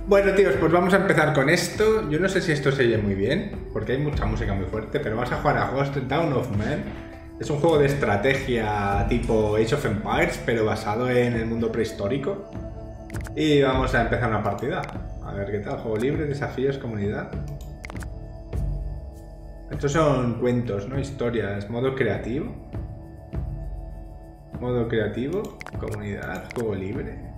Bueno, tíos, pues vamos a empezar con esto. Yo no sé si esto se oye muy bien, porque hay mucha música muy fuerte, pero vamos a jugar a Ghost Town of Men. Es un juego de estrategia tipo Age of Empires, pero basado en el mundo prehistórico. Y vamos a empezar una partida. A ver qué tal. Juego libre, desafíos, comunidad. Estos son cuentos, ¿no? Historias. Modo creativo. Modo creativo. Comunidad. Juego libre.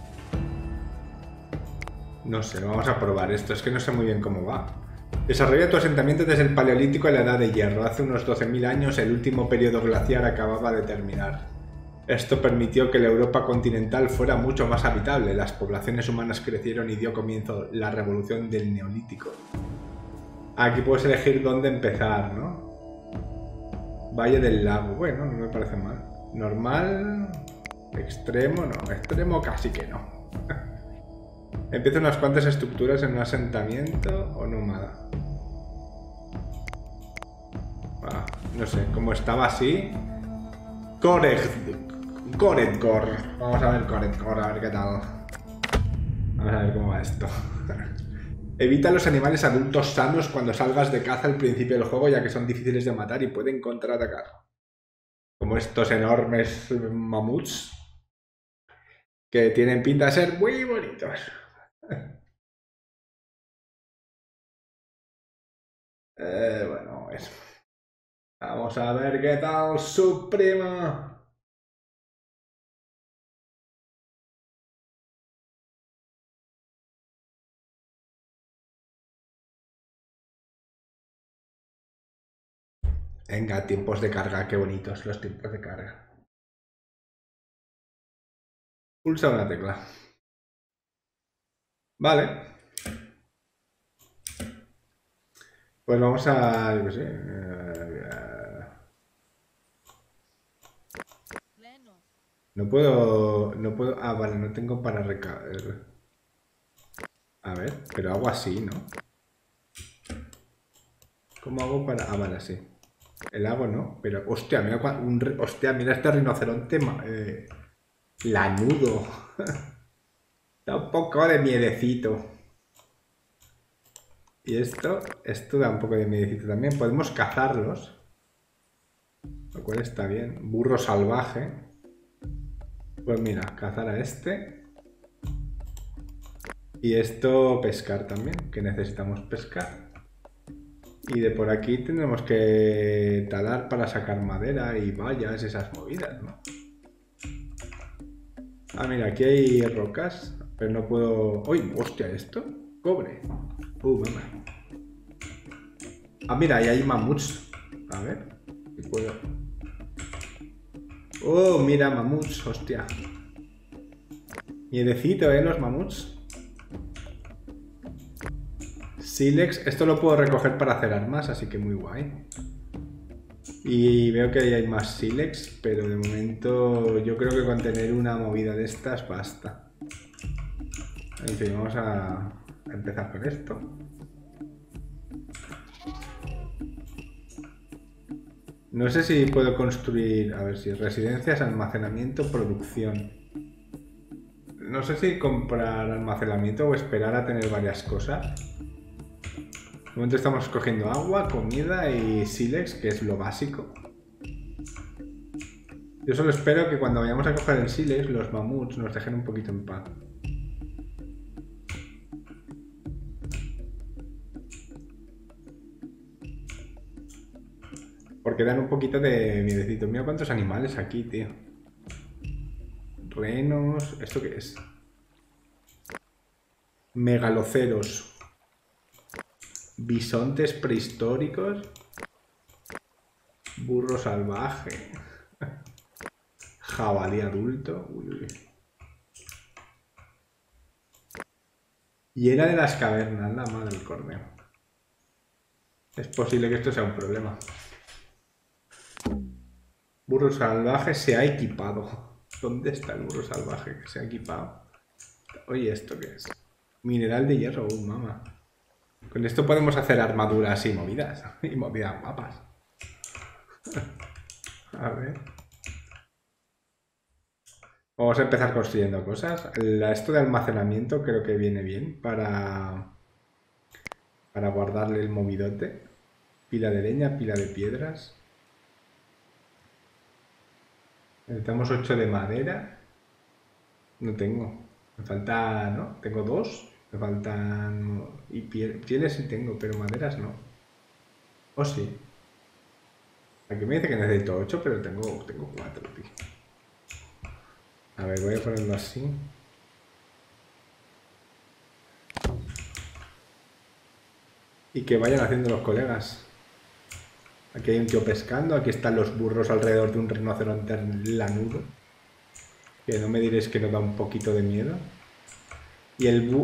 No sé, vamos a probar esto. Es que no sé muy bien cómo va. Desarrolla tu asentamiento desde el Paleolítico a la Edad de Hierro. Hace unos 12.000 años el último periodo glaciar acababa de terminar. Esto permitió que la Europa continental fuera mucho más habitable. Las poblaciones humanas crecieron y dio comienzo la revolución del Neolítico. Aquí puedes elegir dónde empezar, ¿no? Valle del Lago. Bueno, no me parece mal. Normal. Extremo, no. Extremo casi que no. Empieza unas cuantas estructuras en un asentamiento o nómada. No sé, como estaba así. Coredcore. Vamos a ver Coredcore, a ver qué tal. Vamos a ver cómo va esto. Evita los animales adultos sanos cuando salgas de caza al principio del juego, ya que son difíciles de matar y pueden contraatacar. Como estos enormes mamuts que tienen pinta de ser muy bonitos. Bueno, vamos a ver qué tal su prima. Venga, tiempos de carga, qué bonitos los tiempos de carga. Pulsa una tecla. Vale. Pues vamos a... yo qué sé. No puedo... No puedo... Ah, vale, no tengo para recargar. A ver, pero hago así, ¿no? ¿Cómo hago para...? Ah, vale, así. El hago no, pero... Hostia, mira, hostia, mira este rinoceronte lanudo. Da un poco de miedecito. Y esto da un poco de miedecito también. Podemos cazarlos. Lo cual está bien. Burro salvaje. Pues mira, cazar a este. Y esto pescar también, que necesitamos pescar. Y de por aquí tendremos que talar para sacar madera y vallas, esas movidas, ¿no? Ah, mira, aquí hay rocas, pero no puedo... ¡Uy! ¡Hostia! ¿Esto? Cobre. Mamá. Ah, mira, ahí hay mamuts. A ver, si puedo... ¡Oh! Mira, mamuts, hostia. Miedecito, ¿eh? Los mamuts. Silex, esto lo puedo recoger para hacer armas, así que muy guay. Y veo que ahí hay más Silex, pero de momento yo creo que con tener una movida de estas basta. En fin, vamos a empezar con esto. No sé si puedo construir, a ver si residencias, almacenamiento, producción. No sé si comprar almacenamiento o esperar a tener varias cosas. De momento estamos cogiendo agua, comida y Silex, que es lo básico. Yo solo espero que cuando vayamos a coger el Silex, los mamuts nos dejen un poquito en paz. Porque dan un poquito de miedecito. Mira cuántos animales aquí, tío. Renos... ¿Esto qué es? Megaloceros. Bisontes prehistóricos. Burro salvaje. Jabalí adulto. Uy. Hiena de las cavernas, la madre del cordero. Es posible que esto sea un problema. Burro salvaje se ha equipado. ¿Dónde está el burro salvaje que se ha equipado? Oye, ¿esto qué es? Mineral de hierro, mamá. Con esto podemos hacer armaduras y movidas. Y movidas guapas. A ver. Vamos a empezar construyendo cosas. Esto de almacenamiento creo que viene bien para guardarle el movidote. Pila de leña, pila de piedras. Necesitamos 8 de madera. No tengo. Me falta, ¿no? Tengo 2. Me faltan... Y pieles sí tengo, pero maderas no. ¿O sí? Aquí me dice que necesito 8, pero tengo 4, tío. A ver, voy a ponerlo así. Y que vayan haciendo los colegas. Aquí hay un tío pescando, aquí están los burros alrededor de un rinoceronte lanudo. Que no me diréis que no da un poquito de miedo. Y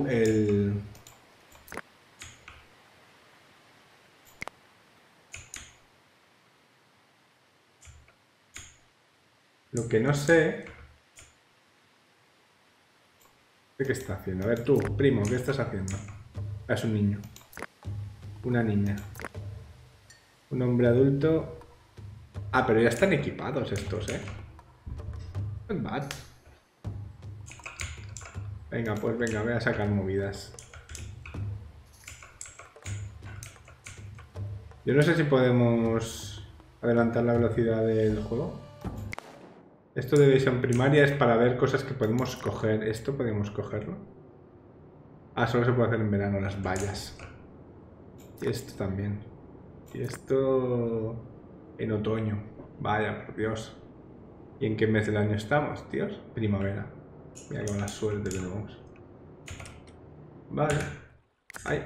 Lo que no sé... ¿Qué está haciendo? A ver tú, primo, ¿qué estás haciendo? Es un niño. Una niña. Un hombre adulto. Ah, pero ya están equipados estos, ¿eh? Not bad. Venga, pues venga, voy a sacar movidas. Yo no sé si podemos adelantar la velocidad del juego. Esto de visión primaria es para ver cosas que podemos coger. ¿Esto podemos cogerlo? Ah, solo se puede hacer en verano, las vallas. Y esto también. Y esto en otoño. Vaya, por Dios. ¿Y en qué mes del año estamos, tíos? Primavera. Mira con la suerte que tenemos. Vale. Ay.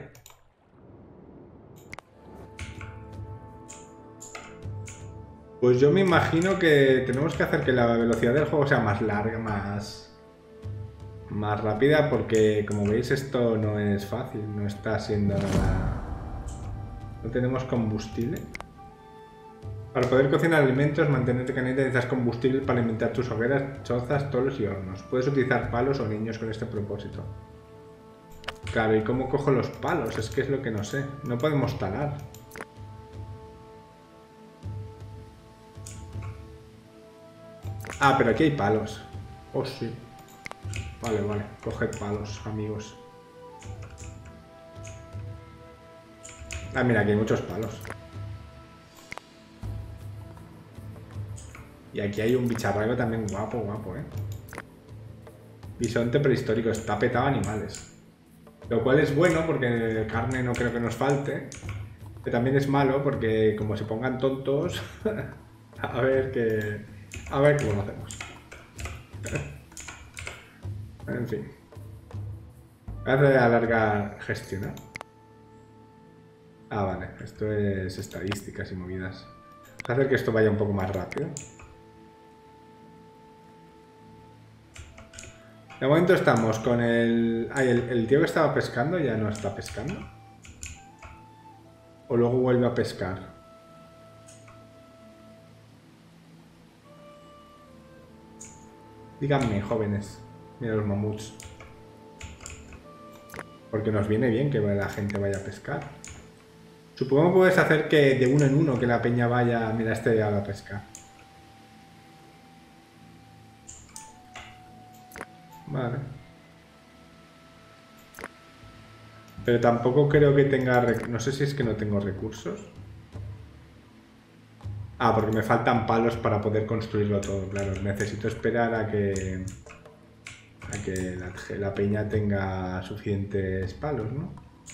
Pues yo me imagino que tenemos que hacer que la velocidad del juego sea más larga, más rápida, porque como veis esto no es fácil, no está siendo nada... No tenemos combustible. Para poder cocinar alimentos, mantenerte caliente necesitas combustible para alimentar tus hogueras, chozas, tolos y hornos. Puedes utilizar palos o niños con este propósito. Claro, ¿y cómo cojo los palos? Es que es lo que no sé. No podemos talar. Ah, pero aquí hay palos. Oh, sí. Vale, vale. Coged palos, amigos. Ah, mira, aquí hay muchos palos. Y aquí hay un bicharraco también guapo, guapo, ¿eh? Bisonte prehistórico. Está petado a animales. Lo cual es bueno porque carne no creo que nos falte. Pero también es malo porque como se pongan tontos... A ver cómo lo hacemos. En fin. Voy a hacer alargar gestionar. Ah, vale. Esto es estadísticas y movidas. Vamos a hacer que esto vaya un poco más rápido. De momento estamos con el... Ay, el tío que estaba pescando ya no está pescando. O luego vuelve a pescar. Díganme, jóvenes. Mira los mamuts. Porque nos viene bien que la gente vaya a pescar. Supongo que puedes hacer que de uno en uno que la peña vaya... Mira, este ya va a pescar. Vale. Pero tampoco creo que tenga... No sé si es que no tengo recursos. Ah, porque me faltan palos para poder construirlo todo, claro. Necesito esperar a que la peña tenga suficientes palos, ¿no?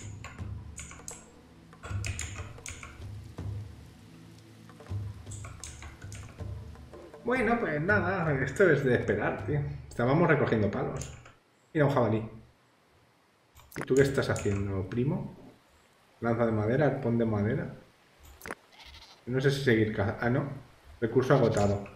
Bueno, pues nada, esto es de esperar, tío. Estábamos recogiendo palos. Mira un jabalí. ¿Y tú qué estás haciendo, primo? Lanza de madera, arpón de madera. No sé si seguir cazando. Ah, no. Recurso agotado.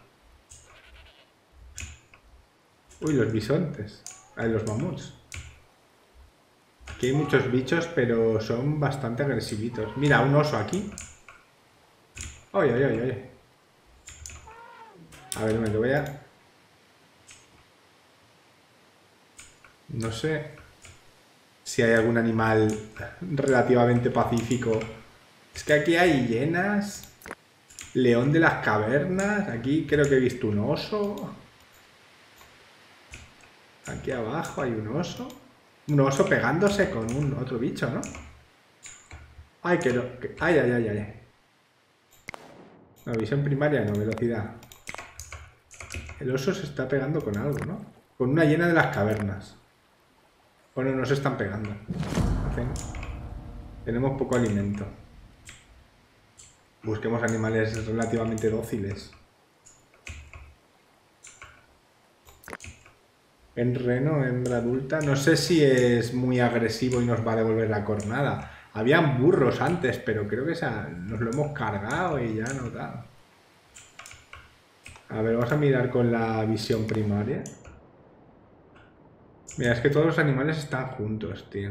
Uy, los bisontes. Hay los mamuts. Aquí hay muchos bichos, pero son bastante agresivitos. Mira, un oso aquí. Oye, oye, oye, oye. A ver, me lo voy a... No sé si hay algún animal relativamente pacífico. Es que aquí hay hienas... León de las cavernas. Aquí creo que he visto un oso. Aquí abajo hay un oso. Un oso pegándose con un otro bicho, ¿no? Ay, que no. Ay, ay, ay, ay. No, visión primaria no, velocidad. El oso se está pegando con algo, ¿no? Con una hiena de las cavernas. Bueno, no se están pegando. Tenemos poco alimento. Busquemos animales relativamente dóciles. En reno, hembra adulta. No sé si es muy agresivo y nos va a devolver la cornada. Habían burros antes, pero creo que nos lo hemos cargado y ya no da. A ver, vamos a mirar con la visión primaria. Mira, es que todos los animales están juntos, tío.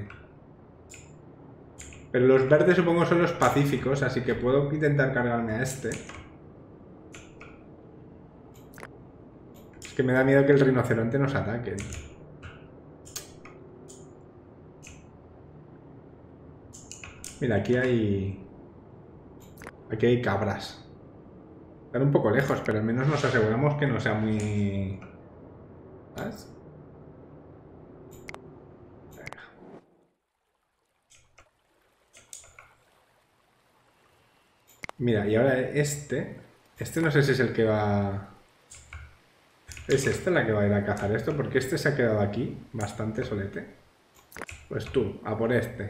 Pero los verdes supongo son los pacíficos, así que puedo intentar cargarme a este. Es que me da miedo que el rinoceronte nos ataque. Mira, aquí hay cabras. Están un poco lejos, pero al menos nos aseguramos que no sea muy... ¿sabes? Mira, y ahora este no sé si es el que va... ¿Es esta la que va a ir a cazar esto? Porque este se ha quedado aquí, bastante solete. Pues tú, a por este.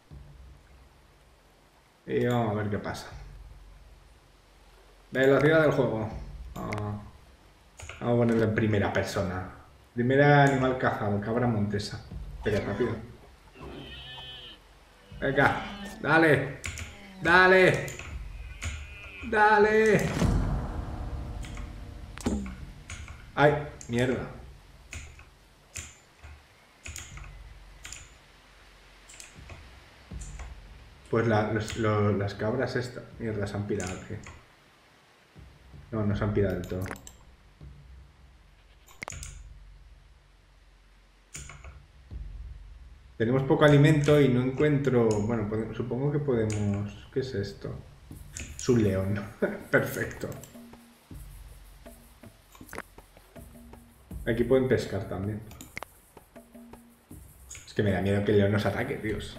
Y vamos a ver qué pasa. Velocidad del juego. Vamos a ponerlo en primera persona. Primera animal cazado, cabra montesa. Pero rápido. Venga, dale. Dale. Dale. Ay, mierda. Pues las cabras estas... Mierda, se han pirado aquí. No, no se han pirado del todo. Tenemos poco alimento y no encuentro... Bueno, supongo que podemos... ¿Qué es esto? Es un león. Perfecto. Aquí pueden pescar también. Es que me da miedo que el león nos ataque, Dios.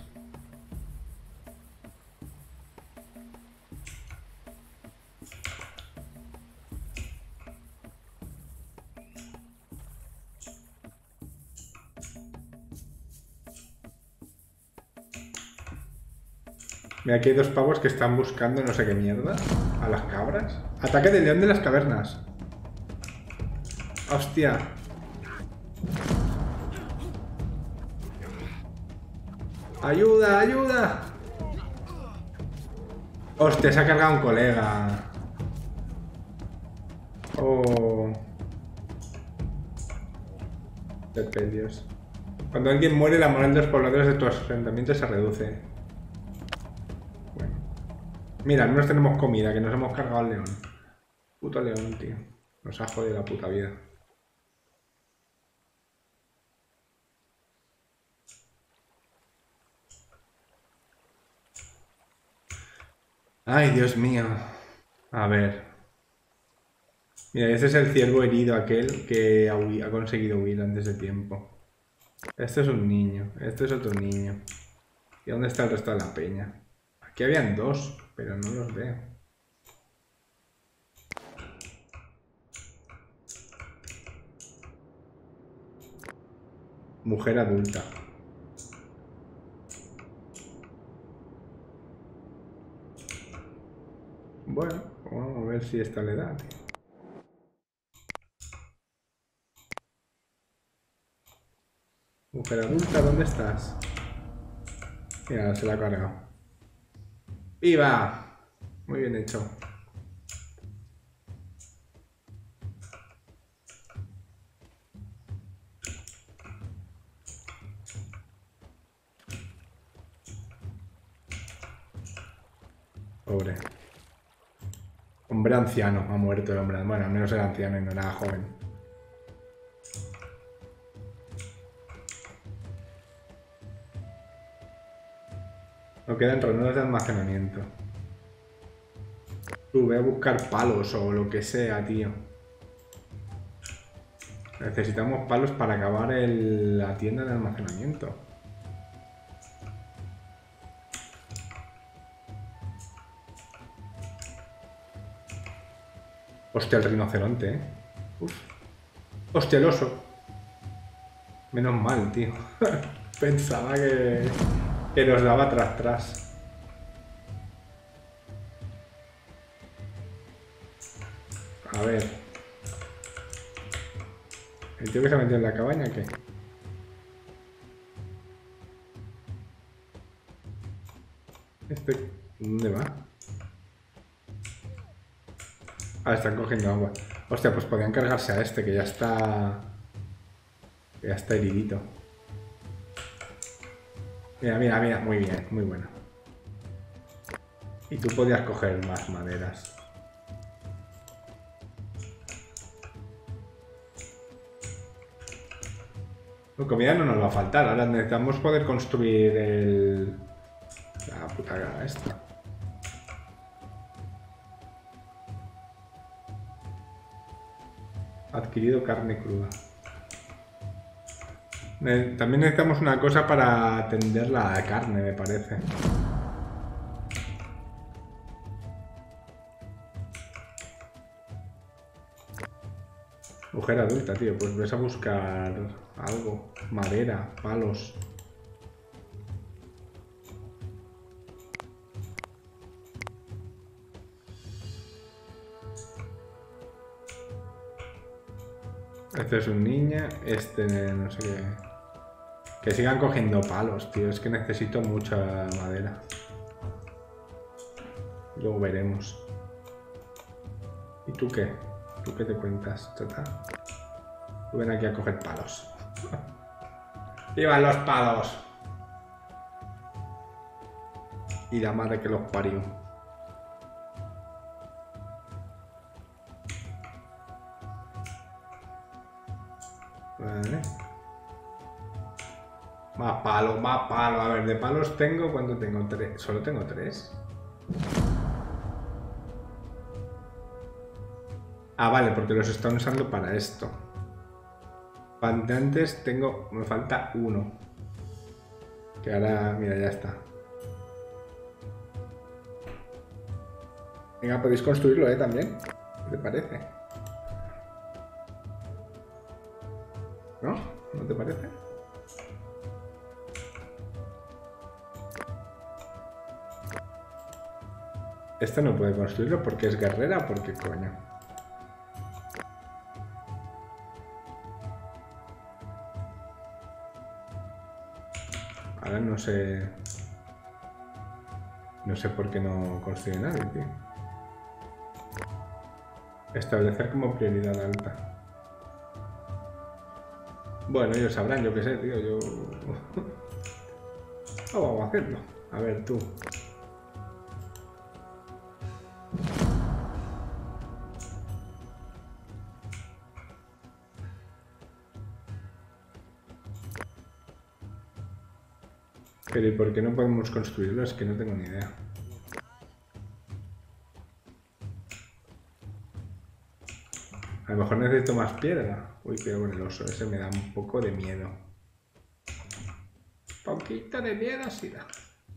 Mira, aquí hay dos pavos que están buscando no sé qué mierda. A las cabras. Ataque del león de las cavernas. Hostia. ¡Ayuda, ayuda! Hostia, se ha cargado un colega. Oh. Dios. Cuando alguien muere, la moral de los pobladores de tu asentamiento se reduce. Bueno. Mira, al menos tenemos comida, que nos hemos cargado al león. Puto león, tío. Nos ha jodido la puta vida. Ay, Dios mío. A ver. Mira, ese es el ciervo herido aquel que ha conseguido huir antes de tiempo. Este es un niño. Este es otro niño. ¿Y dónde está el resto de la peña? Aquí habían dos, pero no los veo. Mujer adulta. Bueno, vamos a ver si esta le da. Mujer adulta, ¿dónde estás? Mira, se la ha cargado. ¡Viva! Muy bien hecho. Pobre. Hombre anciano, ha muerto el hombre. Bueno, al menos era anciano y no era joven. No quedan ranuras de almacenamiento. Voy a buscar palos o lo que sea, tío. Necesitamos palos para acabar la tienda de almacenamiento. Hostia, el rinoceronte, ¿eh? Uf. Hostia, el oso. Menos mal, tío. Pensaba que nos daba tras. A ver. ¿El tío que se ha metido en la cabaña qué? ¿Dónde va? Ah, están cogiendo agua. Hostia, pues podían cargarse a este, que ya está... Ya está heridito. Mira, mira, mira. Muy bien, muy bueno. Y tú podías coger más maderas. La comida no nos va a faltar. Ahora necesitamos poder construir la puta esta. Adquirido carne cruda. También necesitamos una cosa para tender la carne, me parece. Mujer adulta, tío. Pues ves a buscar algo. Madera, palos. Este es un niño. Este no sé qué. Que sigan cogiendo palos, tío. Es que necesito mucha madera. Luego veremos. ¿Y tú qué? ¿Tú qué te cuentas, chata? Tú ven aquí a coger palos. ¡Vivan los palos! Y la madre que los parió. Vale. Más palos, más palos. A ver, de palos tengo... ¿Cuánto tengo? 3. Solo tengo 3. Ah, vale, porque los están usando para esto. Pantantes tengo... Me falta 1. Que ahora... Mira, ya está. Venga, podéis construirlo, también. ¿Qué te parece? ¿No? ¿No te parece? Esta no puede construirlo porque es guerrera, porque coño. Ahora no sé... No sé por qué no construye nadie, tío. Establecer como prioridad alta. Bueno, ellos sabrán, yo qué sé, tío. Yo... Oh, vamos a hacerlo. A ver, tú. Pero ¿y por qué no podemos construirlo? Es que no tengo ni idea. A lo mejor necesito más piedra. Uy, pero con el oso ese me da un poco de miedo. Poquito de miedo sí da.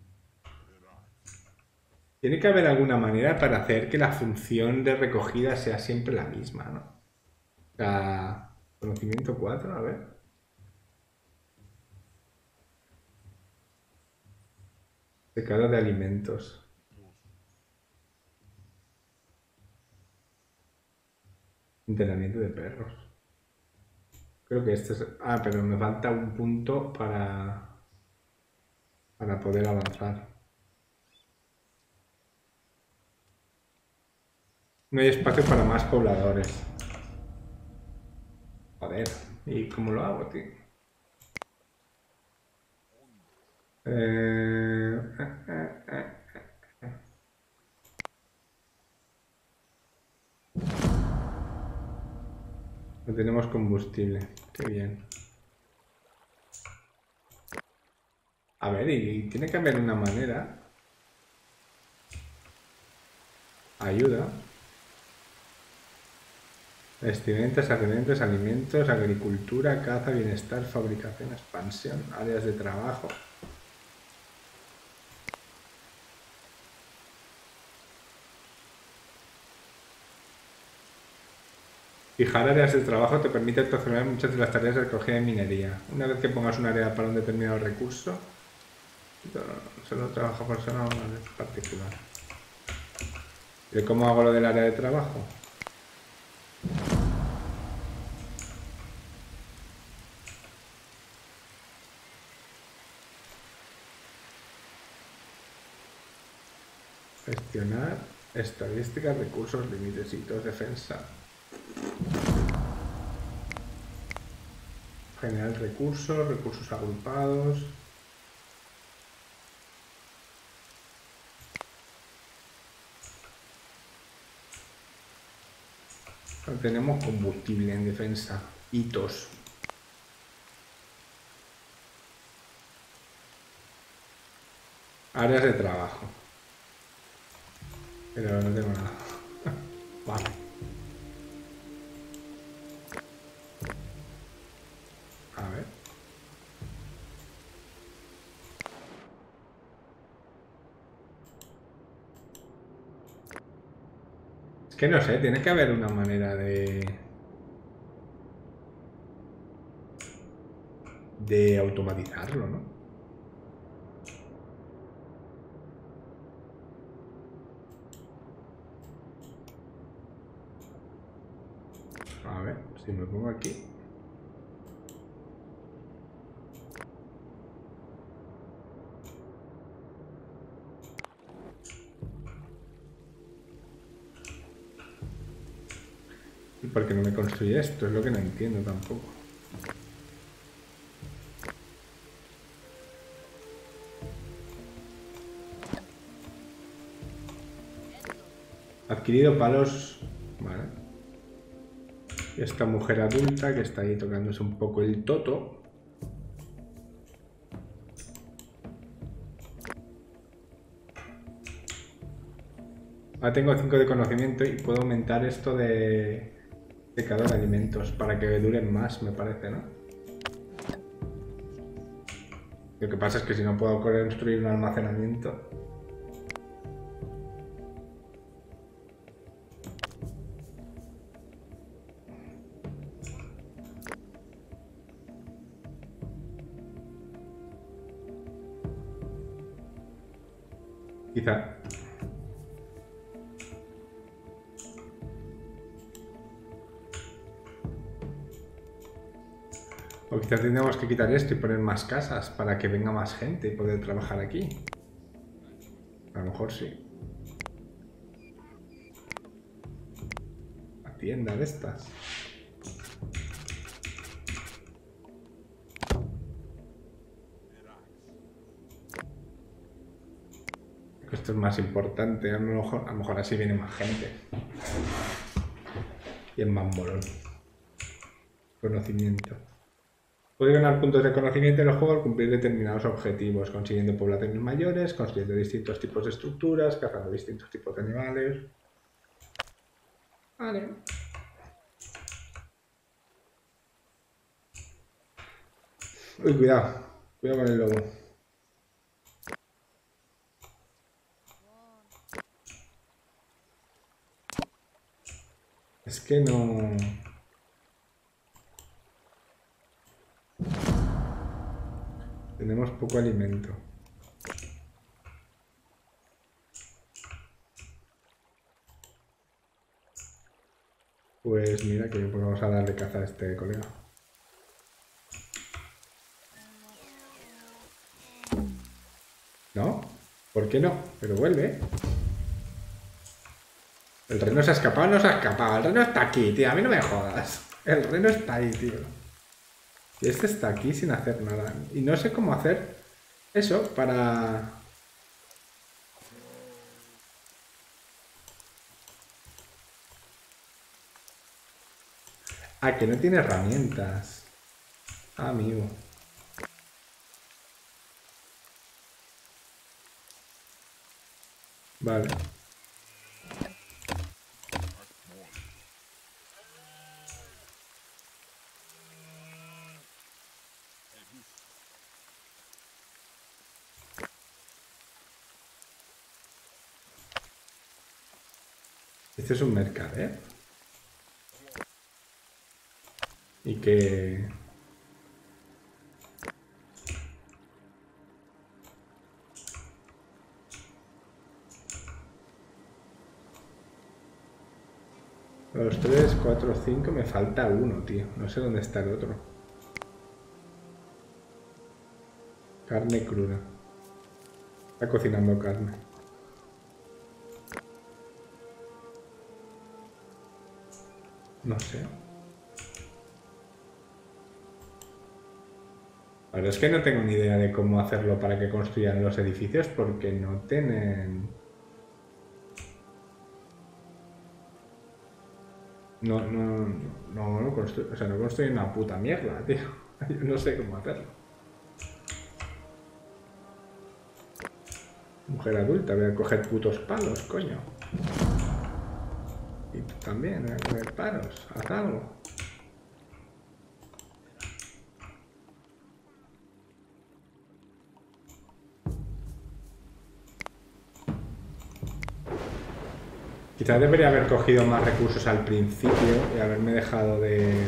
Tiene que haber alguna manera para hacer que la función de recogida sea siempre la misma, ¿no? O sea, conocimiento 4, a ver. Secado de alimentos. Entrenamiento de perros. Creo que este es... Ah, pero me falta un punto para poder avanzar. No hay espacio para más pobladores. Joder, ¿y cómo lo hago, tío? No tenemos combustible. Qué bien. A ver, y tiene que haber una manera. Ayuda. Vestimentas, alimentos, agricultura, caza, bienestar, fabricación, expansión, áreas de trabajo. Fijar áreas de trabajo te permite autogestionar muchas de las tareas de recogida de minería. Una vez que pongas un área para un determinado recurso, solo trabaja persona o una vez particular. ¿Y cómo hago lo del área de trabajo? Gestionar estadísticas, recursos, límites, hitos, defensa. Generar recursos, recursos agrupados. Tenemos combustible en defensa. Hitos. Áreas de trabajo. Pero no tengo nada. Vale. A ver. Es que no sé, tiene que haber una manera de automatizarlo, ¿no? A ver, si me pongo aquí. ¿Y por qué no me construye esto? Es lo que no entiendo tampoco. Adquirido palos. Vale. Y esta mujer adulta que está ahí tocándose un poco el toto. Ahora tengo 5 de conocimiento y puedo aumentar esto de secador de alimentos para que duren más, me parece, ¿no? Lo que pasa es que si no puedo construir un almacenamiento. Quizá. O quizás tendríamos que quitar esto y poner más casas para que venga más gente y poder trabajar aquí. A lo mejor sí. La tienda de estas. Esto es más importante. A lo mejor así viene más gente. Y es más molón. Conocimiento. Puede ganar puntos de conocimiento en el juego al cumplir determinados objetivos, consiguiendo poblaciones mayores, construyendo distintos tipos de estructuras, cazando distintos tipos de animales. Vale. Uy, cuidado. Cuidado con el lobo. Es que no... Tenemos poco alimento. Pues mira que pues vamos a darle caza a este colega. ¿No? ¿Por qué no? Pero vuelve. El reno se ha escapado, no se ha escapado. El reno está aquí, tío. A mí no me jodas. El reno está ahí, tío. Y este está aquí sin hacer nada. Y no sé cómo hacer eso para... Ah, que no tiene herramientas. Ah, amigo. Vale. Este es un mercader. Y que... Los 3, 4, 5, me falta uno, tío. No sé dónde está el otro. Carne cruda. Está cocinando carne. No sé. La verdad es que no tengo ni idea de cómo hacerlo para que construyan los edificios porque no tienen... No construyen, o sea, no construyen una puta mierda, tío. Yo no sé cómo hacerlo. Mujer adulta, voy a coger putos palos, coño. Y tú también, voy a coger palos, haz algo. Quizás debería haber cogido más recursos al principio y haberme dejado de...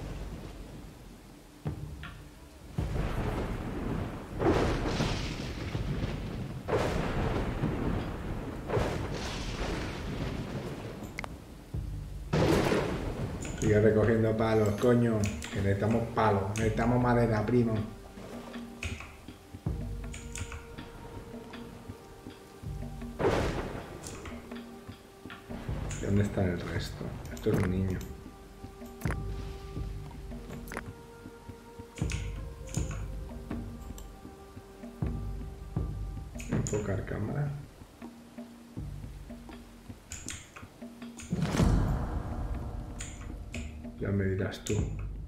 Sigue recogiendo palos, coño. Que necesitamos palos, necesitamos madera, primo. ¿Dónde está el resto? Esto es un niño. Enfocar cámara. Ya me dirás tú.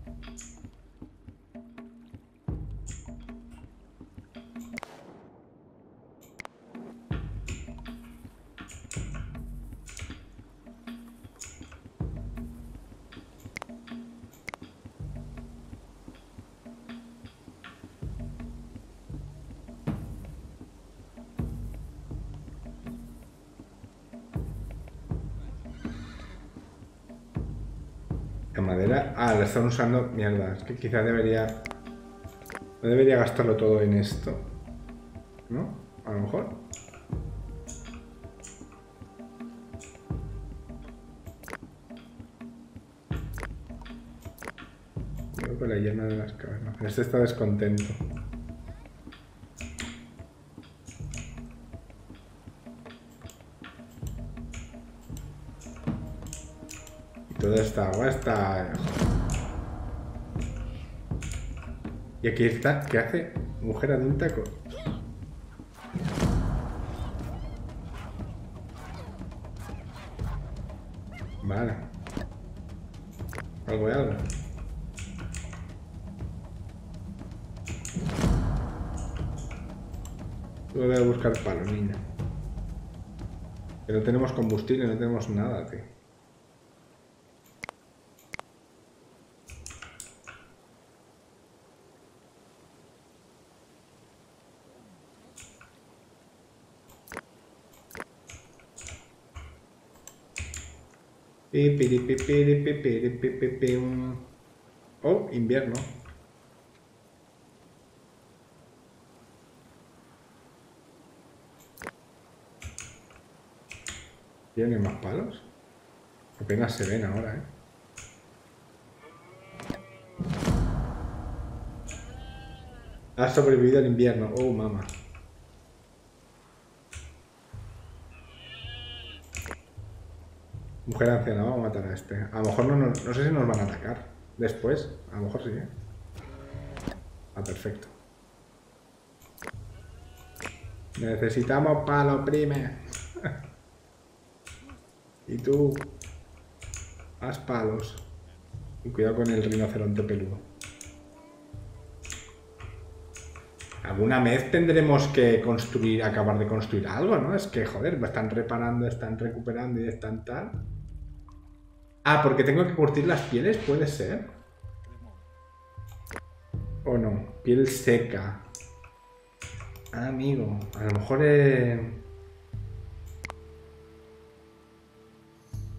La madera... Ah, la están usando... Mierda, es que quizá debería... No debería gastarlo todo en esto. ¿No? A lo mejor. Creo que la llena de las cavernas. Este está descontento. Y toda esta agua está... Y aquí está... ¿Qué hace? Mujer adulta con... Vale. Algo de algo. Voy a buscar palo, niño. Que no tenemos combustible, no tenemos nada, tío. Oh, invierno. ¿Tiene más palos? Apenas se ven ahora, ¿eh? Has sobrevivido al invierno. Oh, mamá. Mujer anciana, vamos a matar a este. A lo mejor no sé si nos van a atacar. Después, a lo mejor sí, ¿eh? Ah, perfecto. Necesitamos palo, prime. Y tú, haz palos. Y cuidado con el rinoceronte peludo. Alguna vez tendremos que acabar de construir algo, ¿no? Es que, joder, me están reparando, están recuperando y están tal. Ah, porque tengo que curtir las pieles, ¿puede ser? ¿O no? Piel seca. Ah, amigo, a lo mejor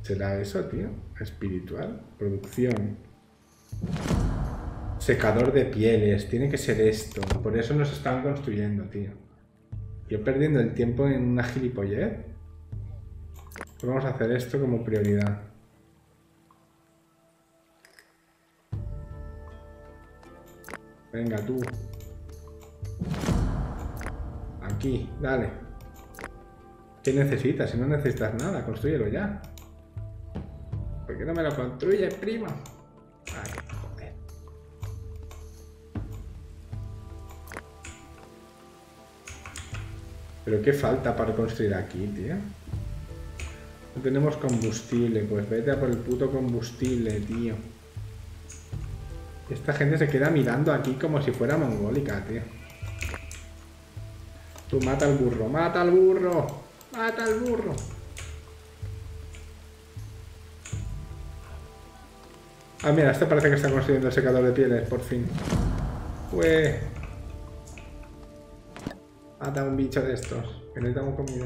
¿Será eso, tío? Espiritual. Producción. Secador de pieles. Tiene que ser esto. Por eso nos están construyendo, tío. Yo perdiendo el tiempo en una gilipollez. Vamos a hacer esto como prioridad. Venga, tú. Aquí, dale. ¿Qué necesitas? Si no necesitas nada, construyelo ya. ¿Por qué no me lo construyes, primo? Ay, joder. ¿Pero qué falta para construir aquí, tío? No tenemos combustible. Pues vete a por el puto combustible, tío. Esta gente se queda mirando aquí como si fuera mongólica, tío. Tú mata al burro, mata al burro, mata al burro. Ah, mira, este parece que está construyendo el secador de pieles, por fin. Pues... mata un bicho de estos, que necesitamos comida.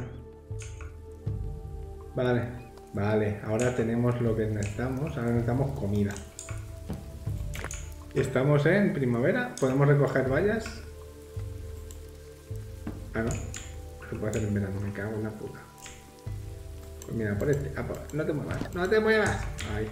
Vale, vale, ahora tenemos lo que necesitamos, ahora necesitamos comida. Estamos en primavera, podemos recoger bayas. Ah, no, se puede hacer en verano, me cago en la puta. Pues mira, por este, no te muevas, no te muevas. Ahí.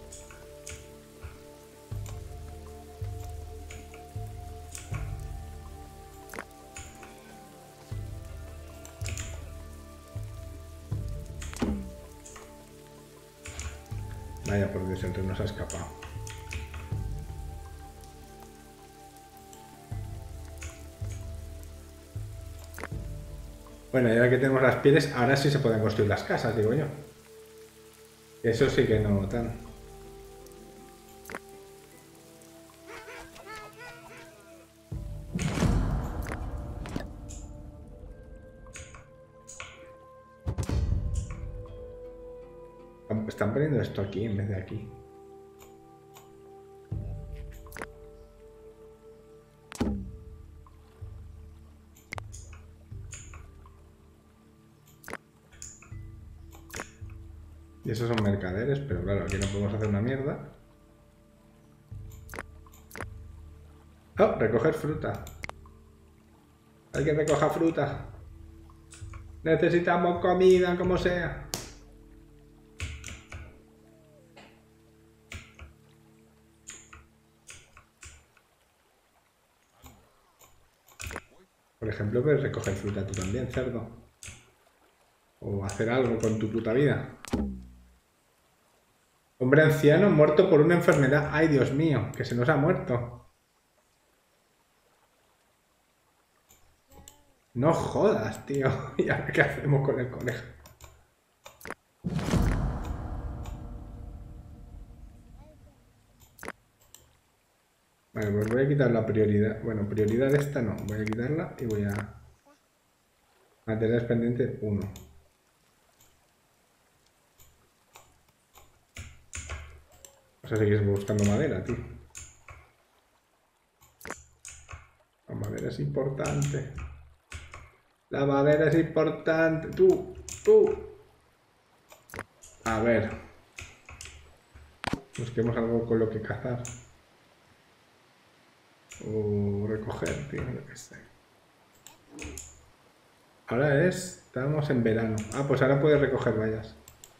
Vaya, por Dios, el tren nos ha escapado. Bueno, y ahora que tenemos las pieles, ahora sí se pueden construir las casas, digo yo. Eso sí que no tan. Están poniendo esto aquí en vez de aquí. Y esos son mercaderes, pero claro, aquí no podemos hacer una mierda. ¡Oh! Recoger fruta. Hay que recoger fruta. Necesitamos comida, como sea. Por ejemplo, puedes recoger fruta tú también, cerdo. O hacer algo con tu puta vida. Hombre anciano muerto por una enfermedad. ¡Ay, Dios mío! Que se nos ha muerto. No jodas, tío. ¿Y ahora qué hacemos con el conejo? Vale, pues voy a quitar la prioridad. Bueno, prioridad esta no. Voy a quitarla y voy a... materiales pendientes 1. Vas a seguir buscando madera, tío. La madera es importante. La madera es importante. Tú. A ver. Busquemos algo con lo que cazar. O recoger, tío, lo que sé. Ahora estamos en verano. Ah, pues ahora puedes recoger bayas.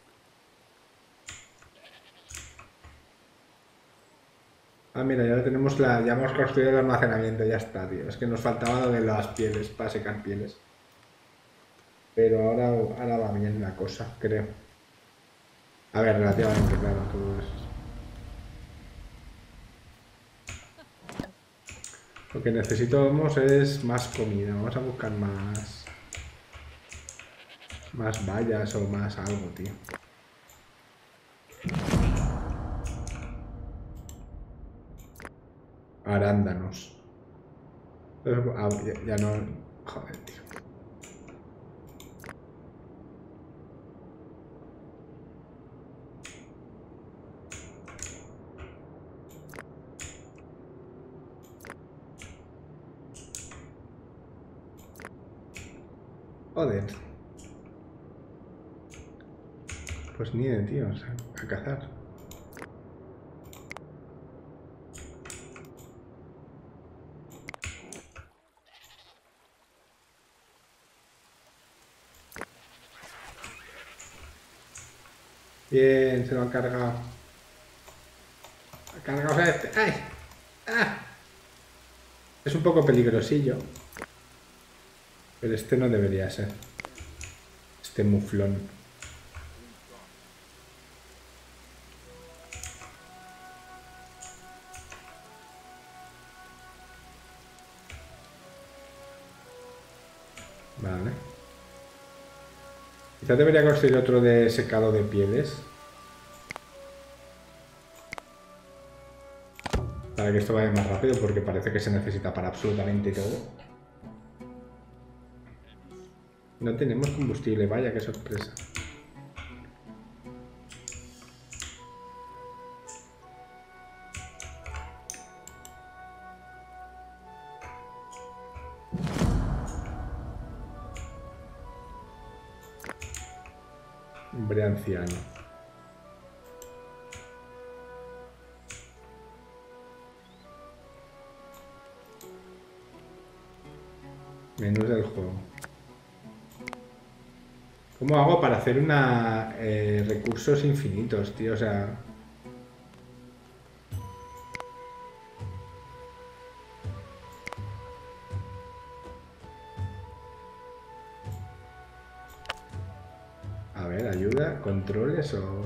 Ah, mira, ya tenemos ya hemos construido el almacenamiento, ya está, tío. Es que nos faltaba lo de las pieles, para secar pieles. Pero ahora va bien la cosa, creo. A ver, relativamente claro, todo eso. Lo que necesitamos es más comida. Vamos a buscar más bayas o más algo, tío. Arándanos. Ya no... Joder, tío. Joder. Pues ni de tíos, a cazar. Bien, se lo han cargado. Ha cargado este. ¡Ay! ¡Ah! Es un poco peligrosillo. Pero este no debería ser. Este muflón. Vale. Quizás debería construir otro de secado de pieles. Para que esto vaya más rápido, porque parece que se necesita para absolutamente todo. No tenemos combustible, vaya, qué sorpresa. Hombre anciano. Menús del juego. ¿Cómo hago para hacer una recursos infinitos, tío? O sea... A ver, ayuda, controles o...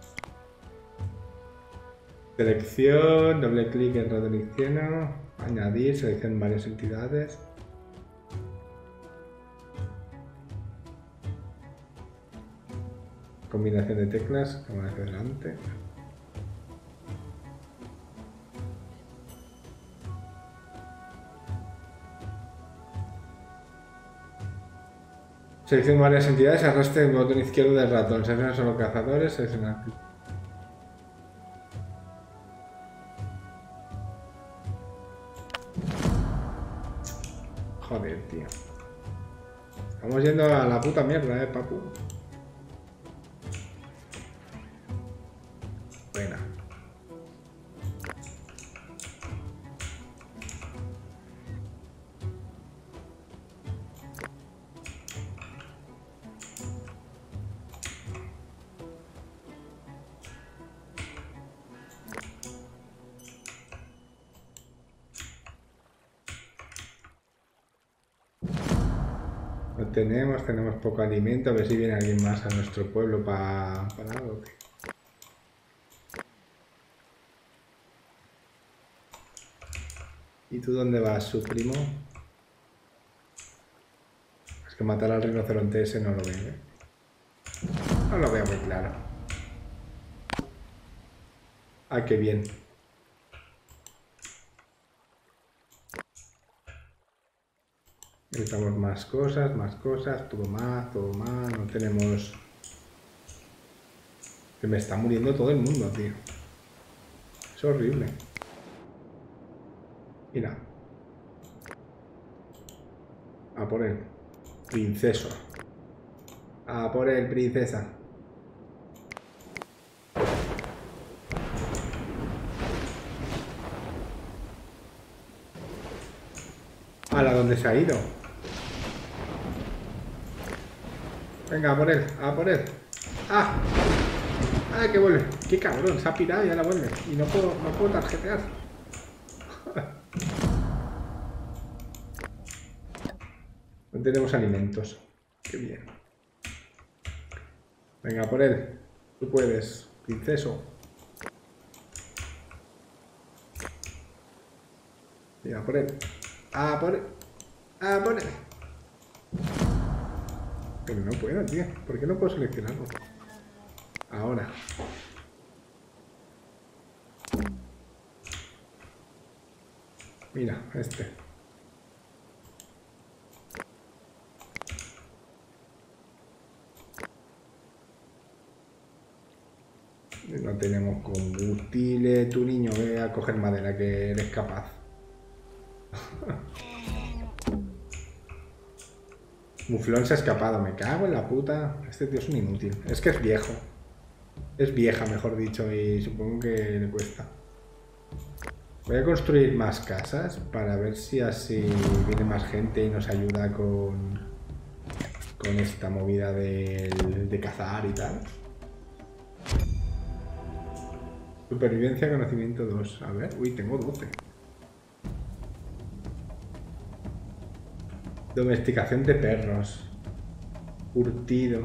Selección, doble clic en redirecciono, añadir, selección varias entidades. Combinación de teclas, como hacia adelante. Selecciona varias entidades, arrastre el botón izquierdo del ratón. Selecciona solo cazadores, selecciona... Joder, tío. Estamos yendo a la puta mierda, papu. Buena. No tenemos poco alimento. A ver si viene alguien más a nuestro pueblo para algo. ¿Y tú dónde vas, su primo? Es que matar al rinoceronte ese no lo veo, ¿eh? No lo veo muy claro. Ah, qué bien. Necesitamos más cosas, todo más, no tenemos... Que me está muriendo todo el mundo, tío. Es horrible. Mira. A por él. Princeso. A por él, princesa. ¿A dónde se ha ido? Venga, a por él, a por él. ¡Ah! ¡Ah, que vuelve! ¡Qué cabrón! Se ha pirado y ahora vuelve. Y no puedo tarjetear. No tenemos alimentos. Qué bien. Venga, a por él. Tú puedes, princeso. Venga, a por él. A por él. A por él. Pero no puedo, tío. ¿Por qué no puedo seleccionarlo? Ahora. Mira, este. No tenemos combustible. Tu niño, ve a coger madera, que eres capaz. Muflón se ha escapado. Me cago en la puta. Este tío es un inútil. Es que es viejo. Es vieja, mejor dicho, y supongo que le cuesta. Voy a construir más casas para ver si así viene más gente y nos ayuda con esta movida de cazar y tal. Supervivencia, conocimiento 2. A ver, uy, tengo 12. Domesticación de perros. Curtido.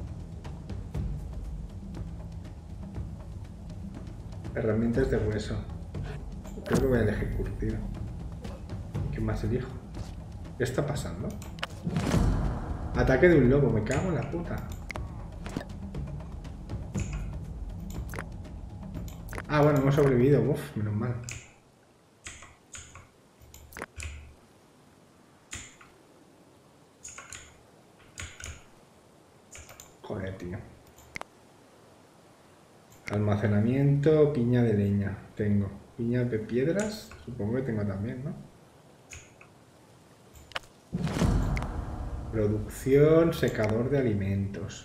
Herramientas de hueso. Creo que voy a elegir curtido. ¿Qué más elijo? ¿Qué está pasando? Ataque de un lobo, me cago en la puta. Ah, bueno, hemos sobrevivido. Uf, menos mal. Joder, tío. Almacenamiento, piña de leña. Tengo. Piña de piedras. Supongo que tengo también, ¿no? Producción, secador de alimentos.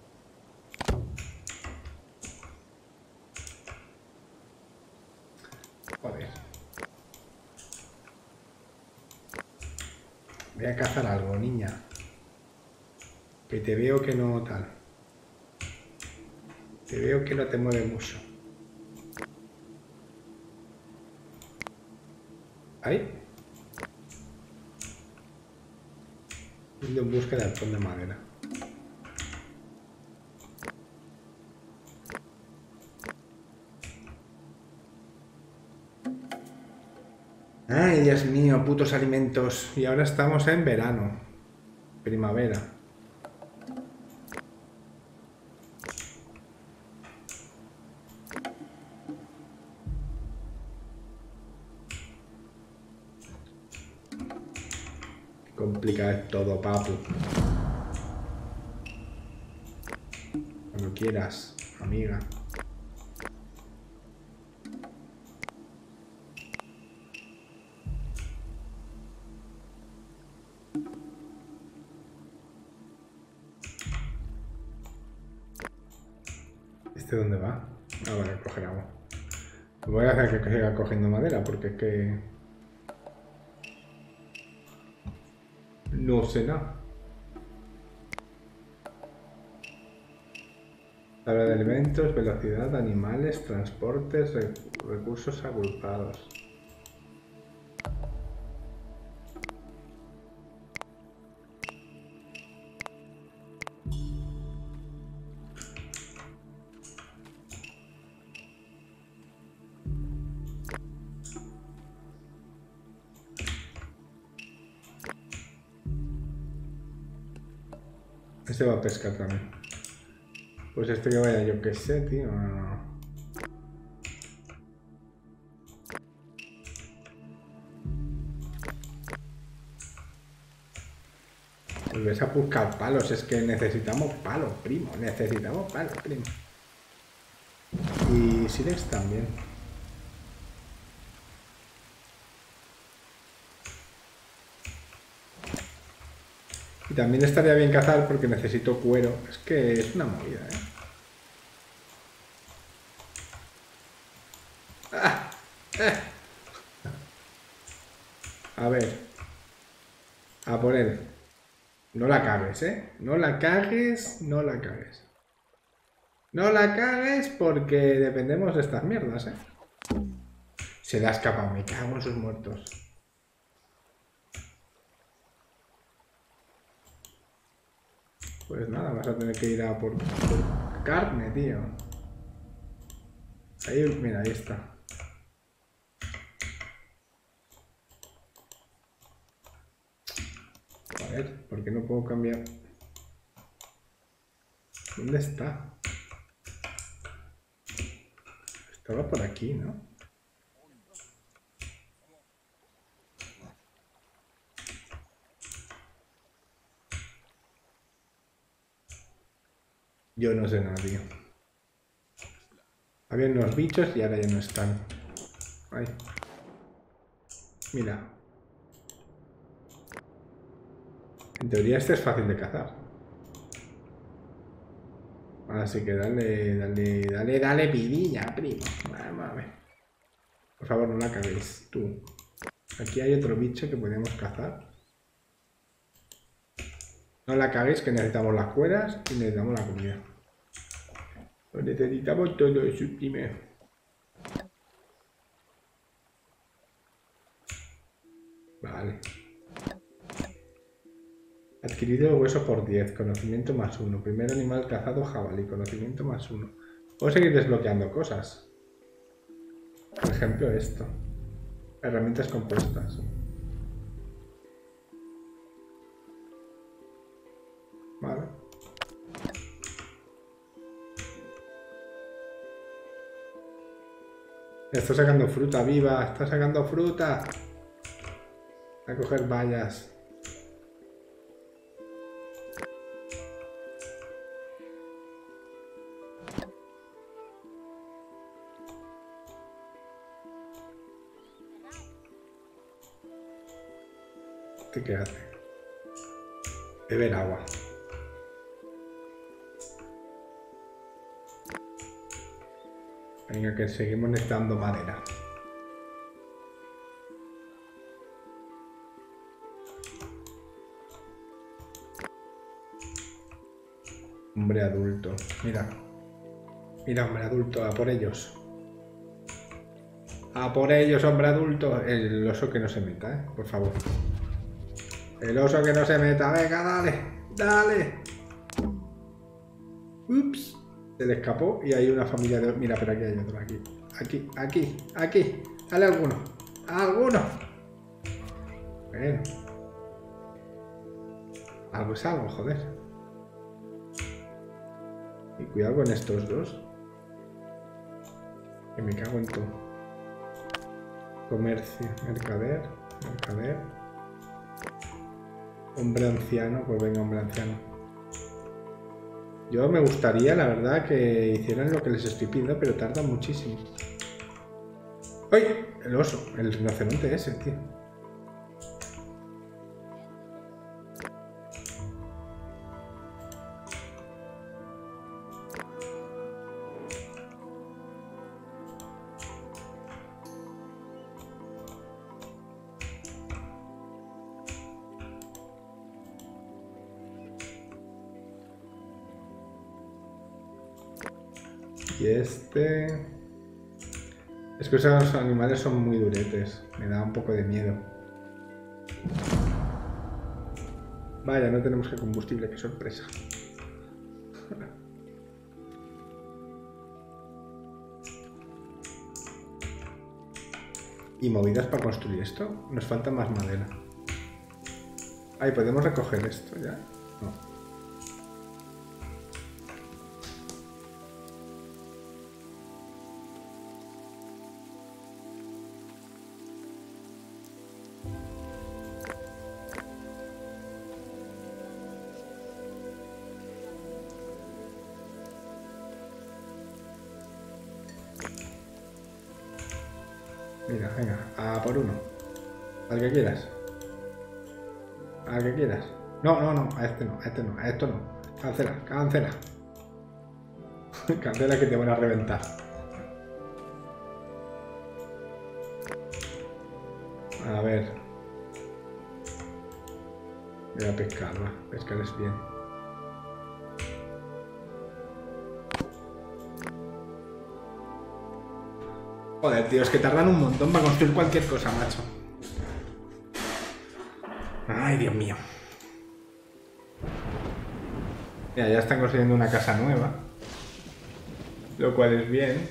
Joder. Voy a cazar algo, niña. Que te veo que no tal. Te veo que no te mueve mucho. ¿Ahí? Yendo en busca de arpón de madera. Ay, Dios mío, putos alimentos. Y ahora estamos en verano. Primavera. Complicado es todo, papu. Cuando quieras, amiga. ¿Este dónde va? Ah, vale, coger agua. Voy a hacer que siga cogiendo madera porque es que... no sé nada. Tabla de elementos, velocidad, animales, transportes, recursos agrupados. Este va a pescar también. Pues este que vaya, yo qué sé, tío. No. Pues ves a buscar palos, es que necesitamos palos, primo. Necesitamos palos, primo. Y Silex también. Y también estaría bien cazar porque necesito cuero. Es que es una movida, ¿eh? ¡Ah! A ver. A por él. No la cagues, ¿eh? No la cagues, no la cagues. No la cagues porque dependemos de estas mierdas, ¿eh? Se le ha escapado, me cago en sus muertos. Pues nada, vas a tener que ir a por carne, tío. Ahí, mira, ahí está. A ver, ¿por qué no puedo cambiar? ¿Dónde está? Estaba por aquí, ¿no? Yo no sé nada, tío. Había unos bichos y ahora ya no están. Ay. Mira. En teoría este es fácil de cazar. Así que dale vidilla, primo. Vamos a ver. Por favor, no la caguéis, tú. Aquí hay otro bicho que podemos cazar. No la caguéis, que necesitamos las cueras y necesitamos la comida. Lo necesitamos todo eso primero. Vale. Adquirido hueso por 10, conocimiento más 1. Primer animal cazado, jabalí, conocimiento más 1. Puedo seguir desbloqueando cosas. Por ejemplo, esto. Herramientas compuestas. Vale. Está sacando fruta viva, está sacando fruta. A coger bayas. ¿Qué hace? Beber agua. Venga, que seguimos necesitando madera. Hombre adulto. Mira. Mira, hombre adulto, a por ellos. A por ellos, hombre adulto. El oso que no se meta, por favor. El oso que no se meta. Venga, dale. Dale. Ups. Se le escapó y hay una familia de... Mira, pero aquí hay otro. Aquí. Dale alguno. ¡Alguno! Bueno. Algo es algo, joder. Y cuidado con estos dos. Que me cago en todo. Comercio. Mercader. Hombre anciano. Pues venga, hombre anciano. Yo me gustaría, la verdad, que hicieran lo que les estoy pidiendo, pero tarda muchísimo. ¡Ay! El oso. El rinoceronte ese, tío. Y este... Es que esos animales son muy duretes. Me da un poco de miedo. Vaya, no tenemos que combustible, qué sorpresa. ¿Y movidas para construir esto? Nos falta más madera. Ay, ¿podemos recoger esto ya? No. Venga, a por uno. Al que quieras. Al que quieras. No, a este no, a esto no. Cancela. Cancela que te van a reventar. A ver. Voy a pescar, va. Pescar es bien. Joder, tío, es que tardan un montón para construir cualquier cosa, macho. Ay, Dios mío. Mira, ya están construyendo una casa nueva. Lo cual es bien.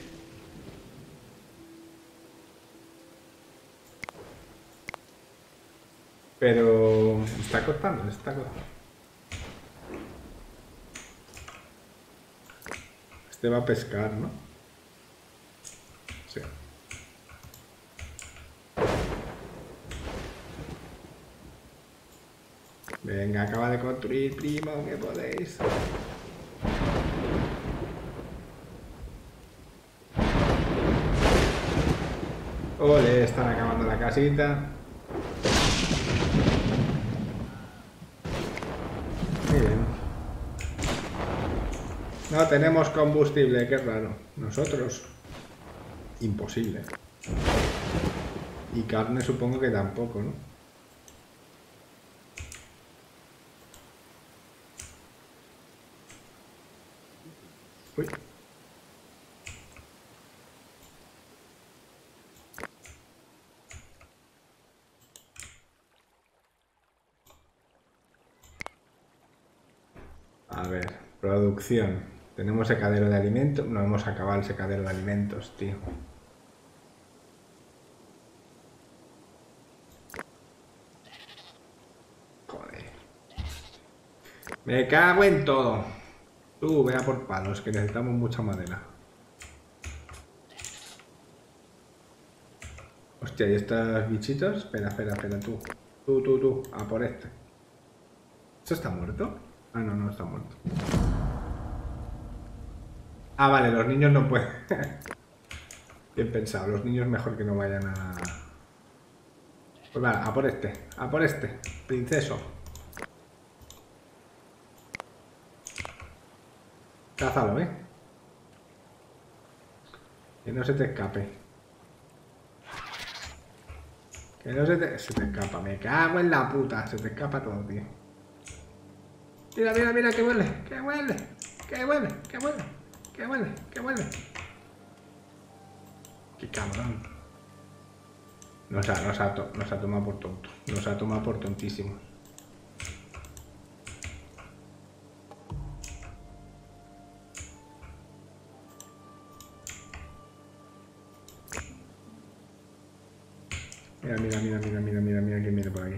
Pero... está costando. Este va a pescar, ¿no? Sí. Venga, acaba de construir, primo, que podéis. Ole, están acabando la casita. Muy bien. No tenemos combustible, qué raro. Nosotros. Imposible. Y carne supongo que tampoco, ¿no? Uy. A ver, producción. Tenemos secadero de alimentos. No hemos acabado el secadero de alimentos, tío. Joder. Me cago en todo. Tú, vea por palos, que necesitamos mucha madera. Hostia, ¿y estos bichitos? Espera, tú. Tú. A por este. ¿Esto está muerto? Ah, no, no está muerto. Ah, vale, los niños no pueden. Bien pensado, los niños mejor que no vayan a... Pues vale, a por este, princeso. Cázalo, ¿eh? Que no se te escape. Que no se te escapa. Me cago en la puta. Se te escapa todo, tío. Mira, que huele. Que huele. Qué cabrón. Nos ha tomado por tonto. Nos ha tomado por tontísimo. Mira quién viene por aquí.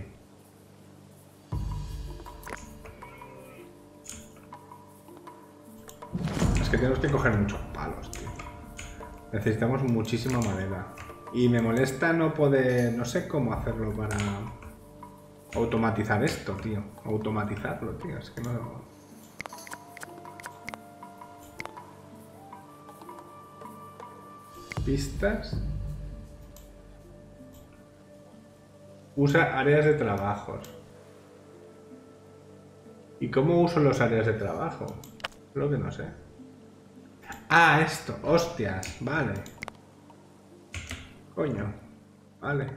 Es que tenemos que coger muchos palos, tío. Necesitamos muchísima madera. Y me molesta no poder... No sé cómo hacerlo para automatizar esto, tío. Automatizarlo, tío. Es que no... Pistas. Usa áreas de trabajos. ¿Y cómo uso los áreas de trabajo? Lo que no sé. Ah, esto. Hostias. Vale. Coño. Vale.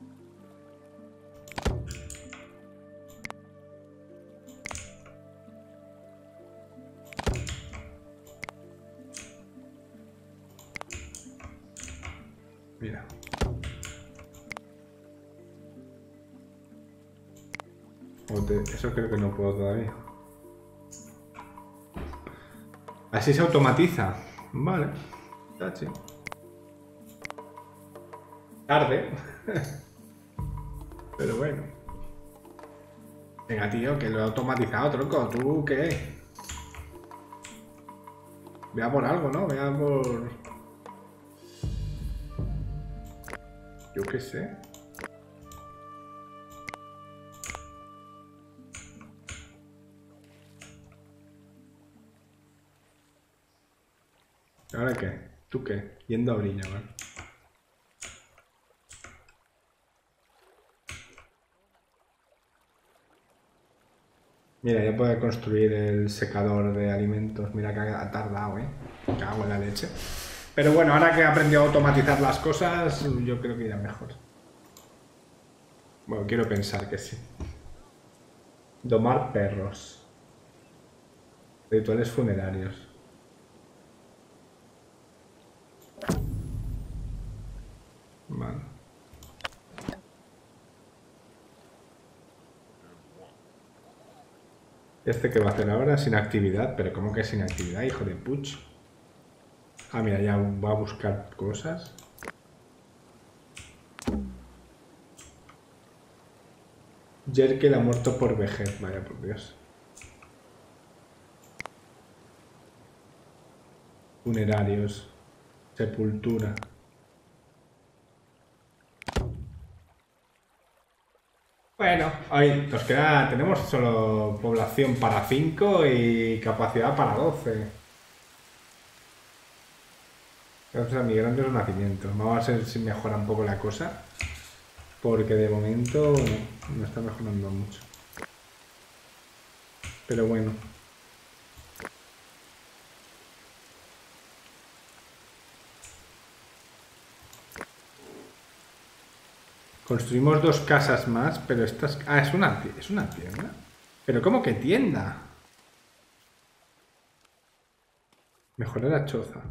Mira. Eso creo que no puedo todavía. Así se automatiza. Vale. Tachi. Tarde. Pero bueno. Venga, tío, que lo he automatizado, tronco. ¿Tú qué? Vea por algo, ¿no? Vea por... Yo qué sé. ¿Ahora qué? ¿Tú qué? Yendo a orilla, ¿vale? Mira, ya puedo construir el secador de alimentos. Mira que ha tardado, ¿eh? Cago en la leche. Pero bueno, ahora que he aprendido a automatizar las cosas, yo creo que irá mejor. Bueno, quiero pensar que sí. Domar perros. Rituales funerarios. Vale. ¿Este qué va a hacer ahora? Sin actividad. ¿Pero cómo que sin actividad, hijo de puch? Ah, mira, ya va a buscar cosas. Jerkel ha muerto por vejez. Vaya por Dios. Funerarios. Sepultura. Bueno, hoy nos queda, tenemos solo población para 5 y capacidad para 12. Gracias a mi grandes nacimientos. Vamos a ver si mejora un poco la cosa. Porque de momento no está mejorando mucho. Pero bueno. Construimos 2 casas más, pero estas... Ah, es una tienda. ¿Pero cómo que tienda? Mejora la choza.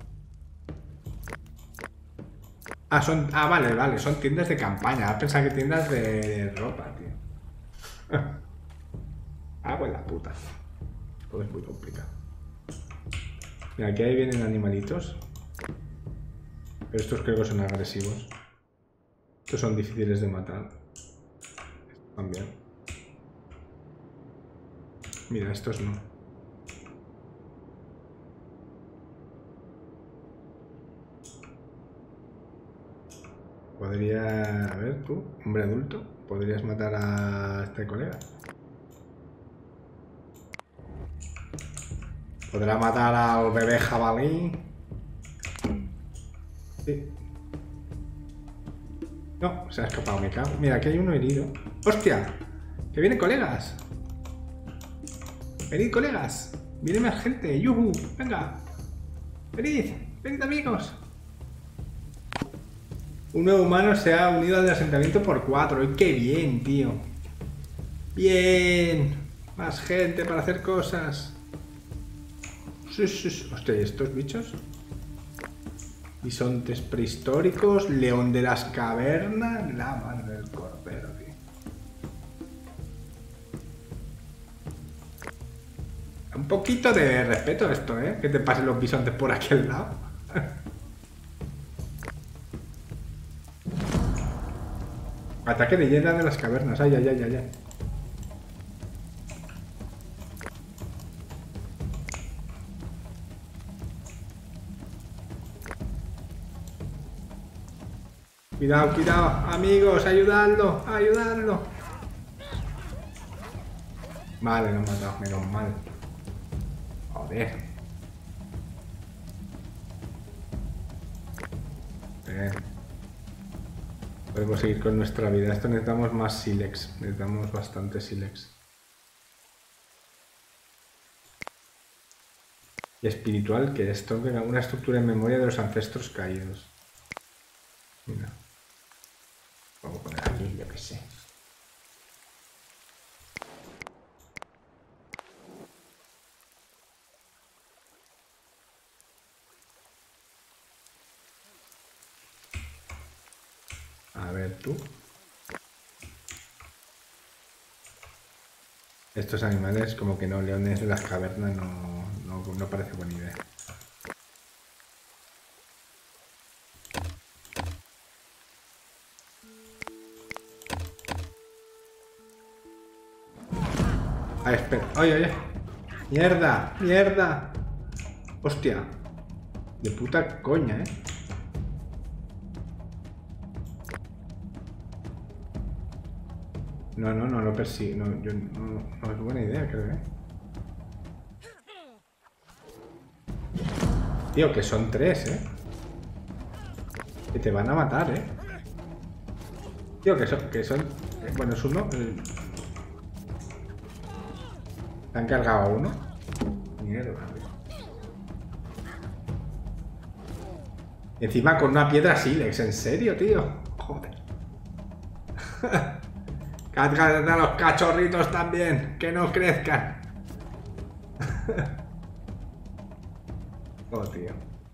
Ah, vale, son tiendas de campaña. Pensaba que tiendas de ropa, tío. Hago en la puta. Todo es muy complicado. Mira, aquí ahí vienen animalitos. Pero estos creo que son agresivos. Estos son difíciles de matar. También. Mira, estos no. Podría... A ver, tú, hombre adulto, ¿podrías matar a este colega? ¿Podrá matar al bebé jabalí? Sí. No, se ha escapado, me cago. Mira, aquí hay uno herido. ¡Hostia! ¡Que vienen colegas! ¡Venid, colegas! ¡Viene más gente! ¡Yuhu! ¡Venga! ¡Venid! ¡Venid, amigos! Un nuevo humano se ha unido al asentamiento por 4. ¡Qué bien, tío! ¡Bien! Más gente para hacer cosas. Sí. Hostia, ¿y estos bichos? Bisontes prehistóricos, león de las cavernas, la madre del cordero, tío. Un poquito de respeto esto, ¿eh? Que te pasen los bisontes por aquí al lado. Ataque de hiena de las cavernas. Ay. Cuidado, amigos, ayudadlo. Vale, lo han matado, menos mal. Joder. Bien. Podemos seguir con nuestra vida. Esto necesitamos más sílex. Necesitamos bastante sílex. Y espiritual, que es esto, una estructura en memoria de los ancestros caídos. Mira. Vamos a poner aquí, yo que sé. A ver, tú. Estos animales, como que no, leones de las cavernas no parece buena idea. Ah, espera. Oye. Mierda. Hostia. De puta coña, ¿eh? No lo persigue. No es buena idea, creo, ¿eh? Tío, que son 3, ¿eh? Que te van a matar, ¿eh? Tío, que son... Bueno, es uno... ¿Te han cargado a uno? Mierda, tío. Encima con una piedra sílex, ¿en serio, tío? Joder. Cárgate a los cachorritos también, que no crezcan. Oh, tío.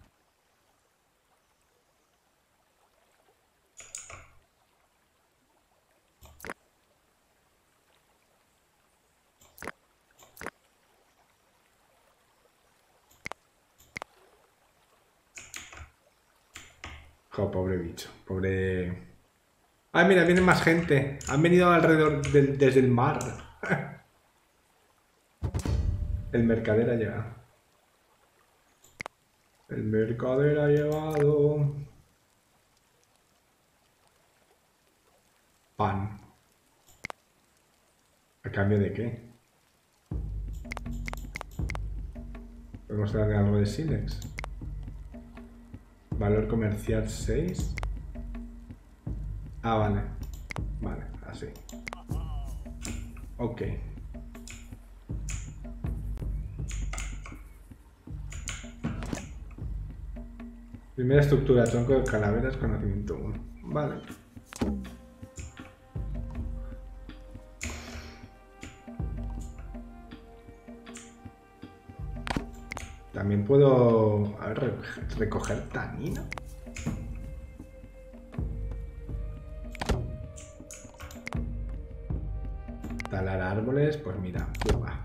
Oh, pobre bicho, pobre... ¡Ay, mira, viene más gente! Han venido alrededor desde el mar. El mercader ha llegado. El mercader ha llegado. Pan. ¿A cambio de qué? ¿Podemos darle algo de sílex? Valor comercial 6. Ah, vale. Vale, así. Ok. Primera estructura, tronco de calaveras, conocimiento 1. Vale. También puedo... A ver, recoger tanino. Talar árboles, pues mira, uva.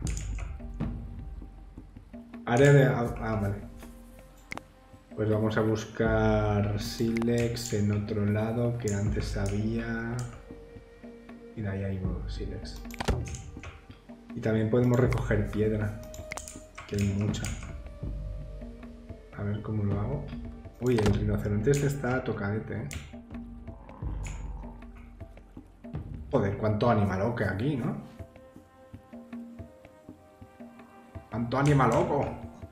Área de... Ah, vale. Pues vamos a buscar sílex en otro lado que antes había. Mira, ahí hay sílex. Y también podemos recoger piedra, que hay mucha. A ver cómo lo hago. Uy, el rinoceronte este está tocadete, ¿eh? Joder, cuánto animaloque aquí, ¿no? ¡Cuánto animaloco!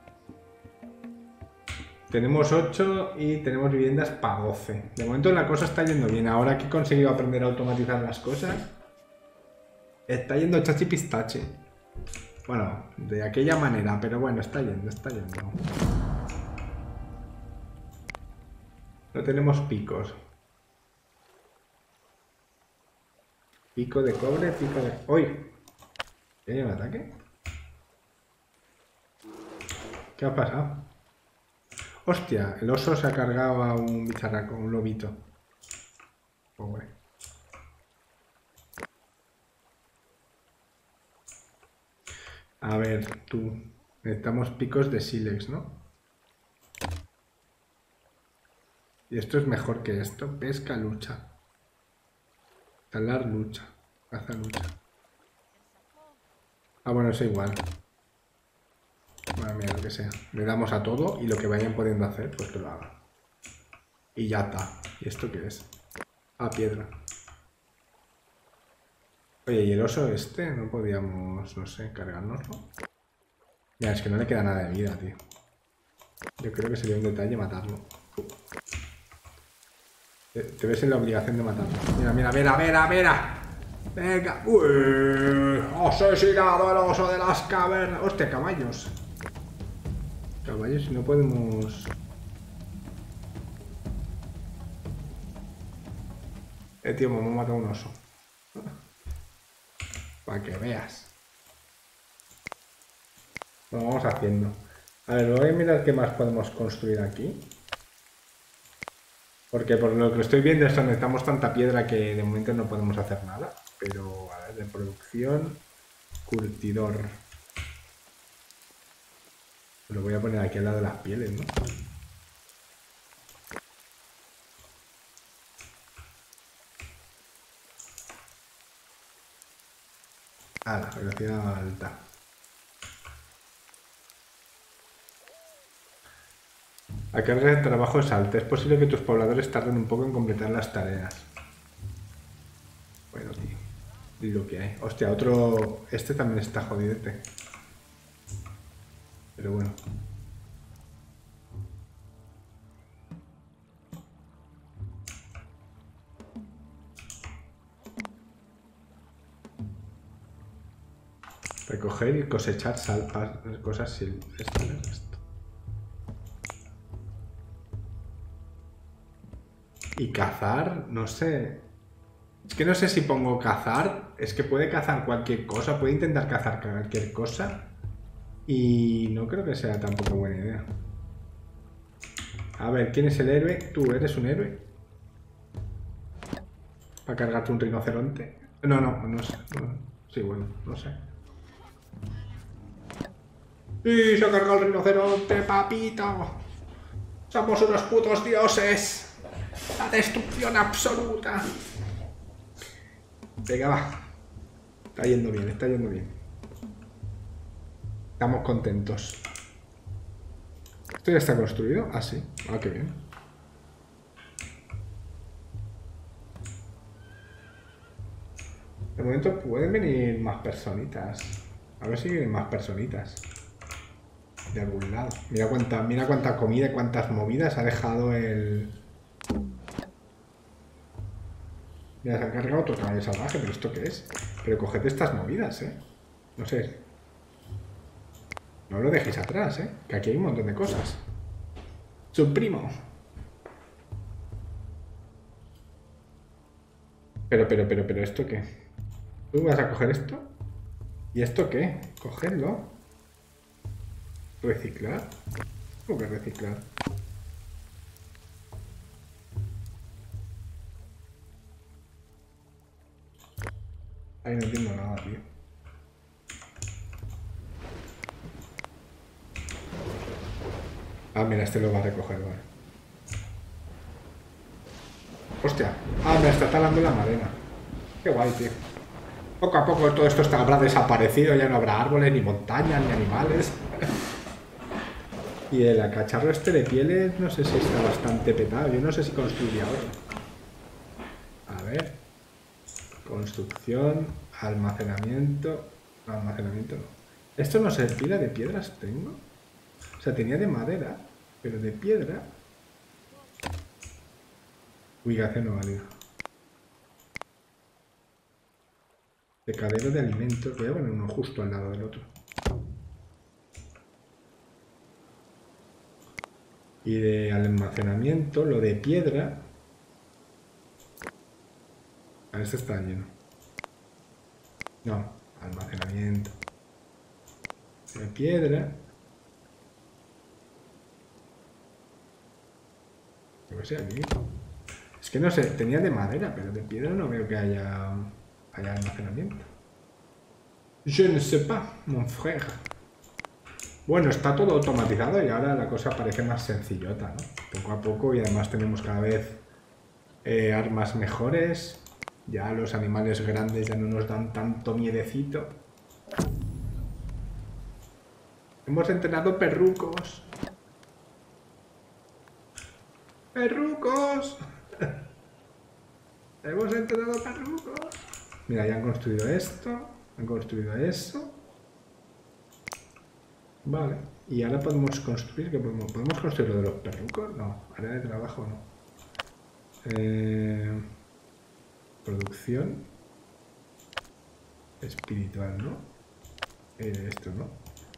Tenemos 8 y tenemos viviendas para 12. De momento la cosa está yendo bien. Ahora que he conseguido aprender a automatizar las cosas, está yendo chachi pistache. Bueno, de aquella manera, pero bueno, está yendo, está yendo. No tenemos picos. Pico de cobre, pico de... ¡Uy! ¿Hay un ataque? ¿Qué ha pasado? ¡Hostia! El oso se ha cargado a un bicharraco, un lobito. Pobre. A ver, tú. Necesitamos picos de sílex, ¿no? Y esto es mejor que esto. Pesca, lucha. Talar, lucha. Caza, lucha. Ah, bueno, es igual. Bueno, mira, lo que sea. Le damos a todo y lo que vayan pudiendo hacer, pues que lo hagan. Y ya está. ¿Y esto qué es? Ah, piedra. Oye, ¿y el oso este? No podíamos, no sé, cargárnoslo. Mira, es que no le queda nada de vida, tío. Yo creo que sería un detalle matarlo. Te ves en la obligación de matarlo. Mira, mira, mira, mira, mira. Venga. ¡Uy! ¡Asesinado el oso de las cavernas! ¡Hostia, caballos! Caballos, no podemos... Tío, me hemos matado un oso. Para que veas. Lo vamos haciendo. A ver, voy a mirar qué más podemos construir aquí. Porque por lo que estoy viendo es que necesitamos tanta piedra que de momento no podemos hacer nada. Pero, a ver, de producción... Curtidor. Lo voy a poner aquí al lado de las pieles, ¿no? Ah, la velocidad alta. La carga de trabajo es alta. Es posible que tus pobladores tarden un poco en completar las tareas. Bueno, tío. Y lo que hay. Hostia, otro... Este también está jodidete. Pero bueno. Recoger y cosechar cosas silvestres. Esto. Y cazar, no sé. Es que no sé si pongo cazar. Es que puede cazar cualquier cosa. Puede intentar cazar cualquier cosa. Y no creo que sea tampoco buena idea. A ver, ¿quién es el héroe? ¿Tú eres un héroe? ¿Para cargarte un rinoceronte? No sé. Sí, bueno, no sé. ¡Y se ha cargado el rinoceronte, papito! ¡Somos unos putos dioses! ¡La destrucción absoluta! Venga, va. Está yendo bien, está yendo bien. Estamos contentos. ¿Esto ya está construido? Ah, sí. Ah, qué bien. De momento pueden venir más personitas. A ver si vienen más personitas. De algún lado. Mira cuánta comida y cuántas movidas ha dejado el... Mira, se ha cargado otro caballo salvaje, pero ¿esto qué es? Pero coged estas movidas, ¿eh? No sé. No lo dejéis atrás, ¿eh? Que aquí hay un montón de cosas. ¡Suprimo! Pero, ¿esto qué? ¿Tú vas a coger esto? ¿Y esto qué? Cogedlo. ¿Reciclar? ¿Cómo que reciclar? Ahí no entiendo nada, tío. Ah, mira, este lo va a recoger, vale. Hostia. Ah, me está talando la madera. Qué guay, tío. Poco a poco todo esto habrá desaparecido, ya no habrá árboles, ni montañas, ni animales. Y el cacharro este de pieles, no sé si está bastante petado. Yo no sé si construiría ahora. A ver. Construcción, almacenamiento. No, almacenamiento no. Esto no sé, pila de piedras tengo. O sea, tenía de madera, pero de piedra. Ubicación no válida. Secadero de alimentos. Voy a poner uno justo al lado del otro. Y de almacenamiento, lo de piedra. A ver, este está lleno. No, almacenamiento. De piedra. Yo qué sé, aquí. Es que no sé, tenía de madera, pero de piedra no veo que haya almacenamiento. Je ne sais pas, mon frère. Bueno, está todo automatizado y ahora la cosa parece más sencillota, ¿no? Poco a poco, y además tenemos cada vez armas mejores. Ya los animales grandes ya no nos dan tanto miedecito. Hemos entrenado perrucos. ¡Perrucos! Hemos entrenado perrucos. Mira, ya han construido esto. Han construido eso. Vale. Y ahora podemos construir... ¿Qué podemos? ¿Podemos construir lo de los perrucos? No. Área de trabajo no. Producción. Espiritual, ¿no? Esto, ¿no?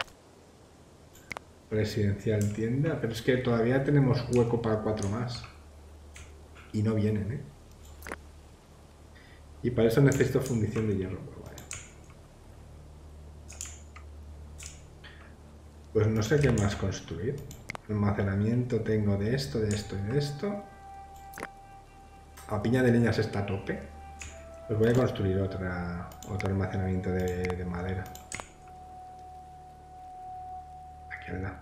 Residencial, tienda. Pero es que todavía tenemos hueco para 4 más. Y no vienen, ¿eh? Y para eso necesito fundición de hierro. Pues, vaya. Pues no sé qué más construir. Almacenamiento tengo de esto, de esto y de esto. La piña de leñas está a tope. Pues voy a construir otro almacenamiento de madera. Aquí al lado.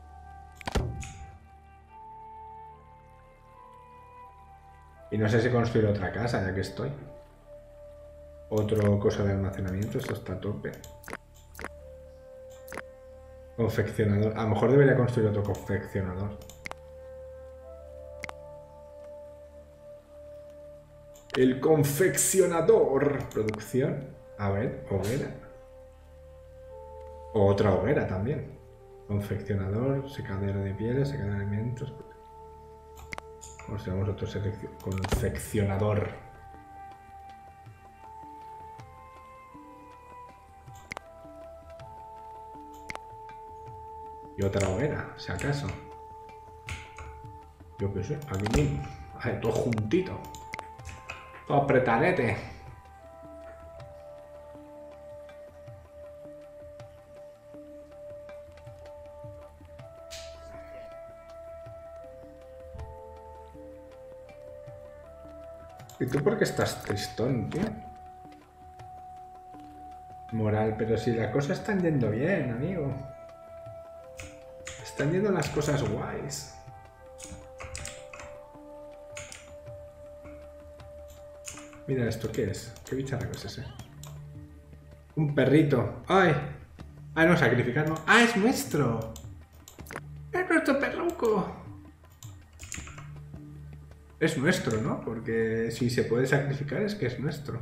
Y no sé si construir otra casa, ya que estoy. Otro cosa de almacenamiento, esto está a tope. Confeccionador. A lo mejor debería construir otro confeccionador. El confeccionador. Producción. A ver, hoguera. O otra hoguera también. Confeccionador, secadero de pieles, secadero de alimentos. Construimos otro confeccionador. Y otra hoguera, si acaso. Yo qué sé, aquí mismo. Ay, todo juntito. Todo apretadete. ¿Y tú por qué estás tristón, tío? Moral, pero si las cosas están yendo bien, amigo. Están yendo las cosas guays. Mira esto, ¿qué es? ¿Qué bicharraco es ese? Un perrito. ¡Ay! Ah, no, sacrificar no. ¡Ah, es nuestro! ¡Es nuestro perruco! Es nuestro, ¿no? Porque si se puede sacrificar es que es nuestro.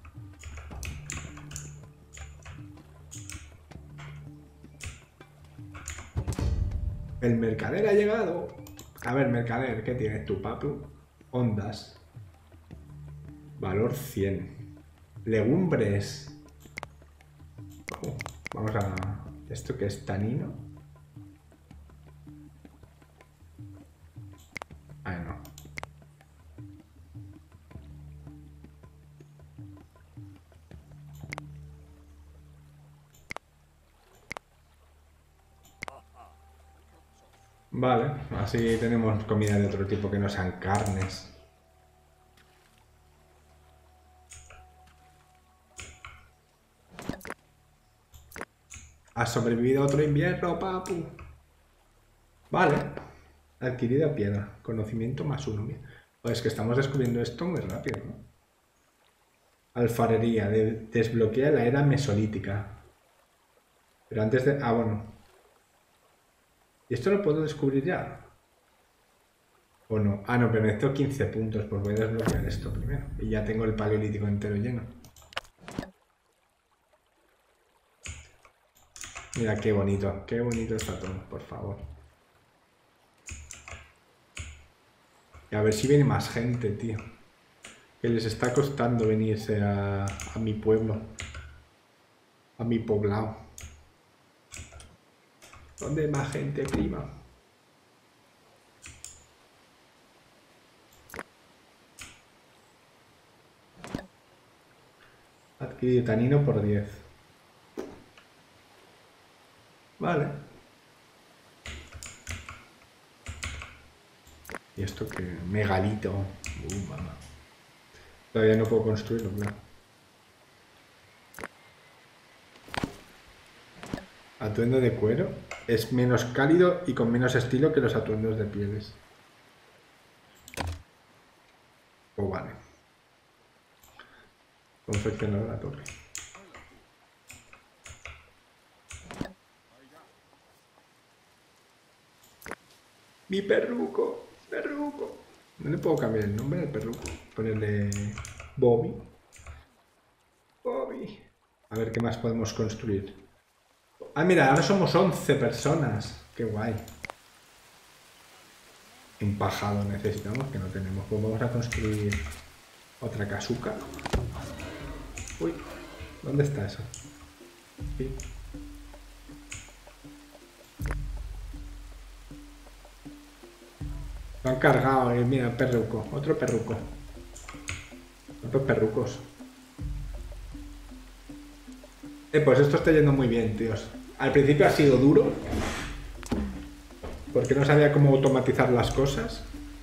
El mercader ha llegado. A ver, mercader, ¿qué tienes tú, papu? Ondas. Valor 100. Legumbres. Vamos a... ¿Esto qué es? ¿Tanino? Ah, no. Vale, así tenemos comida de otro tipo que no sean carnes. ¿Has sobrevivido a otro invierno, papu? Vale. Adquirida piedra. Conocimiento +1. Pues es que estamos descubriendo esto muy rápido, ¿no? Alfarería. Desbloquea la era mesolítica. Pero antes de... Ah, bueno. ¿Y esto lo puedo descubrir ya? ¿O no? Ah, no, pero necesito 15 puntos. Pues voy a desbloquear esto primero. Y ya tengo el paleolítico entero lleno. Mira qué bonito está todo, por favor. Y a ver si viene más gente, tío. Que les está costando venirse a mi pueblo. A mi poblado. ¿Dónde hay más gente, prima? Adquirir tanino por 10. Vale. ¿Y esto qué? Megalito. Mamá. Todavía no puedo construirlo, claro. Atuendo de cuero. Es menos cálido y con menos estilo que los atuendos de pieles. Oh, vale. Confeccionar la torre. Mi perruco. Perruco. No le puedo cambiar el nombre al perruco. Ponerle Bobby. Bobby. A ver qué más podemos construir. Ah, mira, ahora somos 11 personas. Qué guay. Empajado necesitamos, que no tenemos. Pues vamos a construir otra casuca. Uy, ¿dónde está eso? Sí. Lo han cargado, mira, perruco. Otro perruco. Otros perrucos. Pues esto está yendo muy bien, tíos. Al principio ha sido duro. Porque no sabía cómo automatizar las cosas.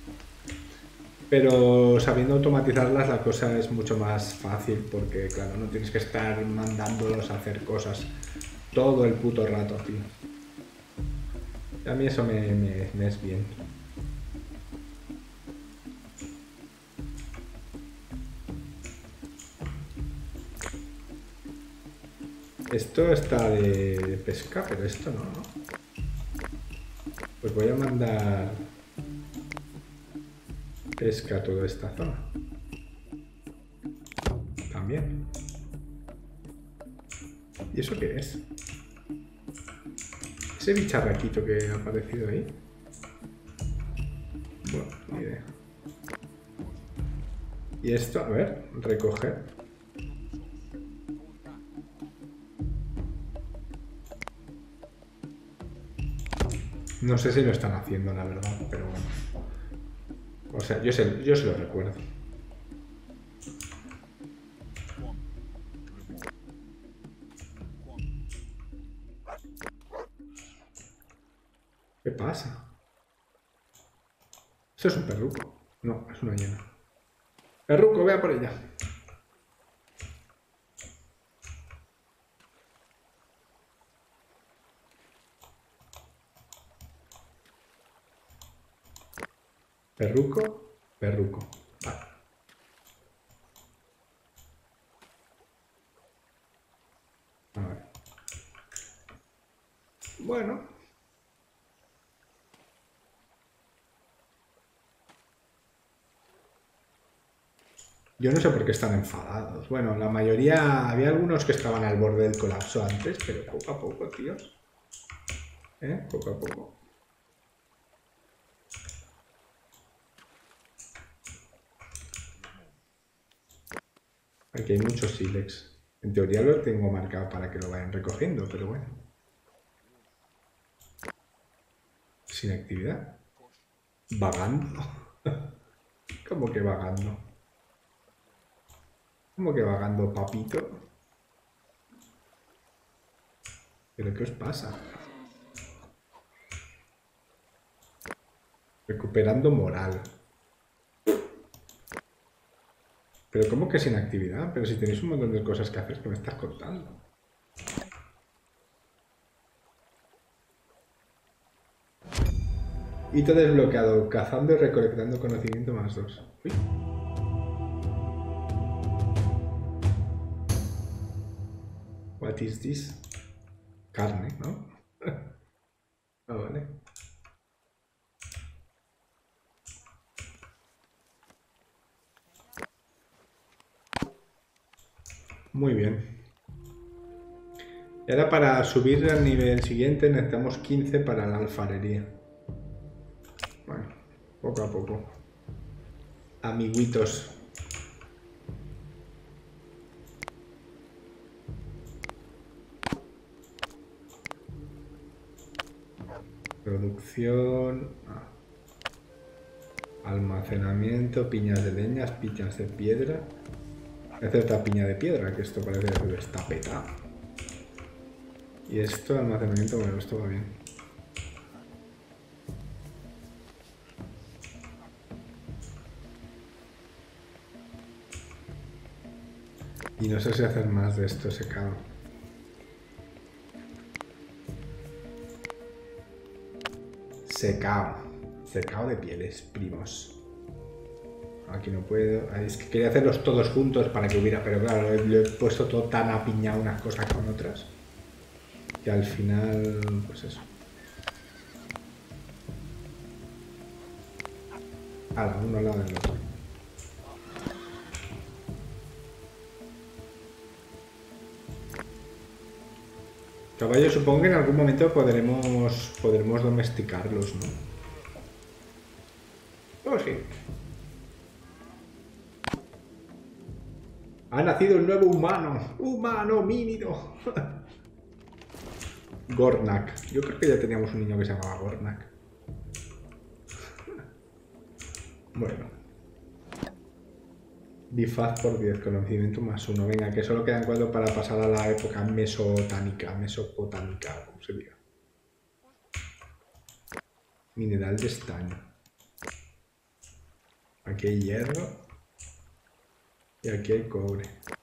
Pero sabiendo automatizarlas la cosa es mucho más fácil. Porque, claro, no tienes que estar mandándolos a hacer cosas todo el puto rato, tío. A mí eso me es bien. Esto está de pesca, pero esto no, ¿no? Pues voy a mandar pesca a toda esta zona. También. ¿Y eso qué es? Ese bicharraquito que ha aparecido ahí. Bueno, ni idea. Y esto, a ver, recoger. No sé si lo están haciendo, la verdad, pero bueno. O sea, yo se lo recuerdo. ¿Qué pasa? Eso es un perruco. No, es una hiena. Perruco, vea por ella. Perruco, perruco. Vale. A ver. Bueno. Yo no sé por qué están enfadados. Bueno, la mayoría... Había algunos que estaban al borde del colapso antes, pero poco a poco, tíos. Poco a poco. Aquí hay muchos sílex. En teoría lo tengo marcado para que lo vayan recogiendo, pero bueno. Sin actividad. Vagando. ¿Cómo que vagando? ¿Cómo que vagando, papito? ¿Pero qué os pasa? Recuperando moral. Pero ¿cómo que sin actividad? Pero si tenéis un montón de cosas que hacer, ¿qué me estás contando? Hito desbloqueado. Cazando y recolectando conocimiento +2. Uy. What is this? Carne, ¿no? Ah, vale. Muy bien. Y ahora para subir al nivel siguiente necesitamos 15 para la alfarería. Bueno, poco a poco. Amiguitos. Producción. Almacenamiento, piñas de leñas, piñas de piedra. Voy a hacer esta piña de piedra, que esto parece que está petado. Y esto, almacenamiento, bueno, esto va bien. Y no sé si hacer más de esto secado. Secado. Secado de pieles, primos. Aquí no puedo. Es que quería hacerlos todos juntos para que hubiera. Pero claro, lo he puesto todo tan apiñado unas cosas con otras. Que al final. Pues eso. Ala, uno al lado del otro. Caballos, supongo que en algún momento podremos domesticarlos, ¿no? Oh, sí. Ha nacido un nuevo humano. Humano mímido. Gornak. Yo creo que ya teníamos un niño que se llamaba Gornak. Bueno. Bifaz por 10, conocimiento +1. Venga, que solo quedan 4 para pasar a la época mesopotámica, como se diga. Mineral de estaño. Aquí hay hierro. Y aquí hay cobre.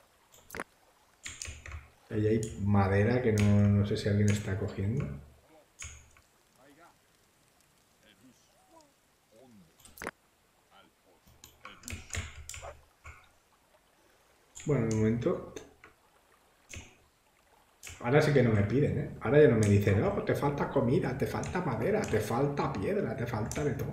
Ahí hay madera que no sé si alguien está cogiendo. Bueno, de momento. Ahora sí que no me piden, ¿eh? Ahora ya no me dicen, no, pues te falta comida, te falta madera, te falta piedra, te falta de todo.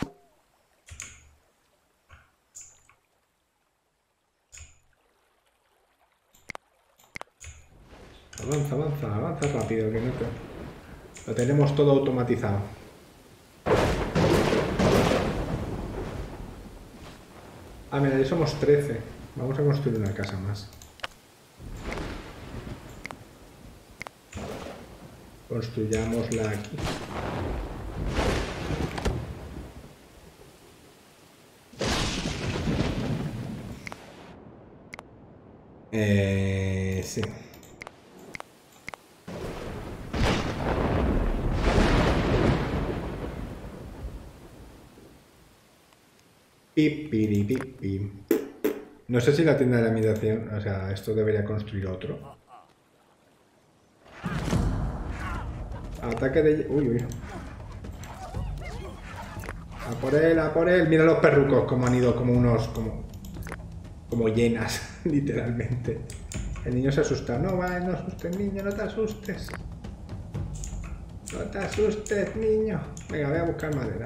Avanza, avanza, avanza rápido, que no te... Lo tenemos todo automatizado. Ah, mira, ya somos 13. Vamos a construir una casa más. Construyámosla aquí. Sí. Pipiripipi. No sé si la tienda de la imitación, o sea, esto debería construir otro. Ataque de... Uy, uy. A por él, a por él. Mira los perrucos como han ido como unos... Como llenas, literalmente. El niño se asusta. No, va, no asustes, niño, no te asustes. No te asustes, niño. Venga, voy a buscar madera.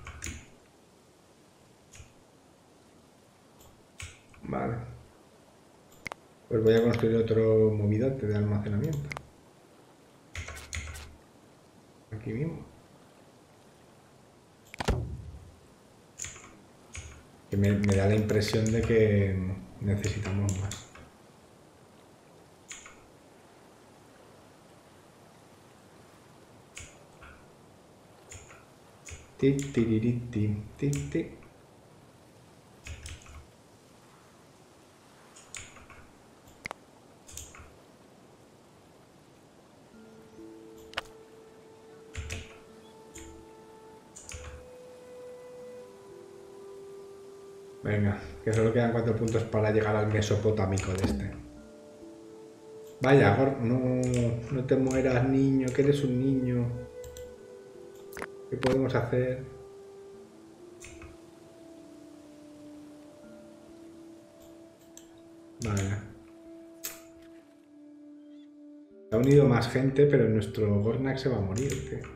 Vale. Pues voy a construir otro movidote de almacenamiento. Aquí mismo. Que me da la impresión de que necesitamos más. Tic, tiriritti, tic, tic. Venga, que solo quedan 4 puntos para llegar al mesopotámico de este. Vaya, no, no te mueras, niño, que eres un niño. ¿Qué podemos hacer? Vale. Ha unido más gente, pero nuestro Gornak se va a morir, tío.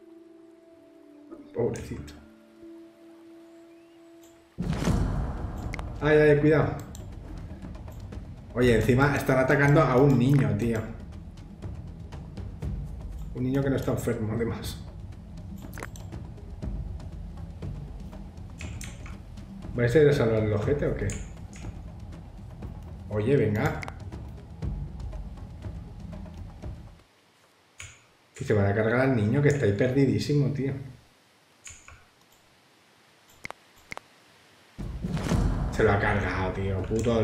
Pobrecito. Ay, ay, cuidado. Oye, encima están atacando a un niño, tío. Un niño que no está enfermo, además. ¿Vais a ir a salvar el ojete o qué? Oye, venga. Que se van a cargar al niño, que está ahí perdidísimo, tío. Se lo ha cargado, tío. Puto...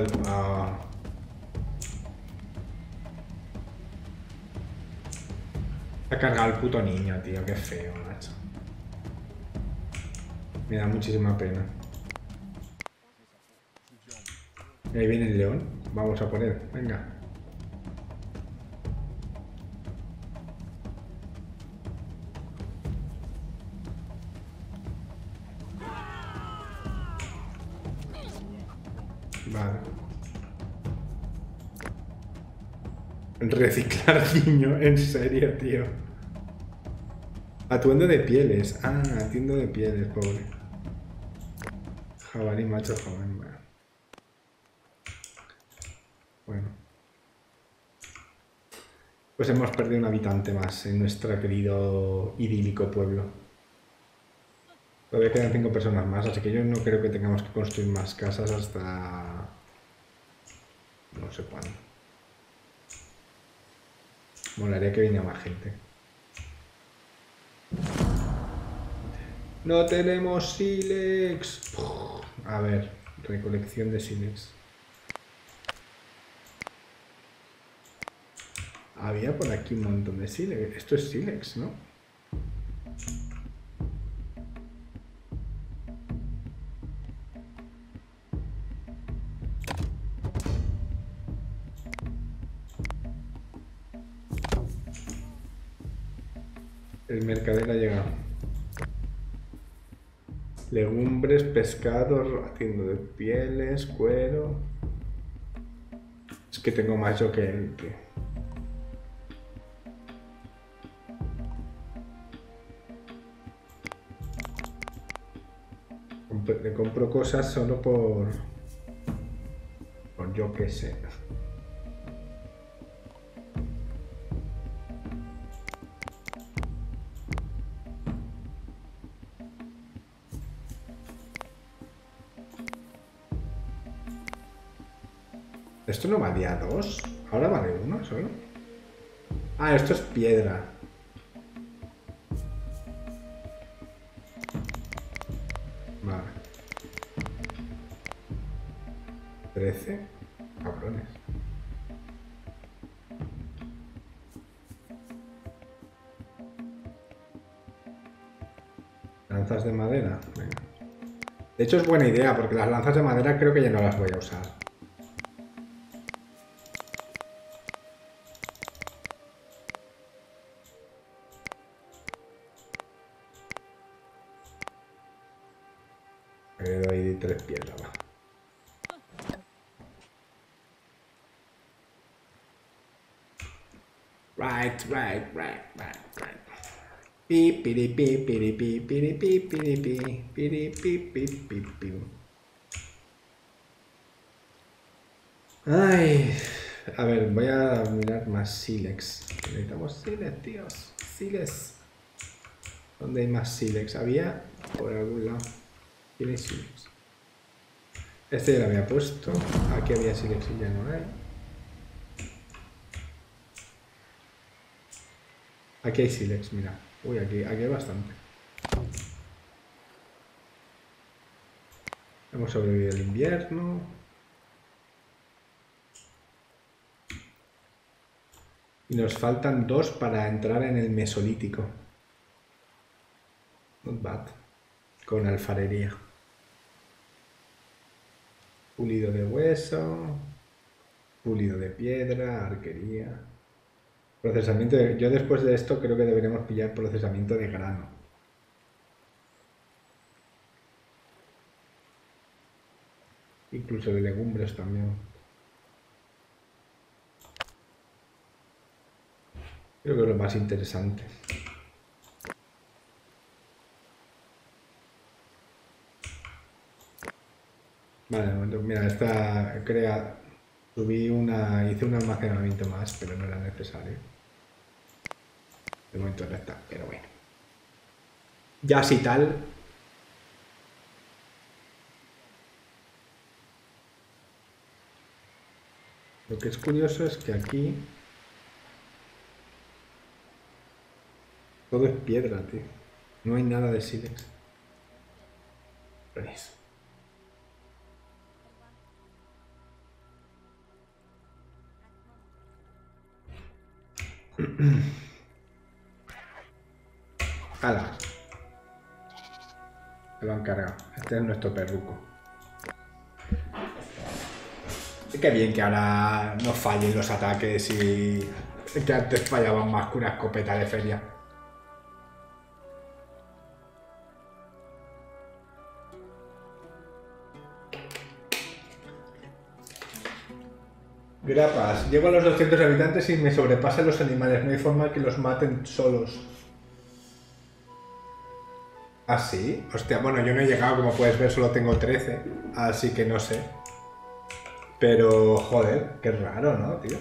Ha cargado al puto niño, tío. Qué feo, macho. Me da muchísima pena. Y ahí viene el león. Vamos a por él. Venga. Vale. Reciclar niño, en serio, tío. Atuendo de pieles. Ah, atiendo de pieles, pobre. Jabalí macho joven, bueno. Bueno. Pues hemos perdido un habitante más en nuestro querido idílico pueblo. Todavía quedan 5 personas más, así que yo no creo que tengamos que construir más casas hasta... no sé cuándo. Molaría que viniera más gente. ¡No tenemos sílex! A ver, recolección de sílex. Había por aquí un montón de sílex. Esto es sílex, ¿no? El mercader ha llegado. Legumbres, pescados, atiendo de pieles, cuero... Es que tengo más yo que él, tío. Le compro cosas solo por yo qué sé. ¿Esto no valía 2? ¿Ahora vale 1 solo? Ah, esto es piedra. Vale. 13. Cabrones. Lanzas de madera. Venga. De hecho es buena idea, porque las lanzas de madera creo que ya no las voy a usar. Le doy 3 piedras, va. Right. Pi, piri, pi, piri, pi, piri, pi, piri, pi, piri, pi, pi, pi, pi. Ay, a ver, voy a mirar más sílex. Necesitamos sílex, tíos. Sílex. ¿Dónde hay más sílex? Había por algún lado. ¿Tiene sílex? Este ya lo había puesto. Aquí había sílex y ya no hay. Aquí hay sílex, mira. Uy, aquí hay bastante. Hemos sobrevivido el invierno. Y nos faltan 2 para entrar en el mesolítico. Not bad. Con alfarería. Pulido de hueso. Pulido de piedra, arquería. Procesamiento de... Yo después de esto creo que deberemos pillar procesamiento de grano. Incluso de legumbres también. Creo que es lo más interesante. Vale, mira, esta crea... Subí una... Hice un almacenamiento más, pero no era necesario. De momento no está, pero bueno. Ya si tal... Lo que es curioso es que aquí... Todo es piedra, tío. No hay nada de sílex. ¿Veis? ¡Hala! Se lo han cargado. Este es nuestro perruco. Qué bien que ahora no fallen los ataques y que antes fallaban más que una escopeta de feria. Grapas, llego a los 200 habitantes y me sobrepasan los animales. No hay forma que los maten solos. ¿Ah, sí? Hostia, bueno, yo no he llegado, como puedes ver, solo tengo 13. Así que no sé. Pero, joder, qué raro, ¿no, tío?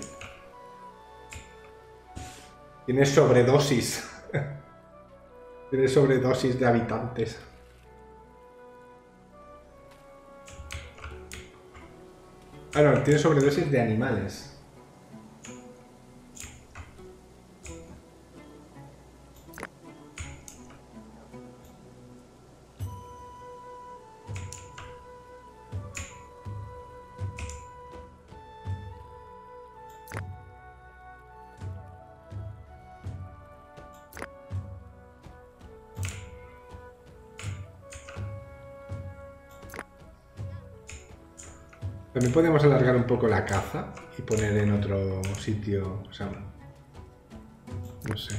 Tienes sobredosis. Tienes sobredosis de habitantes. Ah, no, tienes sobredosis de animales. También podemos alargar un poco la caza y poner en otro sitio, o sea, no sé.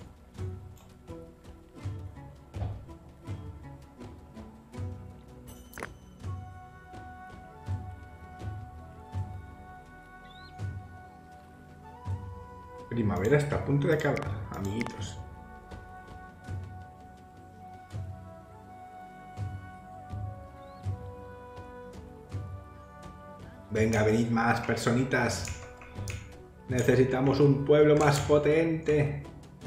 Primavera está a punto de acabar, amiguitos. Venga, venid más personitas. Necesitamos un pueblo más potente.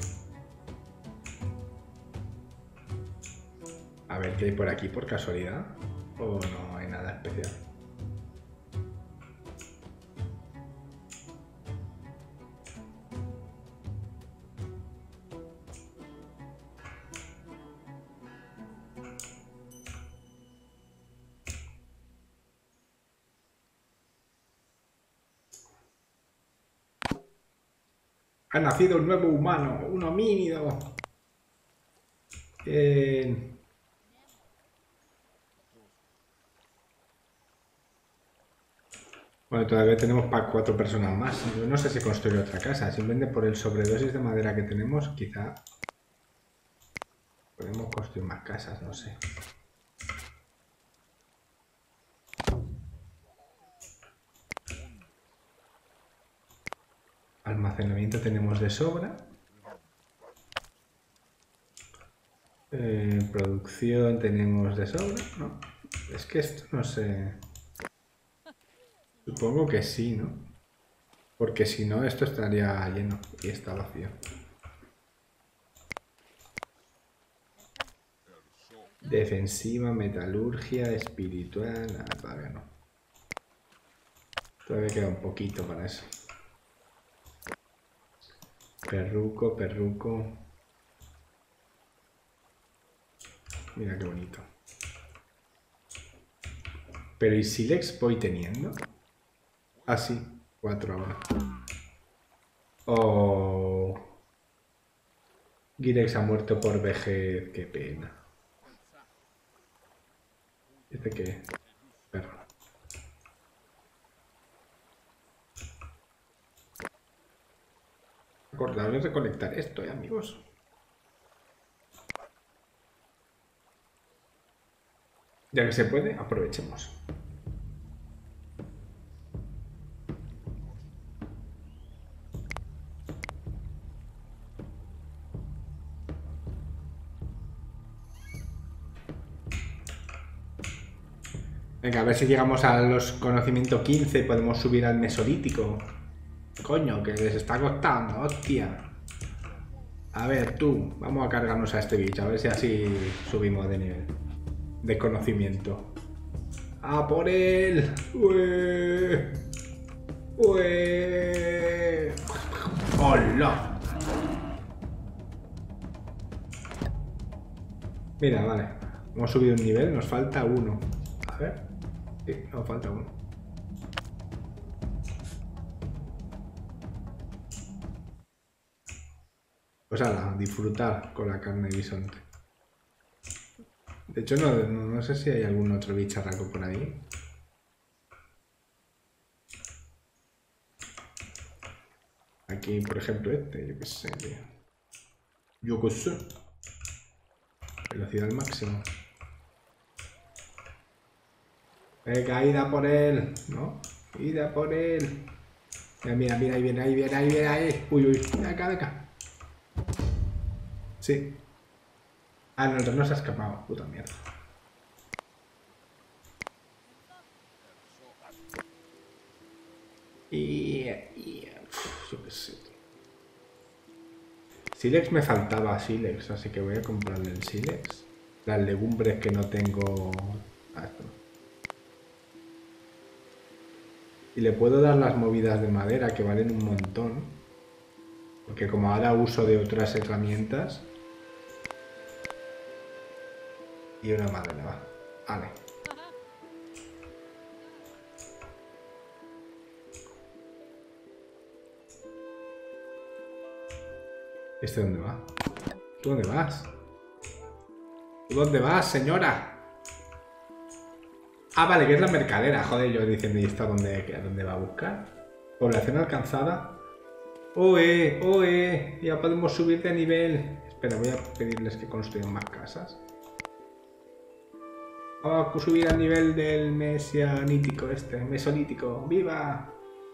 A ver qué hay por aquí por casualidad. O no hay nada especial. Ha nacido un nuevo humano, un homínido. Bueno, todavía tenemos para 4 personas más. Yo no sé si construir otra casa. Simplemente por el sobredosis de madera que tenemos, quizá podemos construir más casas, no sé. Almacenamiento tenemos de sobra. Producción tenemos de sobra, ¿no? Es que esto no sé... Supongo que sí, ¿no? Porque si no, esto estaría lleno y está vacío. Defensiva, metalurgia, espiritual... Nada, todavía no. Todavía queda un poquito para eso. Perruco, perruco... Mira qué bonito. Pero ¿y Silex voy teniendo? Ah, sí. 4 ahora. Oh. Girex ha muerto por vejez. Qué pena. ¿Este qué? Perro. Acordaos de recolectar esto, amigos. Ya que se puede, aprovechemos. Venga, a ver si llegamos a los conocimiento 15 y podemos subir al mesolítico. Coño, que les está costando, hostia. A ver, tú, vamos a cargarnos a este bicho, a ver si así subimos de nivel. De conocimiento. ¡A por él! ¡Ué! ¡Ué! ¡Hola! Mira, vale. Hemos subido un nivel, nos falta uno. A ver. Sí, nos falta uno. Pues a disfrutar con la carne de bisonte. De hecho, no sé si hay algún otro bicharraco por ahí. Aquí, por ejemplo, este, yo qué sé, tío. Yo qué sé. Velocidad al máximo. Venga, ida por él, ¿no? Ida por él. Mira, mira, ahí viene, ahí viene, ahí viene, ahí. Uy, uy, de acá. Sí. Ah, no, no se ha escapado. Puta mierda. Yo qué sé. Silex me faltaba Silex, así que voy a comprarle el Silex. Las legumbres que no tengo... Ah, esto no. Y le puedo dar las movidas de madera, que valen un montón. Porque como ahora uso de otras herramientas... Y una madera, va. Vale. ¿Este dónde va? ¿Tú dónde vas? ¿Tú dónde vas, señora? Ah, vale, que es la mercadera. Joder, yo diciendo, ¿y esto dónde va a buscar? Población alcanzada. ¡Oe! ¡Oe! Ya podemos subir de nivel. Espera, voy a pedirles que construyan más casas. Vamos a subir al nivel del mesolítico este. Mesolítico. ¡Viva!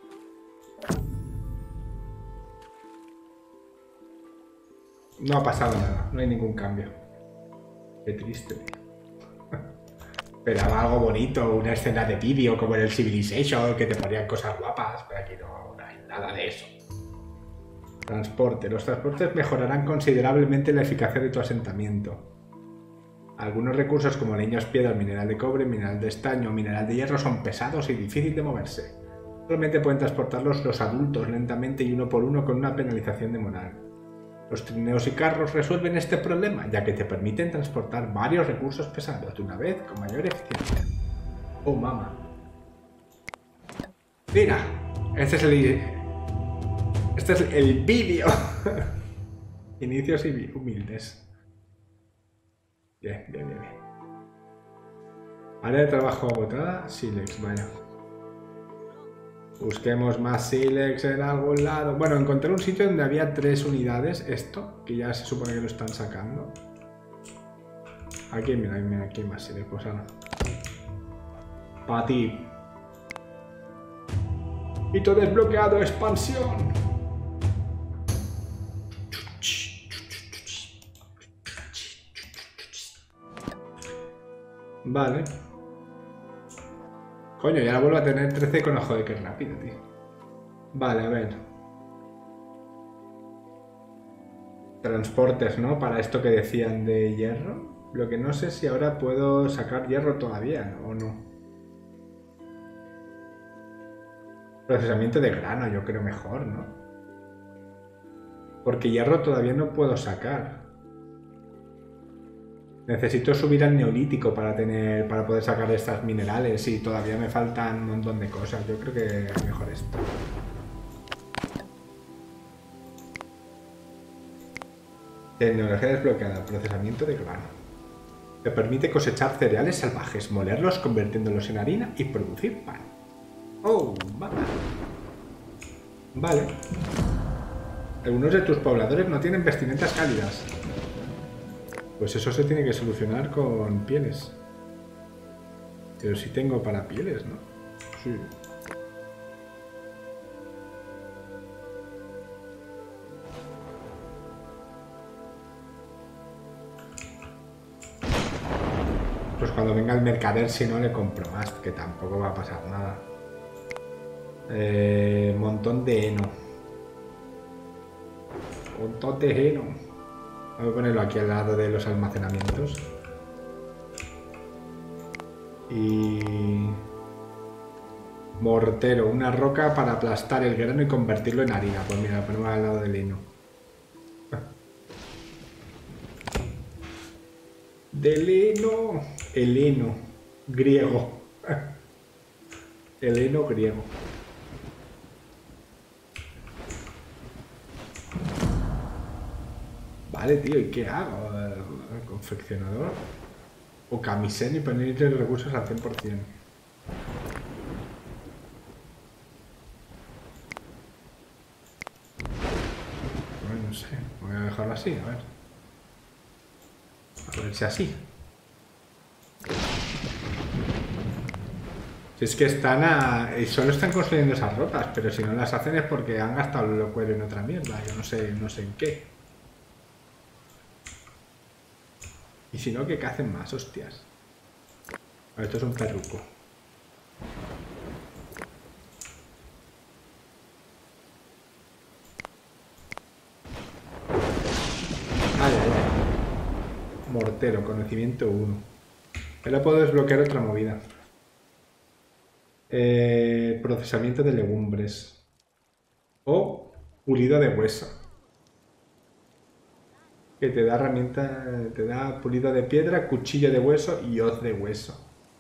No ha pasado nada. No hay ningún cambio. Qué triste, tío. Esperaba algo bonito, una escena de vídeo como en el Civilization, que te ponían cosas guapas, pero aquí no hay nada de eso. Transporte. Los transportes mejorarán considerablemente la eficacia de tu asentamiento. Algunos recursos como leños, piedras, mineral de cobre, mineral de estaño o mineral de hierro son pesados y difíciles de moverse. Solamente pueden transportarlos los adultos lentamente y uno por uno con una penalización de moral. Los trineos y carros resuelven este problema, ya que te permiten transportar varios recursos pesados de una vez con mayor eficiencia. ¡Oh, mamá! ¡Mira! Este es el vídeo. Inicios y humildes. Bien, bien, bien, bien. Área de trabajo agotada. Silex, vaya. Busquemos más Silex en algún lado. Bueno, encontré un sitio donde había 3 unidades. Esto, que ya se supone que lo están sacando. Aquí, mira, aquí hay más Silex. Pues ahora. Para ti. Hito desbloqueado, expansión. Vale. Coño, ya la vuelvo a tener 13 con ojo de que rápido, tío. Vale, a ver. Transportes, ¿no? Para esto que decían de hierro. Lo que no sé si ahora puedo sacar hierro todavía, ¿o no? Procesamiento de grano, yo creo mejor, ¿no? Porque hierro todavía no puedo sacar. Necesito subir al neolítico para poder sacar estas minerales y todavía me faltan un montón de cosas. Yo creo que es mejor esto. Tecnología desbloqueada. Procesamiento de grano. Te permite cosechar cereales salvajes, molerlos convirtiéndolos en harina y producir pan. Oh, vale. Vale. Algunos de tus pobladores no tienen vestimentas cálidas. Pues eso se tiene que solucionar con pieles. Pero sí tengo para pieles, ¿no? Sí. Pues cuando venga el mercader, si no, le compro más, que tampoco va a pasar nada. Montón de heno. Montón de heno. Voy a ponerlo aquí al lado de los almacenamientos. Y... mortero, una roca para aplastar el grano y convertirlo en harina. Pues mira, lo ponemos al lado del heno. Del heno. El heno griego. El heno griego. Vale, tío, ¿y qué hago? ¿Confeccionador? O camisén y poner recursos al 100%. Bueno, no sé. Voy a dejarlo así, a ver. A ver si así. Si es que están solo están construyendo esas ropas, pero si no las hacen es porque han gastado el cuero en otra mierda. Yo no sé en qué. Y si no, ¿qué hacen más? Hostias. A ver, esto es un perruco. Ay, ay, ay. Mortero, conocimiento 1. Ahora puedo desbloquear otra movida. Procesamiento de legumbres. O pulido de hueso. Que te da herramienta, te da pulido de piedra, cuchillo de hueso y hoz de hueso.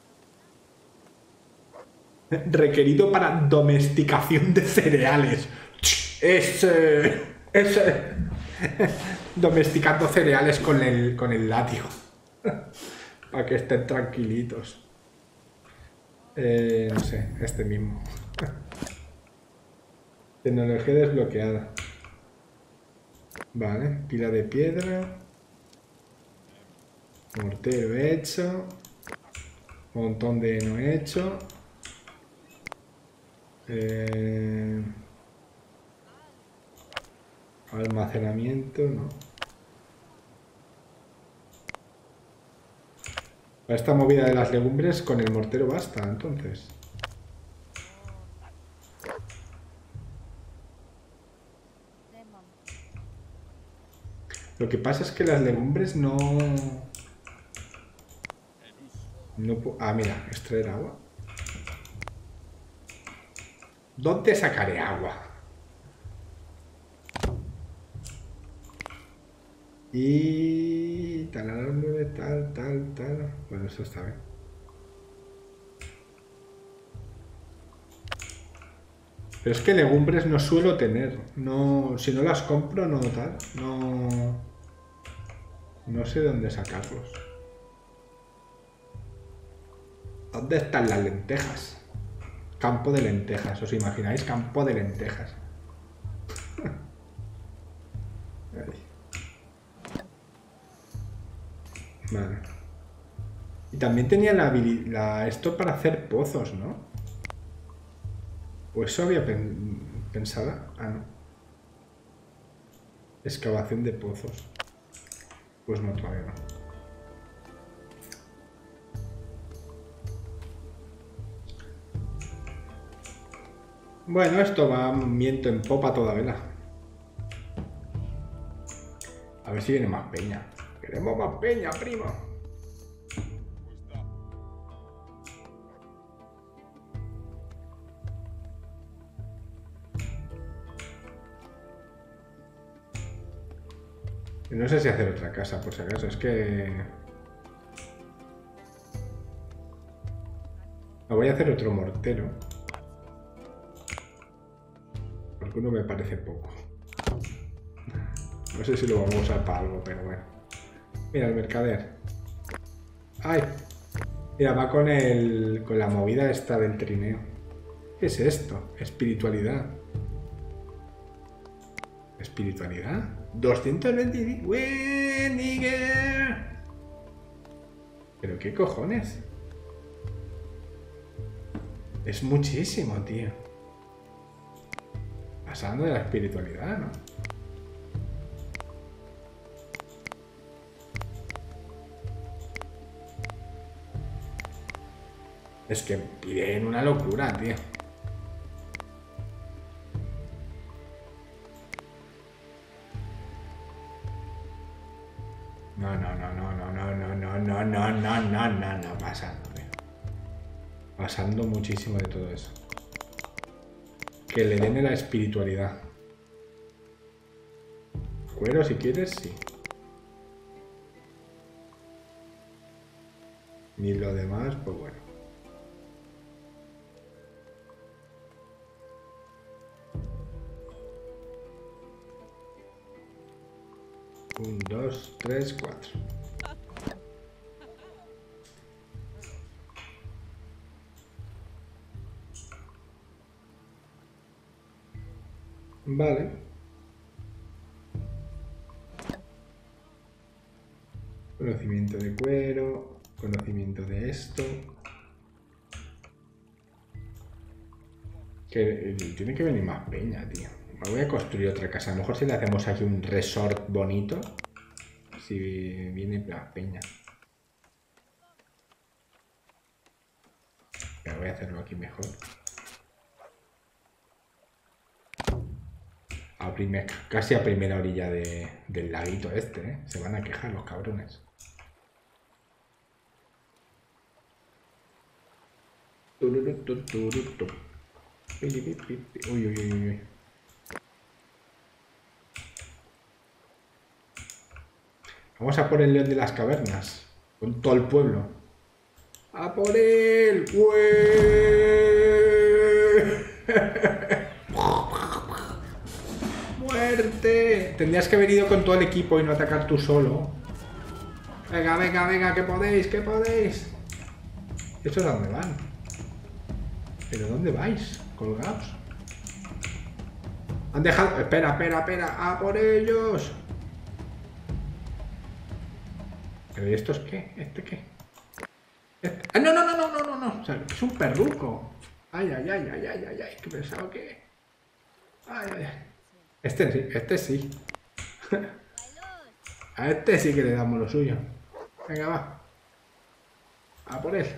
Requerido para domesticación de cereales. Domesticando cereales con el látigo. Para que estén tranquilitos. No sé, este mismo. Tecnología desbloqueada. Vale, pila de piedra. Mortero hecho. Montón de heno hecho. Almacenamiento, no. Para esta movida de las legumbres con el mortero basta, entonces. Lo que pasa es que las legumbres no... Ah, mira, extraer agua. ¿Dónde sacaré agua? Y... tal. Bueno, eso está bien. Pero es que legumbres no suelo tener. No, si no las compro, no tal. No sé dónde sacarlos. ¿Dónde están las lentejas? Campo de lentejas. ¿Os imagináis? Campo de lentejas. Vale. Y también tenía la habilidad... esto para hacer pozos, ¿no? ¿O eso había pensado? Ah, no. Excavación de pozos. Pues no, todavía no. Bueno, esto va viento en popa toda vela. A ver si viene más peña. Queremos más peña, primo. No sé si hacer otra casa, por si acaso. Es que... me voy a hacer otro mortero. Porque uno me parece poco. No sé si lo vamos a usar para algo, pero bueno. Mira, el mercader. ¡Ay! Mira, va con la movida esta del trineo. ¿Qué es esto? Espiritualidad. espiritualidad. 225. Wendiger. ¿Pero qué cojones? Es muchísimo, tío. Pasando de la espiritualidad, ¿no? Es que piden una locura, tío. No, pasando, tío. Pasando muchísimo de todo eso. Que le den la espiritualidad. Cuero si quieres, sí. Ni lo demás, pues bueno. Un, dos, tres, cuatro. Vale. Conocimiento de cuero, conocimiento de esto. Que tiene que venir más peña, tío. Me voy a construir otra casa. A lo mejor si le hacemos aquí un resort bonito. Si viene más peña. Pero voy a hacerlo aquí mejor. Casi a primera orilla del laguito este, ¿eh? Se van a quejar los cabrones. Uy. Vamos a por el león de las cavernas. Con todo el pueblo. ¡A por él! ¡Muerte! Tendrías que haber ido con todo el equipo y no atacar tú solo. Venga, que podéis. ¿Estos a dónde van? ¿Pero dónde vais? Colgados. Han dejado... Espera. ¡A por ellos! ¿Pero estos qué? ¿Este qué? ¿Este? ¡Ah, no! O sea, es un perruco. Ay, qué pesado que... Ay. Este sí. A este sí que le damos lo suyo. Venga, va. A por él.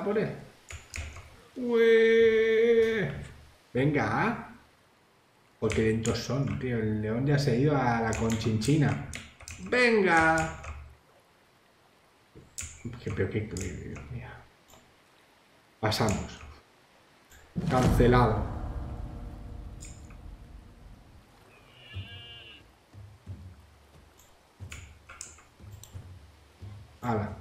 Ué. Venga. Porque lentos son, tío. El león ya se ha ido a la conchinchina. Venga. Dios mío. Pasamos. Cancelado. Hala.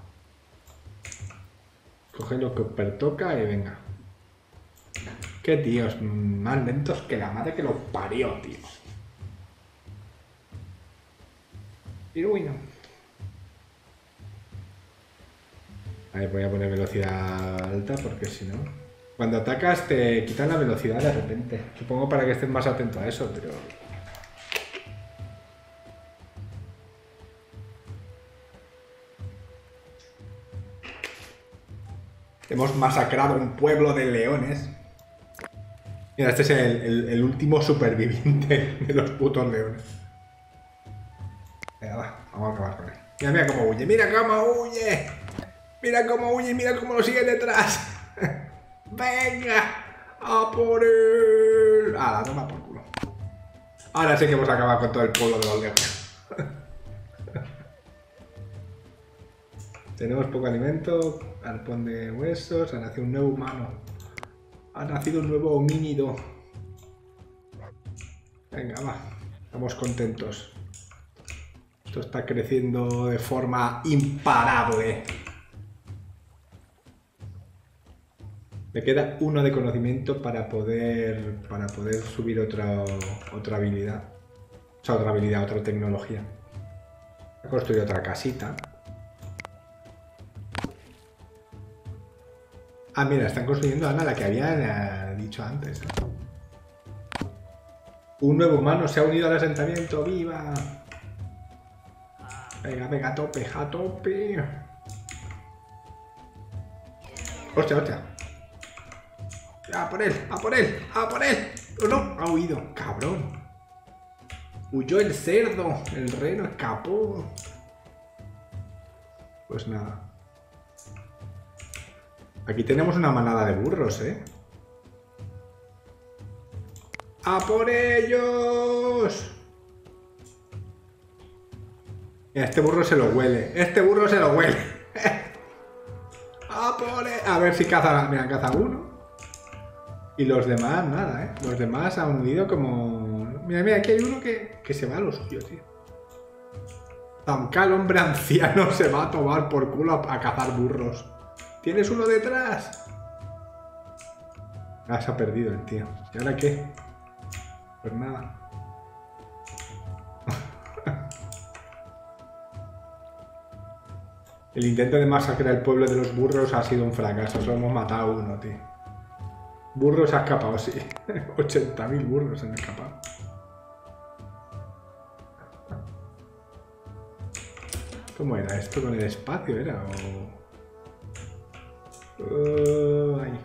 Coge lo que pertoca y venga. Qué tíos más lentos que la madre que los parió, tío. Iruino. Ahí voy a poner velocidad alta porque si no... Cuando atacas te quitan la velocidad de repente. Supongo para que estés más atento a eso, pero... Hemos masacrado un pueblo de leones. Mira, este es el último superviviente de los putos leones. Venga, va, vamos a acabar con él. Mira cómo huye, mira cómo lo sigue detrás. Venga, a por él. Ah, la toma por culo. Ahora sí que hemos acabado con todo el pueblo de los leones. Tenemos poco alimento, arpón de huesos, ha nacido un nuevo humano. Ha nacido un nuevo homínido. Venga, va. Estamos contentos. Esto está creciendo de forma imparable. Me queda uno de conocimiento para poder subir otra habilidad. O sea, otra tecnología. He construido otra casita. Ah, mira, están construyendo, Ana, la que había dicho antes. Un nuevo humano se ha unido al asentamiento. ¡Viva! Venga, venga, a tope, a tope. Hostia, hostia. ¡A por él! ¡A por él! ¡A por él! ¡No! Ha huido. ¡Cabrón! Huyó el cerdo. El reno escapó. Pues nada. Aquí tenemos una manada de burros, ¿eh? ¡A por ellos! Mira, este burro se lo huele. Este burro se lo huele. ¡A por él! A ver si caza... Mira, caza uno. Y los demás, nada, ¿eh? Los demás han unido como... Mira, mira, aquí hay uno que se va a lo suyo, tío. Zamcal, hombre anciano, se va a tomar por culo a cazar burros. ¿Tienes uno detrás? Ah, se ha perdido el tío. ¿Y ahora qué? Pues nada. El intento de masacrar el pueblo de los burros ha sido un fracaso. Solo hemos matado a uno, tío. Burros ha escapado, sí. 80.000 burros han escapado. ¿Cómo era esto con el espacio? ¿Era? Ahí.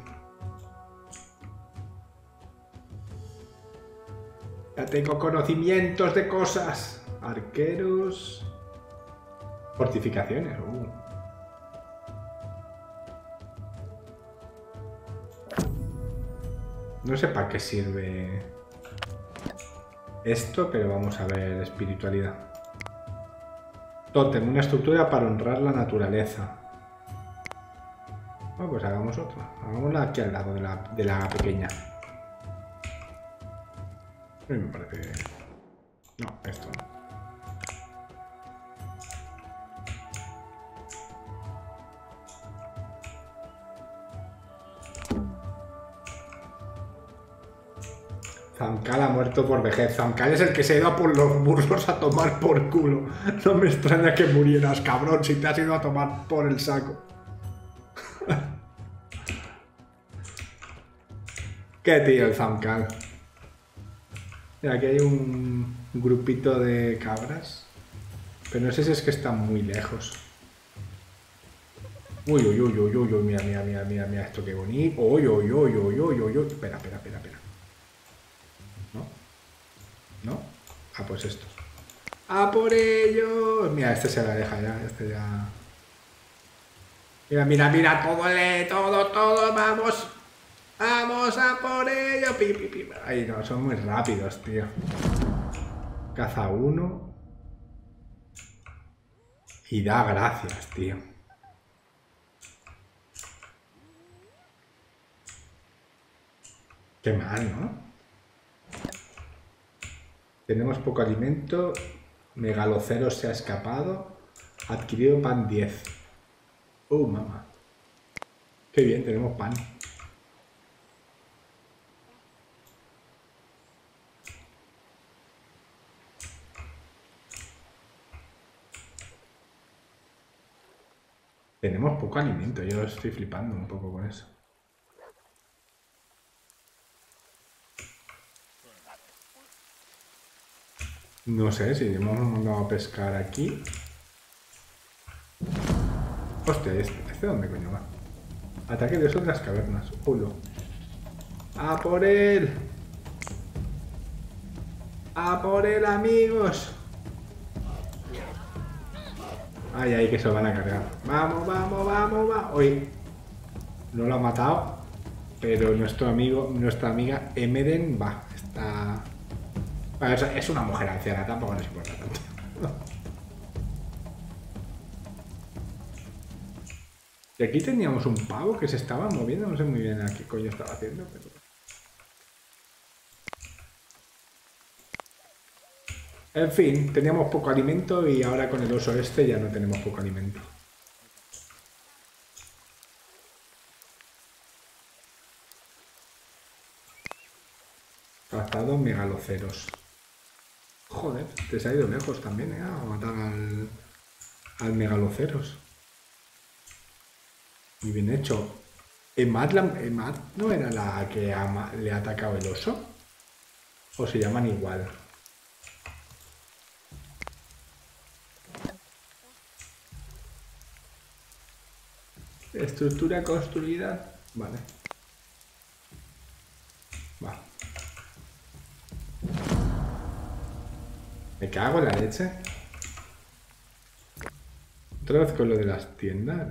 Ya tengo conocimientos de cosas. Arqueros. Fortificaciones. No sé para qué sirve esto, pero vamos a ver espiritualidad. Tótem, una estructura para honrar la naturaleza. Bueno, pues hagamos otra. Hagámosla aquí al lado de la pequeña. A mí me parece... No, esto no. Zamcal ha muerto por vejez. Zamcal es el que se ha ido a por los burros a tomar por culo. No me extraña que murieras, cabrón, si te has ido a tomar por el saco. Qué tío el Zamcal. Mira, aquí hay un grupito de cabras. Pero no sé si es que están muy lejos. Uy, uy, uy, uy, uy, uy, mira, mira, mira, mira, mira, esto qué bonito. Uy, uy, uy, uy, uy, uy, uy. Espera, espera, espera, espera. ¿No? ¿No? Ah, pues esto. ¡A por ellos! Mira, este se la deja ya, este ya... Mira, mira, mira, todo, vamos. Vamos a por ellos. Pi, pi, pi. Ay, no, son muy rápidos, tío. Caza uno. Y da gracias, tío. Qué mal, ¿no? Tenemos poco alimento. Megalocero se ha escapado. Adquirido pan 10. Mamá. Qué bien, tenemos pan. Tenemos poco alimento, yo estoy flipando un poco con eso. No sé si hemos mandado a pescar aquí. Hostia, ¿este dónde coño va? Ataque de otras cavernas. Ulo. ¡A por él! ¡A por él, amigos! Ay, ay, que se lo van a cargar. Vamos, vamos, vamos, vamos. Oye, no lo ha matado, pero nuestro amigo, nuestra amiga Emeden va. Está... Bueno, es una mujer anciana, tampoco nos importa tanto. Y aquí teníamos un pavo que se estaba moviendo, no sé muy bien a qué coño estaba haciendo, pero... En fin, teníamos poco alimento y ahora con el oso este ya no tenemos poco alimento. Cazado megaloceros. Joder, te se ha ido lejos también, ¿eh? A matar al megaloceros. Muy bien hecho. ¿Emad no era la que le ha atacado el oso? O se llaman igual. Estructura construida. Vale. Va. Me cago en la leche. Otra vez con lo de las tiendas.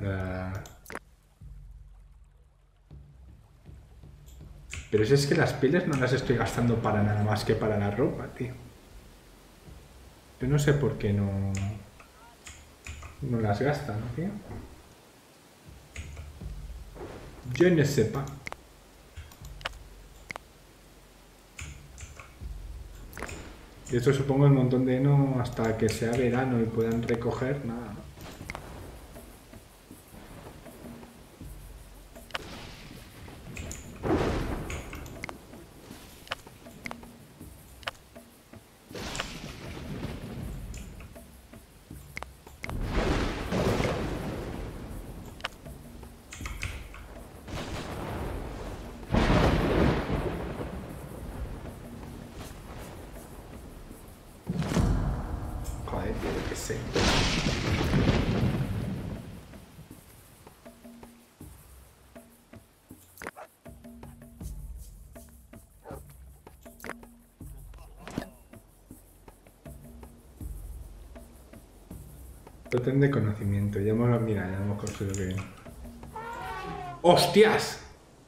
Pero si es que las pieles no las estoy gastando para nada más que para la ropa, tío. Yo no sé por qué no las gastan, tío. Je ne sais pas. Y esto supongo el montón de heno hasta que sea verano y puedan recoger, nada. Joder, tío, yo qué sé. Totem de conocimiento. Ya hemos, mira, ya hemos conseguido que... ¡Hostias!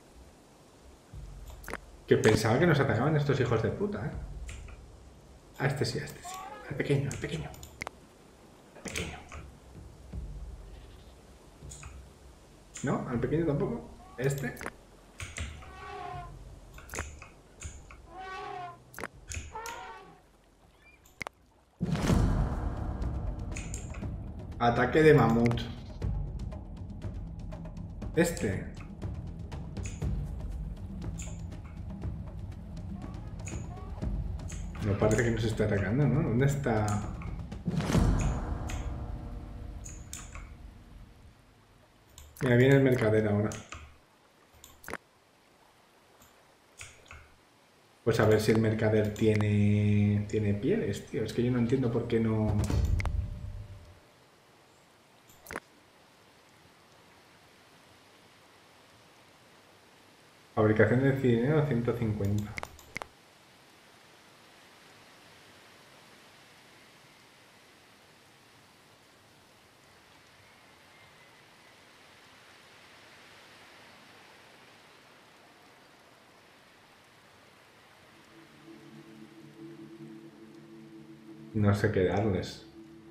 Que pensaba que nos atacaban estos hijos de puta, ¿eh? A este sí, a este sí. Al pequeño, al pequeño. Al pequeño. ¿No? ¿Al pequeño tampoco? ¿Este? Ataque de mamut. Este. No parece que nos esté atacando, ¿no? ¿Dónde está? Mira, viene el mercader ahora. Pues a ver si el mercader tiene pieles, tío. Es que yo no entiendo por qué no... Fabricación de cineo 150. No sé qué darles.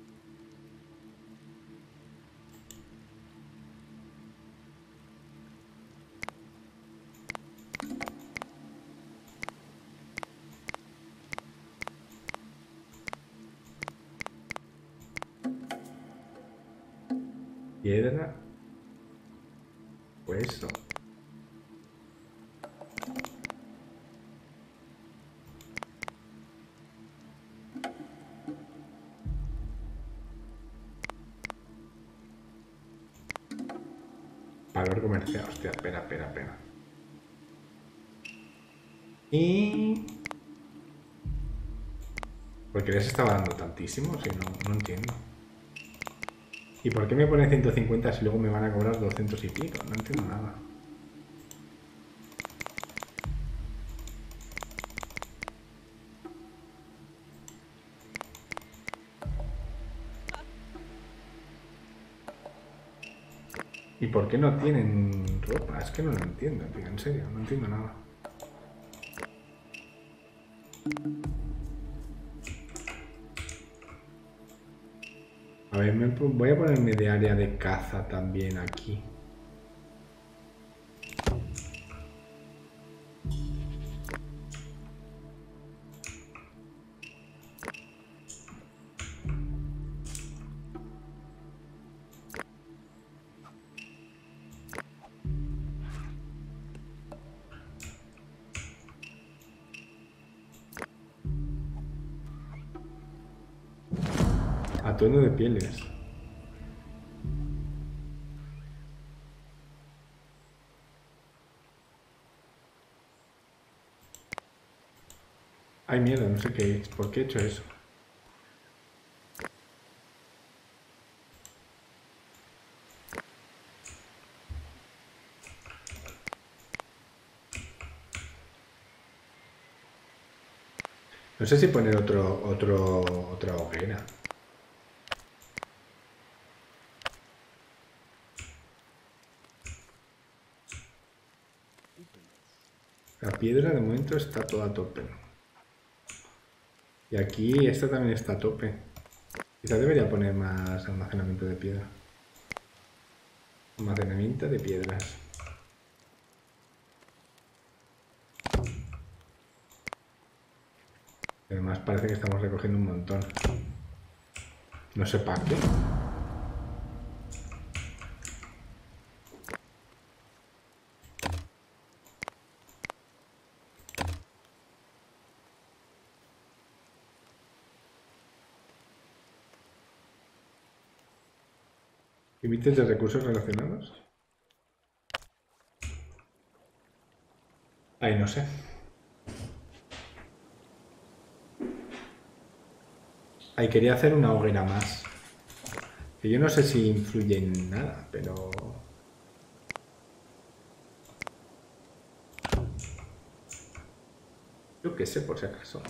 Piedra. Hueso. Valor comercial. Hostia, espera. Y... ¿Por qué les estaba dando tantísimo? Si no entiendo. ¿Y por qué me pone 150 si luego me van a cobrar 200 y pico? No entiendo nada. ¿Y por qué no tienen ropa? Es que no lo entiendo, tío. En serio, no entiendo nada. A ver, voy a ponerme de área de caza también aquí. Atuendo de pieles. Ay, mierda, no sé qué, por qué he hecho eso. No sé si poner otra hoguera. La piedra de momento está toda a tope. Y aquí esta también está a tope. Quizá debería poner más almacenamiento de piedra. Almacenamiento de piedras. Además parece que estamos recogiendo un montón. No sé para qué. Límites de recursos relacionados. Ay, no sé. Ay, quería hacer una hoguera más. Que yo no sé si influye en nada, pero... Yo qué sé, por si acaso.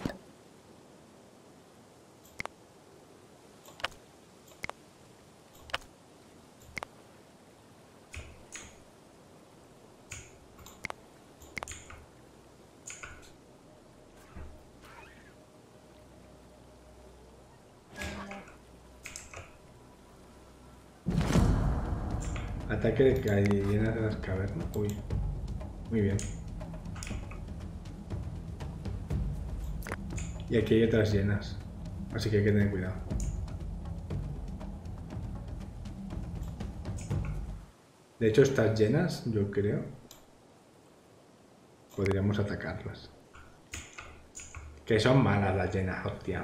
Ataque de gallinas de las cavernas. Uy, muy bien. Y aquí hay otras llenas. Así que hay que tener cuidado. De hecho, estas llenas, yo creo, podríamos atacarlas. Que son malas las llenas, hostia.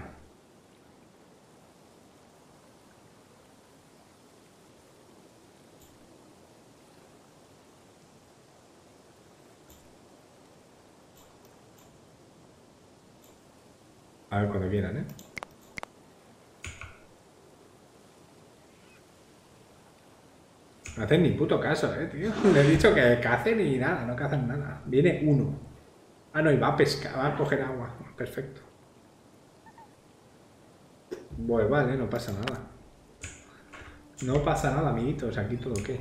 A ver, cuando quieran, ¿eh? No hacen ni puto caso, tío. Le he dicho que cacen y nada, no cazan nada. Viene uno. Ah, no, y va a pescar, va a coger agua. Perfecto. Pues vale, no pasa nada. No pasa nada, amiguitos. Aquí todo ok.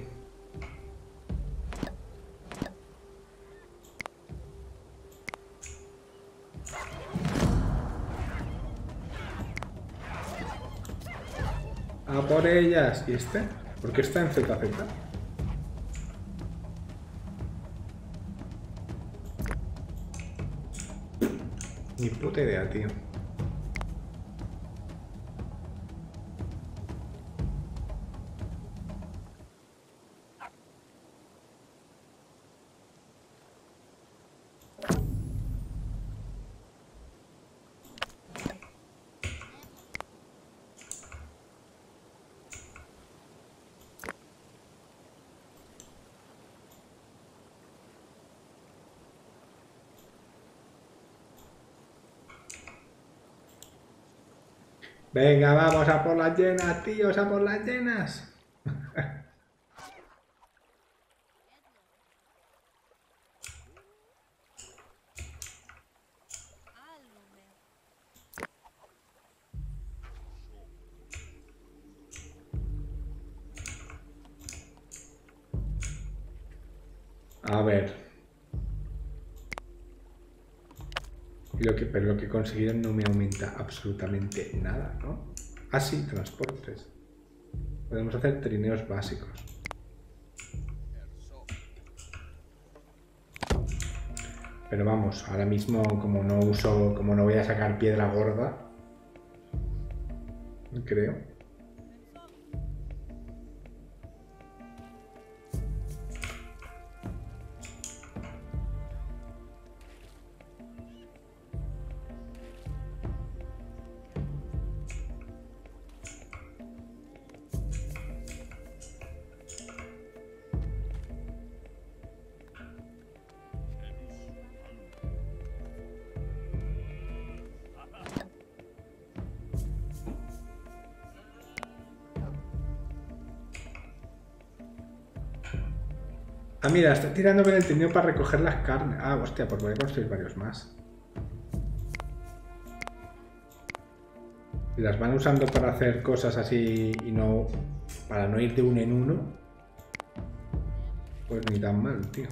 A por ellas. ¿Y este? ¿Por qué está en ZZ? Ni puta idea, tío. Venga, vamos a por las llenas, tíos, a por las llenas. A ver. Pero lo que consiguieron no me aumenta absolutamente nada, ¿no? Ah, sí, transportes. Podemos hacer trineos básicos. Pero vamos, ahora mismo como no voy a sacar piedra gorda, creo. Ah, mira, está tirando con el trineo para recoger las carnes. Ah, hostia, pues voy a construir varios más. Si las van usando para hacer cosas así y no... para no ir de uno en uno, pues ni tan mal, tío.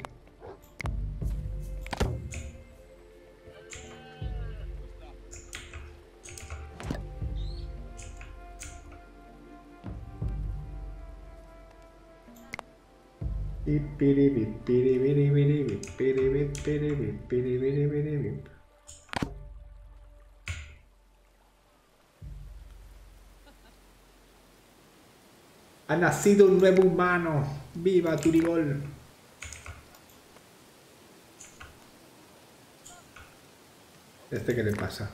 Ha nacido un nuevo humano. ¡Viva Turigol! ¿Este qué le pasa?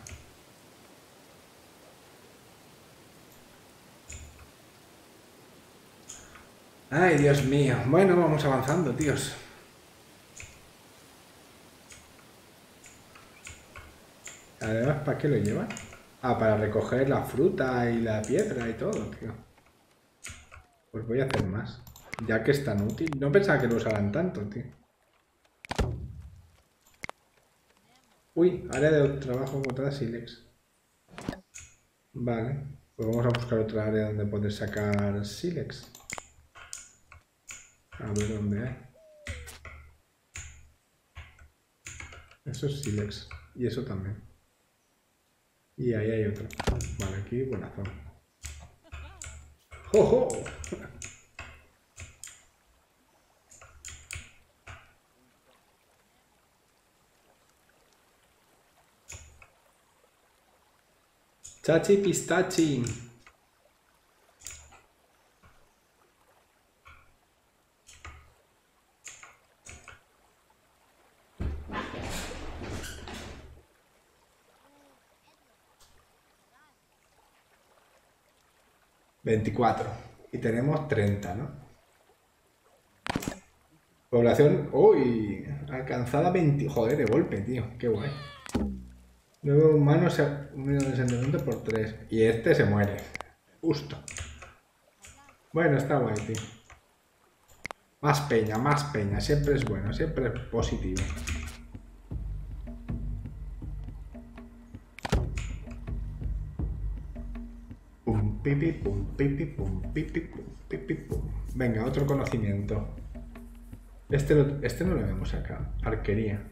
Ay, Dios mío. Bueno, vamos avanzando, tíos. Además, ¿para qué lo llevan? Ah, para recoger la fruta y la piedra y todo, tío. Pues voy a hacer más. Ya que es tan útil. No pensaba que lo usaran tanto, tío. Uy, área de trabajo botada sílex. Vale. Pues vamos a buscar otra área donde poder sacar sílex. A ver dónde hay. Eso es sílex. Y eso también. Y ahí hay otro. Vale, aquí buena zona. ¡Jo, jo! Chachi pistachi. $24. Y tenemos 30, ¿no? Población... ¡Uy! Alcanzada 20... Joder, de golpe, tío. Qué guay. Nuevo humano se ha unido de asentamiento por 3. Y este se muere. Justo. Bueno, está guay, tío. Más peña, más peña. Siempre es bueno, siempre es positivo. Pum, pipi, pum, pipi, pum, pipi, pum, pipi, pum. Venga, otro conocimiento. Este no lo vemos acá. Arquería.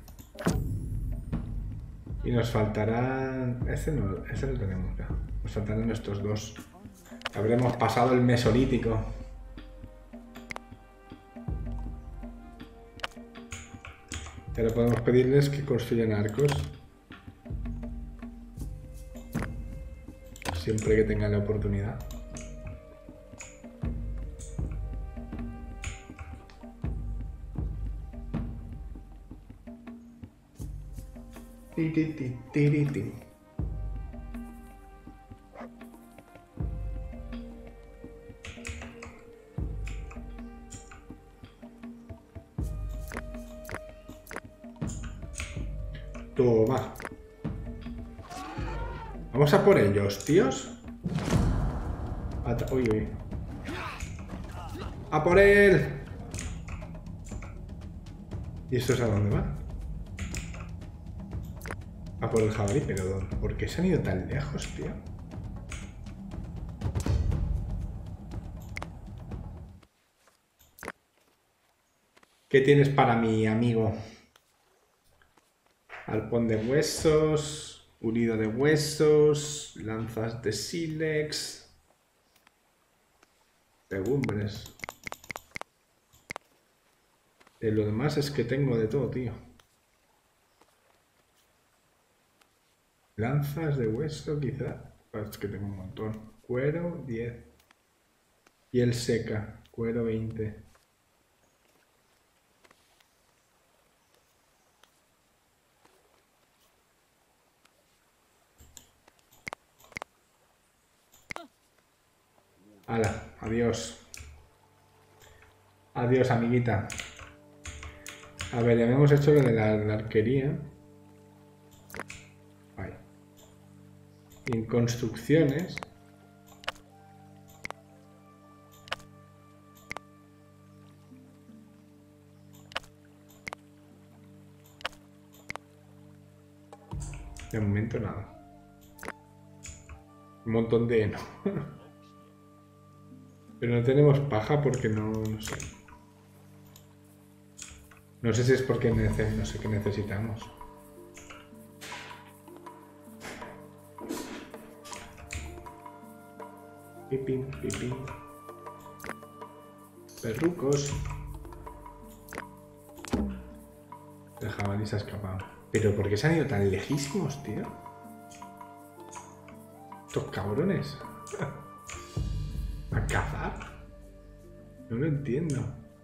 Y nos faltarán... Este no lo tenemos ya. Nos faltarán estos dos. Habremos pasado el mesolítico. Ahora podemos pedirles que construyan arcos. Siempre que tengan la oportunidad. Toma. Vamos a por ellos, tíos. Uy, uy. ¡A por él! ¿Y estos a dónde van? A por el jabalí, pero ¿por qué se han ido tan lejos, tío? ¿Qué tienes para mí, amigo? Arpón de huesos, unido de huesos, lanzas de sílex, legumbres. Lo demás es que tengo de todo, tío. Lanzas de hueso, quizá. Es que tengo un montón. Cuero, 10. Piel seca, cuero, 20. Hala, adiós. Adiós, amiguita. A ver, ya habíamos hecho lo de la arquería. Ahí. Y en construcciones. De momento nada. Un montón de heno. Pero no tenemos paja porque no sé. No sé si es porque no sé qué necesitamos. Pipín, pipín. Perrucos. El jabalí se ha escapado. ¿Pero por qué se han ido tan lejísimos, tío? Estos cabrones. ¿A cazar? No lo entiendo.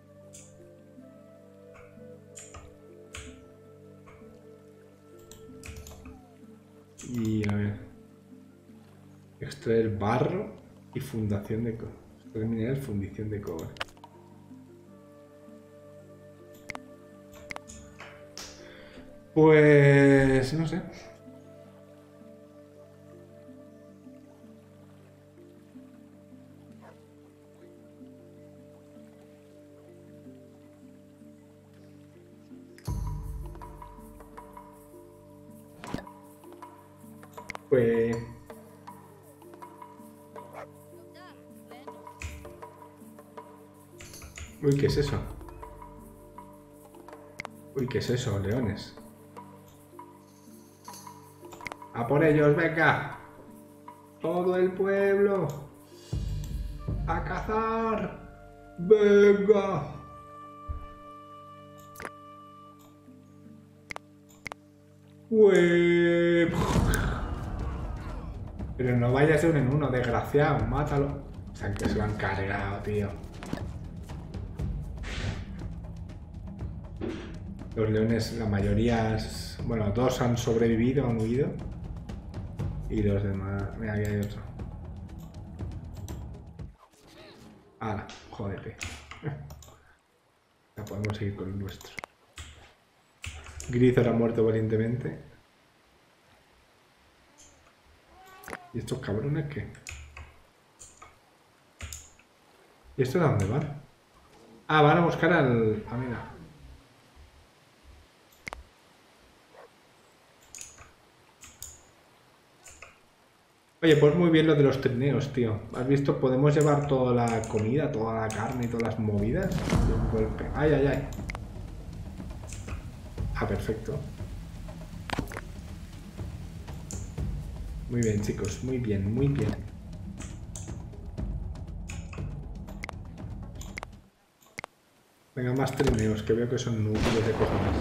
Y a ver. Extraer barro y fundación de cobre. Extraer mineral, fundición de cobre. Pues no sé. Pues... Uy, ¿qué es eso? Uy, ¿qué es eso, leones? ¡A por ellos, venga! ¡Todo el pueblo! ¡A cazar! ¡Venga! ¡Uy! Pero no vayas de uno en uno, desgraciado, mátalo. O sea, que se lo han cargado, tío. Los leones, la mayoría, bueno, dos han sobrevivido, han huido. Y los demás... Mira, aquí hay otro. ¡Hala! Jódete. Ya podemos seguir con el nuestro. Grizor ha muerto valientemente. ¿Y estos cabrones qué? ¿Y estos a dónde van? Ah, van a buscar al... Ah, mira. Oye, pues muy bien lo de los trineos, tío. ¿Has visto? Podemos llevar toda la comida, toda la carne y todas las movidas de un golpe. ¡Ay, ay, ay! Ah, perfecto. Muy bien, chicos. Muy bien, muy bien. Venga, más trineos, que veo que son núcleos de cojones.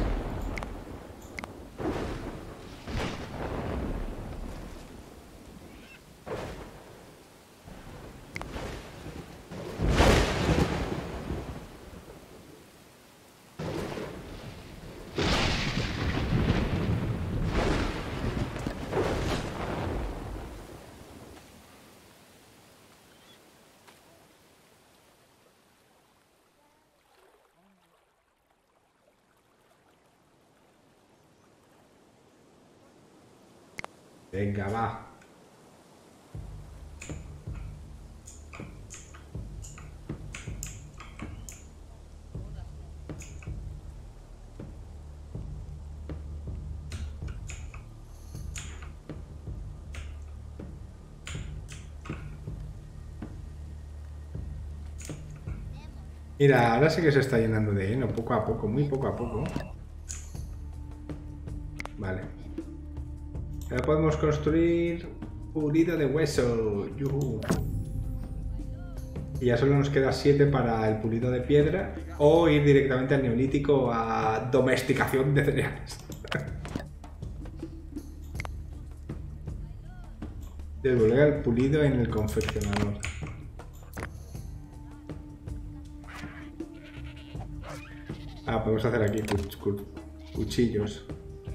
Venga, va. Mira, ahora sí que se está llenando de heno, poco a poco, muy poco a poco. Vale. Ahora podemos construir pulido de hueso. ¡Yuhu! Y ya solo nos queda 7 para el pulido de piedra o ir directamente al neolítico a domesticación de cereales. Devolver al pulido en el confeccionador. Ah, podemos hacer aquí cuchillos.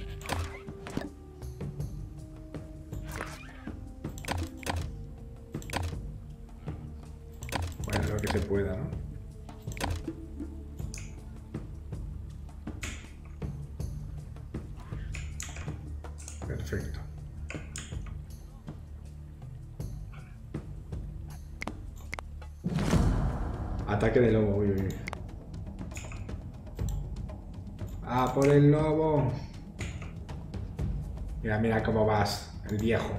Bueno, lo que se pueda, ¿no? Perfecto. Ataque de lobo, uy, uy. ¡Ah, por el lobo! Mira, mira cómo vas, el viejo.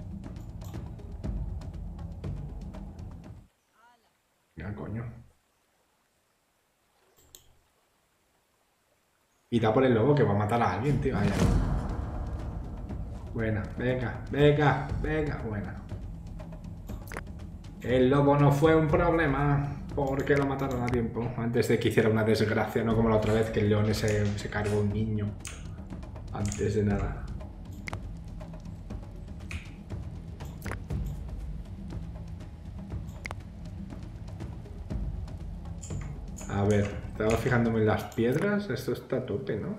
Mira, coño. Y da por el lobo que va a matar a alguien, tío. Vaya. Buena, venga, venga, venga, buena. El lobo no fue un problema porque lo mataron a tiempo. Antes de que hiciera una desgracia, no como la otra vez que el león se cargó un niño. Antes de nada. A ver, estaba fijándome en las piedras. Esto está a tope, ¿no?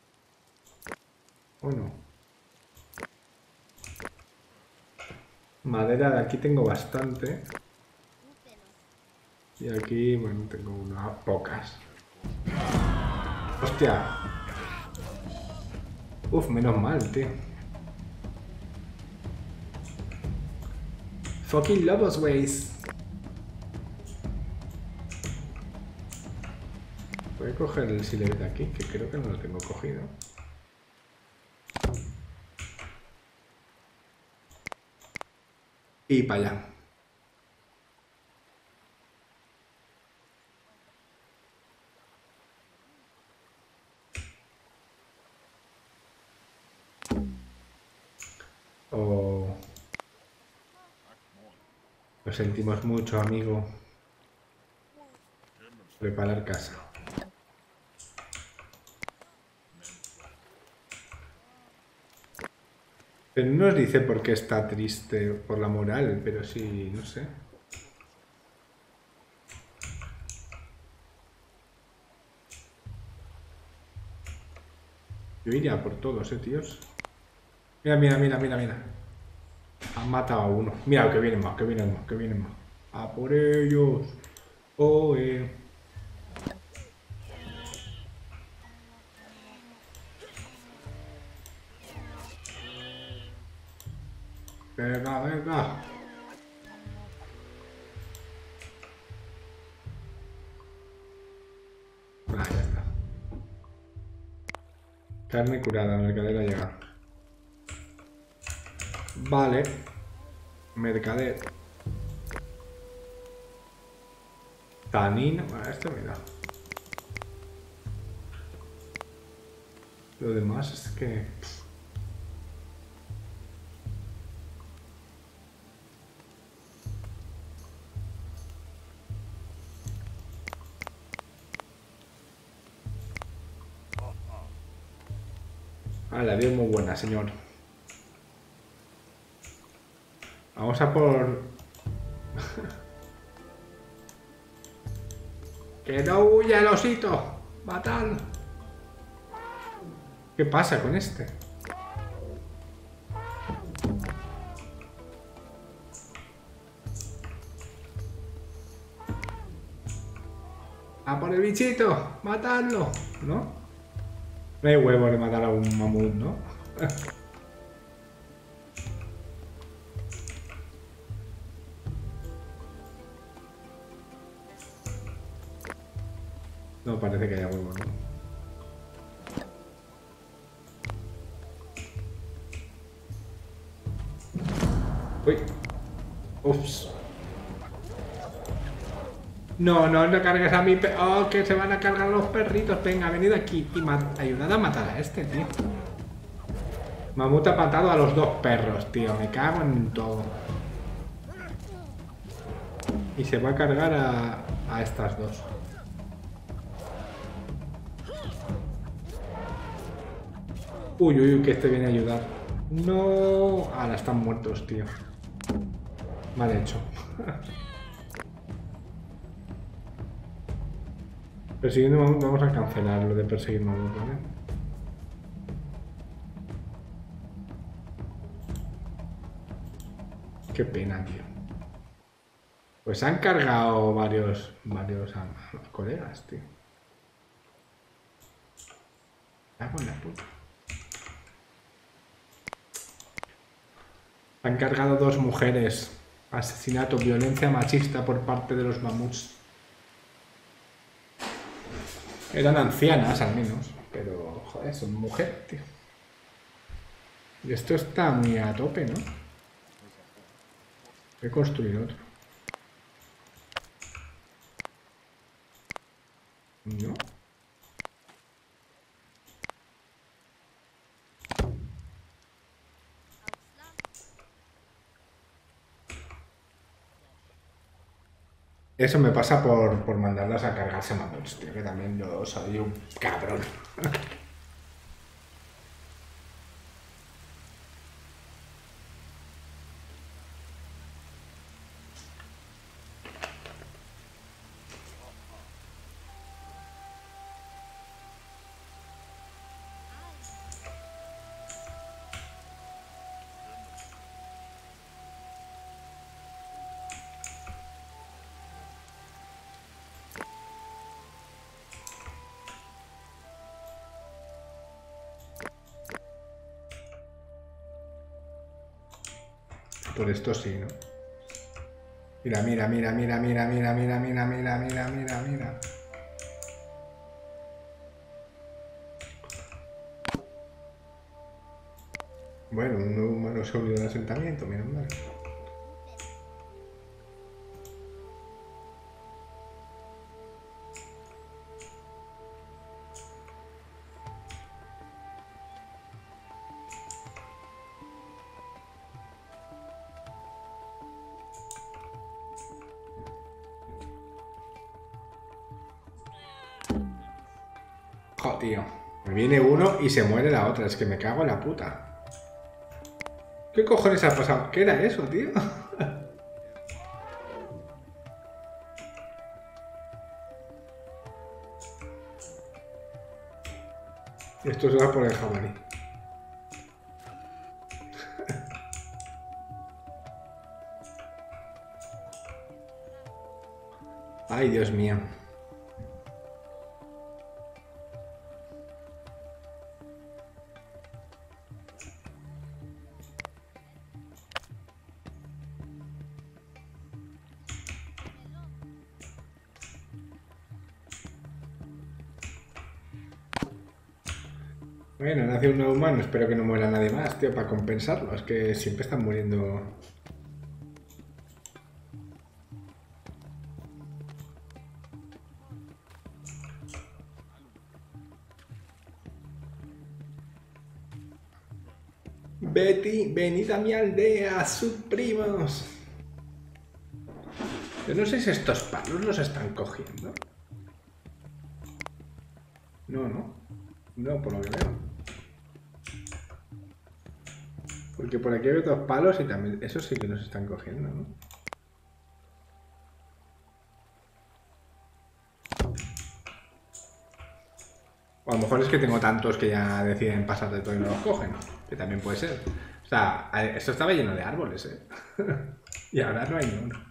¿O no? Madera de aquí tengo bastante. Y aquí, bueno, tengo unas pocas. ¡Hostia! Uf, menos mal, tío. Fucking lobos, ways. Voy a coger el silver de aquí, que creo que no lo tengo cogido. Y para allá. Oh. Lo sentimos mucho, amigo. Preparar casa. Pero no nos dice por qué está triste por la moral, pero sí, no sé. Yo iría por todos, tíos. Mira, mira, mira, mira, mira. Han matado a uno. Mira, que vienen más, que vienen más, que vienen más. A por ellos. Oh, Venga, venga. Ah, ya está. Carne curada, mercadera llega. Vale. Mercader. Tanino. Bueno, esto mira. Lo demás es que... Ah, la dio muy buena, señor. Vamos a por... ¡Que no huya el osito! ¡Matadlo! ¿Qué pasa con este? ¡A por el bichito! ¡Matadlo! ¿No? No hay huevo de matar a un mamut, ¿no? No parece que haya huevo, ¿no? Uy. Ups. No, no, no cargues a mi Oh, que se van a cargar los perritos. Venga, venid aquí y ayudad a matar a este, tío. Mamut ha matado a los dos perros, tío. Me cago en todo. Y se va a cargar a estas dos. Uy, uy, uy, que este viene a ayudar. No. Ahora están muertos, tío. Mal hecho. Persiguiendo mamut, vamos a cancelar lo de perseguir mamut, ¿vale? Qué pena, tío. Pues han cargado varios colegas, tío. Cago en la puta. Han cargado dos mujeres. Asesinato, violencia machista por parte de los mamuts. Eran ancianas al menos, pero joder, son mujeres, tío. Y esto está muy a tope, ¿no? Voy a construir otro. ¿No? Eso me pasa por mandarlas a cargarse mamuts, tío, que también yo soy un cabrón. Por esto sí, ¿no? Mira, mira, mira, mira, mira, mira, mira, mira, mira, mira, mira, mira. Bueno, un nuevo humano se ha unido al asentamiento, menos mal. Jo, tío. Me viene uno y se muere la otra. Es que me cago en la puta. ¿Qué cojones ha pasado? ¿Qué era eso, tío? Esto se va por el jabalí. Ay, Dios mío. Bueno, nace un nuevo humano. Espero que no muera nadie más, tío, para compensarlo. Es que siempre están muriendo. Betty, venid a mi aldea, sus primos. Yo no sé si estos palos los están cogiendo. No, no. No, por lo que veo. Porque por aquí hay otros palos y también... Esos sí que los están cogiendo, ¿no? O a lo mejor es que tengo tantos que ya deciden pasar de todo y no los cogen. Que también puede ser. O sea, esto estaba lleno de árboles, ¿eh? Y ahora no hay ni uno.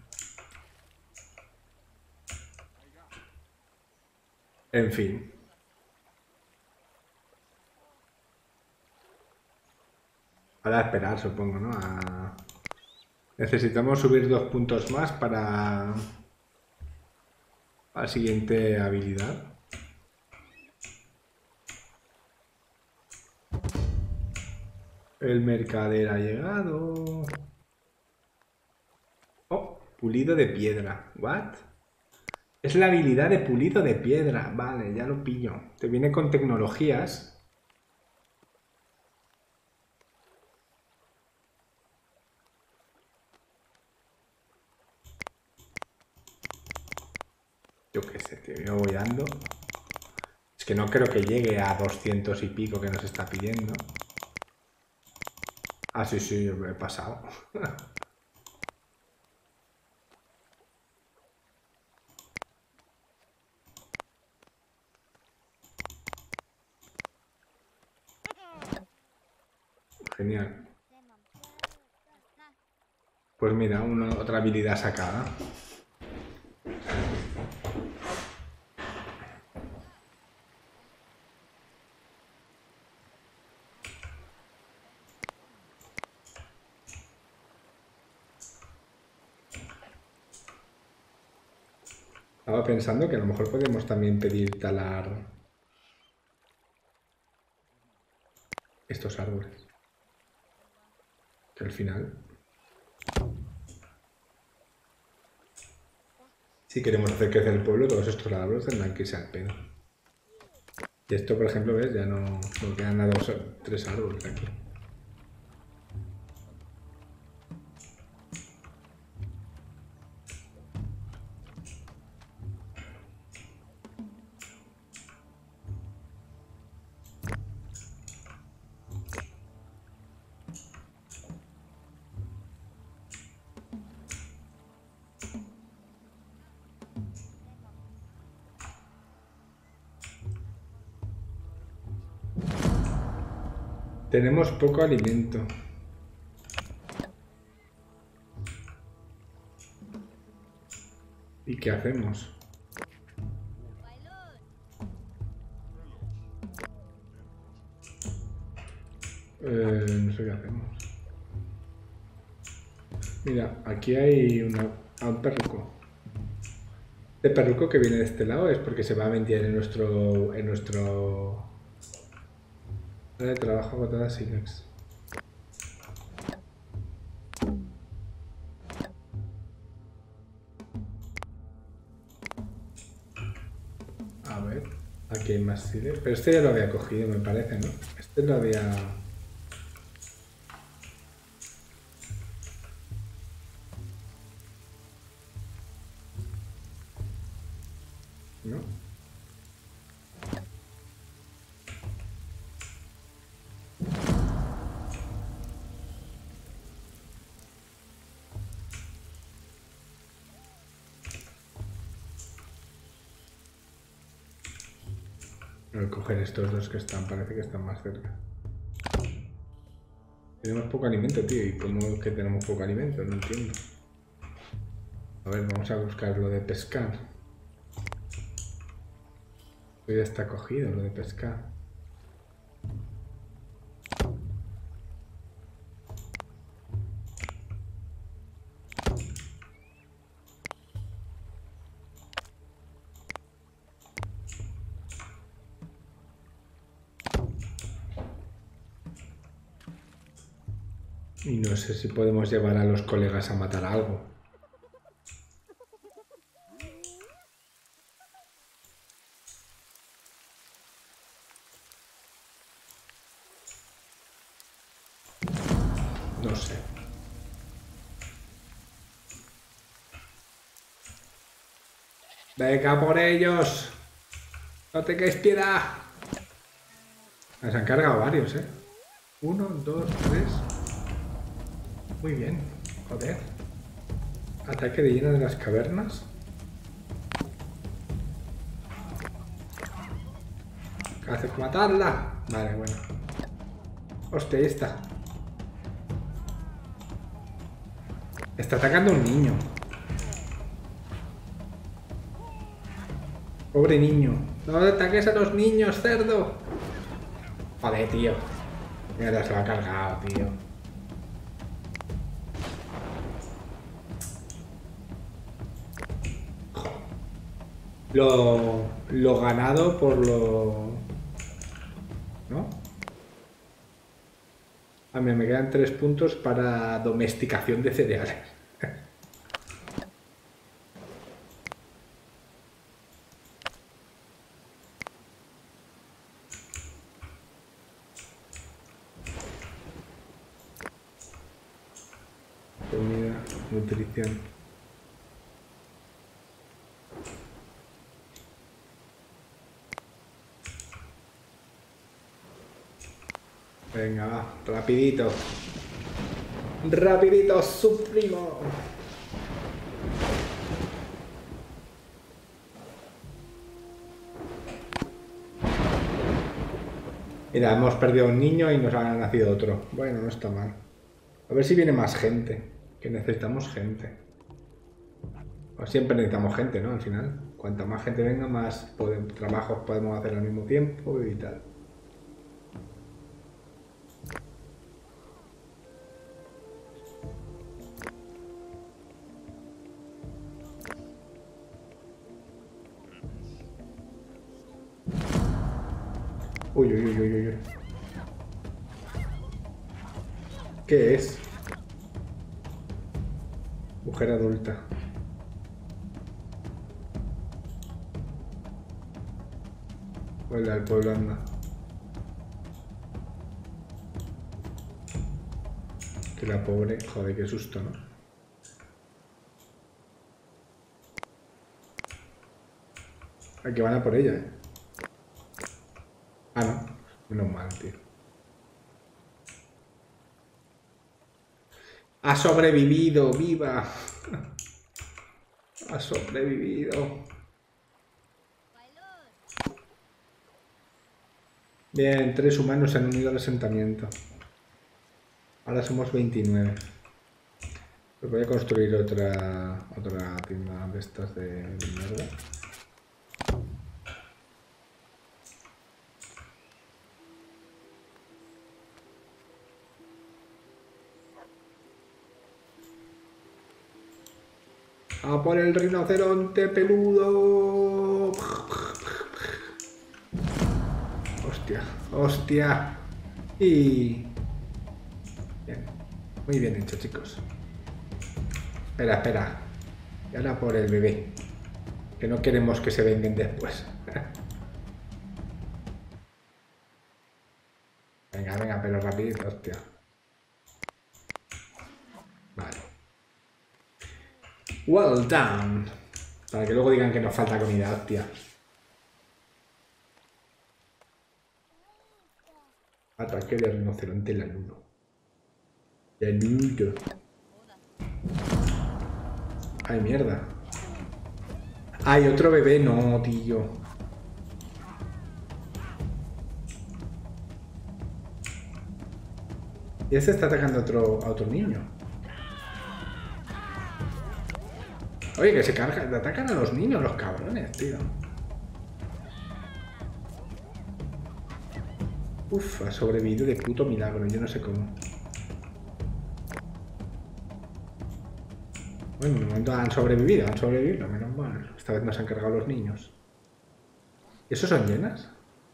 En fin. Ahora a esperar, supongo, ¿no? Necesitamos subir 2 puntos más para la siguiente habilidad. El mercader ha llegado. Oh, pulido de piedra. ¿What? Es la habilidad de pulido de piedra. Vale, ya lo pillo. Te viene con tecnologías. Yo qué sé, tío. Yo voy dando. Es que no creo que llegue a 200 y pico que nos está pidiendo. Ah, sí, sí, yo me he pasado. Genial. Pues mira, otra habilidad sacada. Estaba pensando que a lo mejor podemos también pedir talar estos árboles. Que al final... Si queremos hacer crecer el pueblo, todos estos ladros tendrán que irse al pedo. Y esto, por ejemplo, ¿ves? Ya no quedan a 2 o 3 árboles aquí. Tenemos poco alimento. ¿Y qué hacemos? No sé qué hacemos. Mira, aquí hay un perruco. Este perruco que viene de este lado es porque se va a mentir en nuestro área de trabajo agotada Silex. A ver, aquí hay más Silex. Pero este ya lo había cogido, me parece, ¿no? Este lo había... ¿No? Voy a coger estos dos que están, parece que están más cerca. Tenemos poco alimento, tío. ¿Y cómo es que tenemos poco alimento? No entiendo. A ver, vamos a buscar lo de pescar. Esto ya está cogido, lo de pescar. Y no sé si podemos llevar a los colegas a matar algo. No sé. ¡Venga por ellos! ¡No tengáis piedad! Se han cargado varios, ¿eh? 1, 2, 3... Muy bien, joder. Ataque de hiena de las cavernas. ¿Qué haces? ¡Matarla! Vale, bueno. Hostia, ahí está. Está atacando a un niño. Pobre niño. No ataques a los niños, cerdo. Joder, tío. Mira, se lo ha cargado, tío. Lo ganado por lo... ¿No? A mí me quedan 3 puntos para domesticación de cereales. Comida, nutrición. Venga, va, rapidito. Rapidito, suprimo. Mira, hemos perdido a un niño y nos ha nacido otro. Bueno, no está mal. A ver si viene más gente. Que necesitamos gente. Pues siempre necesitamos gente, ¿no? Al final. Cuanta más gente venga, más trabajos podemos hacer al mismo tiempo y tal. Uy, uy, uy, uy, uy. ¿Qué es? Mujer adulta. Vuelve al pueblo, anda. Que la pobre... Joder, qué susto, ¿no? Aquí van a por ella, ¿eh? Ah, no. Menos mal, tío. ¡Ha sobrevivido! ¡Viva! ¡Ha sobrevivido! Bien, 3 humanos se han unido al asentamiento. Ahora somos 29. Pues voy a construir otra tienda de estas de mierda. ¡A por el rinoceronte peludo! ¡Hostia! ¡Hostia! Y... Bien. Muy bien hecho, chicos. Espera, espera. Y ahora por el bebé. Que no queremos que se vengan después. Venga, venga, pero rapidito, hostia. Vale. Well done. Para que luego digan que nos falta comida, hostia. Ataque de rinoceronte lanudo. Lanudo. Ay, mierda. Ay, otro bebé, no, tío. Y ese está atacando a otro niño. Oye, que se cargan, atacan a los niños, los cabrones, tío. Uf, ha sobrevivido de puto milagro, yo no sé cómo. Bueno, de momento han sobrevivido, menos mal. Esta vez nos han cargado los niños. ¿Y esos son llenas?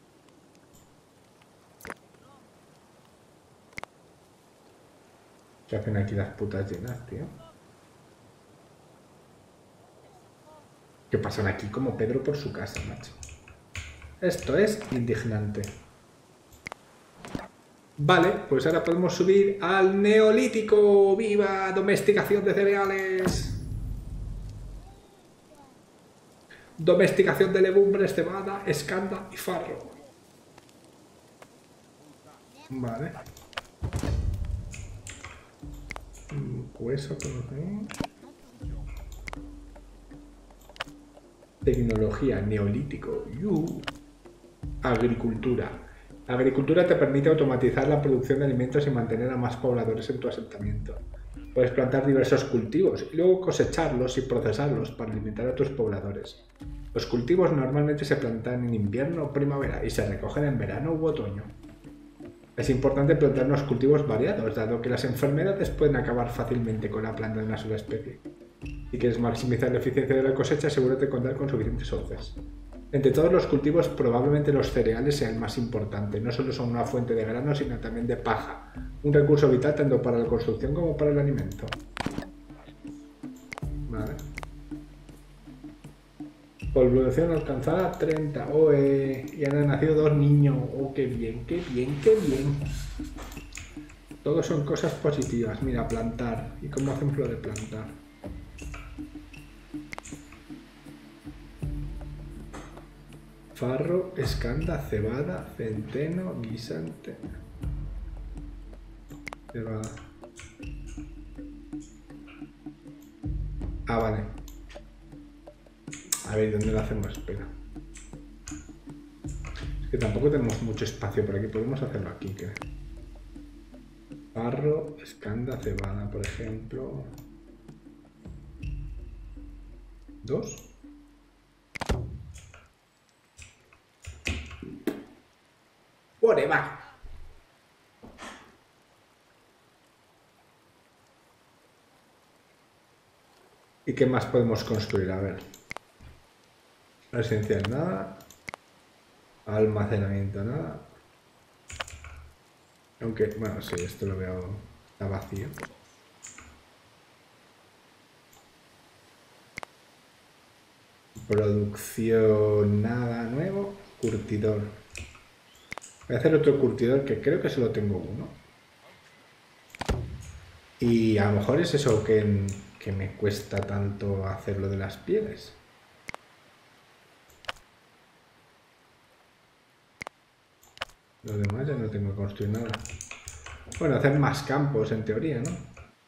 ¿Qué hacen aquí las putas llenas, tío? ¿Qué pasan aquí como Pedro por su casa, macho? Esto es indignante. Vale, pues ahora podemos subir al Neolítico. ¡Viva! Domesticación de cereales. Domesticación de legumbres, cebada, escanda y farro. Vale. Hueso, tecnología, neolítico. Agricultura. La agricultura te permite automatizar la producción de alimentos y mantener a más pobladores en tu asentamiento. Puedes plantar diversos cultivos y luego cosecharlos y procesarlos para alimentar a tus pobladores. Los cultivos normalmente se plantan en invierno o primavera y se recogen en verano u otoño. Es importante plantar unos cultivos variados, dado que las enfermedades pueden acabar fácilmente con la planta de una sola especie. Si quieres maximizar la eficiencia de la cosecha, asegúrate de contar con suficientes hoces. Entre todos los cultivos, probablemente los cereales sean el más importante. No solo son una fuente de grano, sino también de paja, un recurso vital tanto para la construcción como para el alimento. Vale. Población alcanzada 30. Y han nacido 2 niños. Oh, qué bien, qué bien, qué bien. Todos son cosas positivas. Mira, plantar. ¿Y cómo hacemos lo de plantar? Farro, escanda, cebada, centeno, guisante. Cebada. Ah, vale. A ver, ¿dónde lo hacemos? Espera. Es que tampoco tenemos mucho espacio por aquí. Podemos hacerlo aquí, creo. Farro, escanda, cebada, por ejemplo. 2. ¡Whatever! ¿Y qué más podemos construir? A ver. Residencial, nada. Almacenamiento, nada. Aunque, bueno, sí, esto lo veo... Está vacío. Producción, nada nuevo. Curtidor. Voy a hacer otro curtidor que creo que solo tengo uno. Y a lo mejor es eso que me cuesta tanto hacer lo de las pieles. Lo demás ya no tengo que construir nada. Bueno, hacer más campos en teoría, ¿no?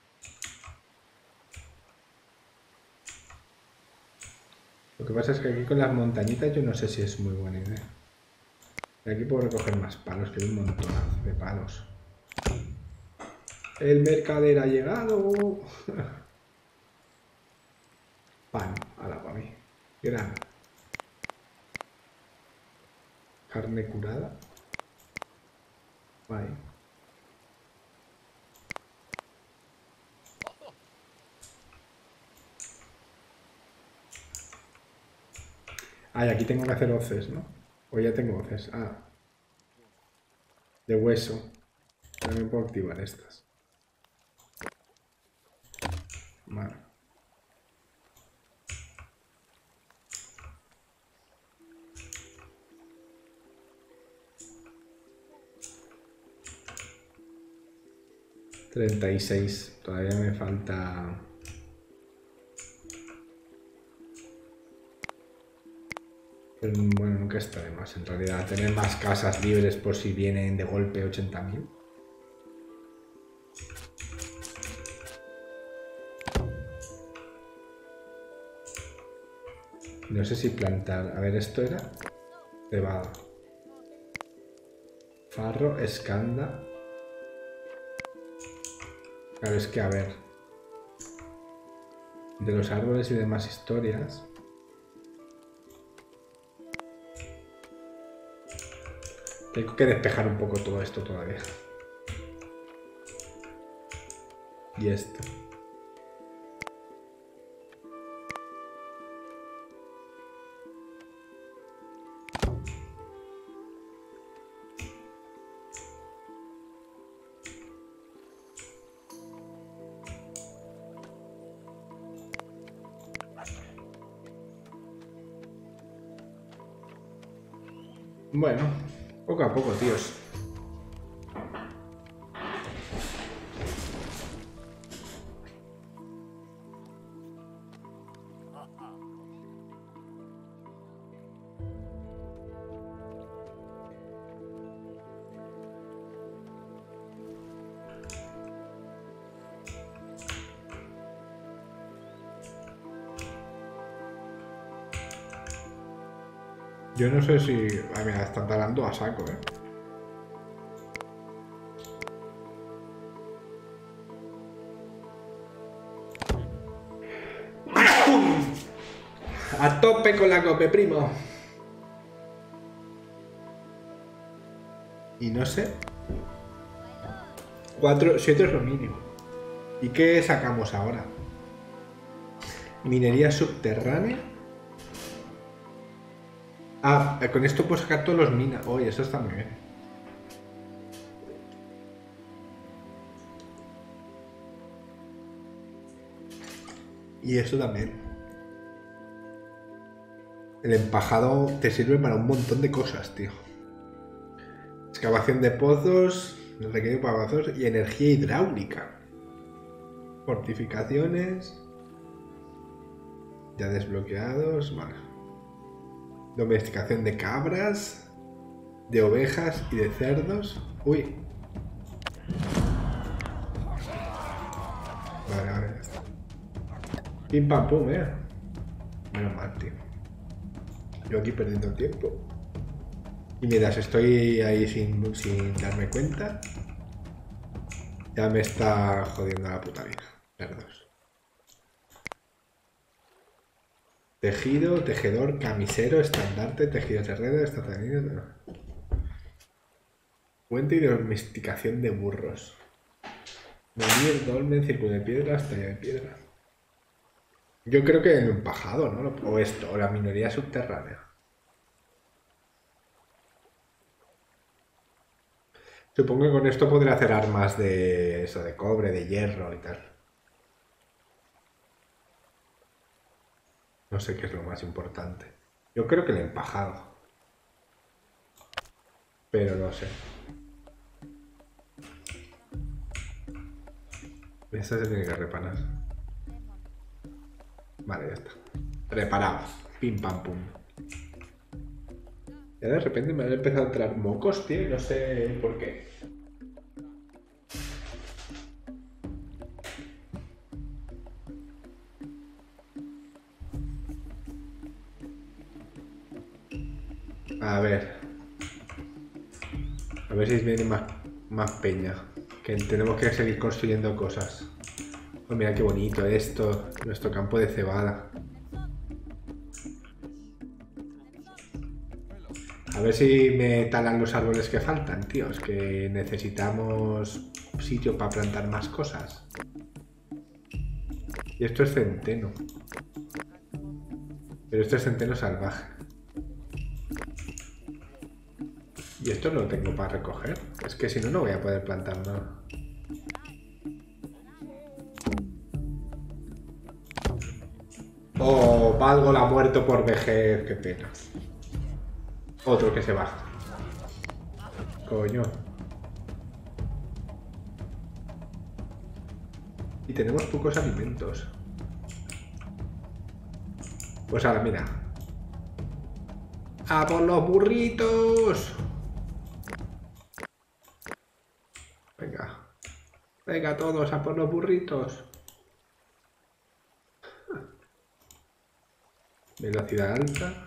Lo que pasa es que aquí con las montañitas yo no sé si es muy buena idea. Y aquí puedo recoger más palos, que hay un montón de palos. El mercader ha llegado. Pan, ala para mí. Gran. Carne curada. Vale. Ah, y aquí tengo que hacer hoces, ¿no? O ya tengo hoces. Ah. De hueso. También puedo activar estas. Vale. $36. Todavía me falta... Pero, bueno, nunca está de más en realidad. Tener más casas libres por si vienen de golpe 80.000. No sé si plantar... A ver, esto era... Cebada. Farro, escanda... Claro, es que a ver... De los árboles y demás historias... Tengo que despejar un poco todo esto todavía. Y esto. Bueno, poco a poco, tíos. Yo no sé si... Ay, mira, están talando a saco, ¿eh? A tope con la cope, primo. Y no sé. 4, 7 es lo mínimo. ¿Y qué sacamos ahora? Minería subterránea. Ah, con esto puedo sacar todos los minas. Oye, eso está muy bien. Y eso también. El empajado te sirve para un montón de cosas, tío. Excavación de pozos, requerido para pozos y energía hidráulica. Fortificaciones. Ya desbloqueados, vale. Domesticación de cabras, de ovejas y de cerdos. Uy. Vale, vale, ya está. Pim pam pum, Menos mal, tío. Yo aquí perdiendo tiempo. Y mientras estoy ahí sin darme cuenta, ya me está jodiendo la puta vida. Cerdos. Tejido, tejedor, camisero, estandarte, tejidos de redes, estrategia. Puente y domesticación de burros. Medir, dolmen, círculo de piedras, talla de piedra. Yo creo que el empajado, ¿no? O esto, o la minería subterránea. Supongo que con esto podré hacer armas de eso, de cobre, de hierro y tal. No sé qué es lo más importante. Yo creo que el empajado. Pero no sé. Esta se tiene que reparar. Vale, ya está. Reparado. Pim pam pum. Ya de repente me han empezado a entrar mocos, tío, y no sé por qué. A ver. A ver si viene más peña. Que tenemos que seguir construyendo cosas. Oh, mira qué bonito esto. Nuestro campo de cebada. A ver si me talan los árboles que faltan, tíos. Que necesitamos sitio para plantar más cosas. Y esto es centeno. Pero esto es centeno salvaje. Y esto lo tengo para recoger. Es que si no, no voy a poder plantar nada. Oh, Valgo la muerto por vejez. Qué pena. Otro que se va. Coño. Y tenemos pocos alimentos. Pues ahora, mira. ¡A por los burritos! Venga. Venga todos, a por los burritos. Velocidad alta.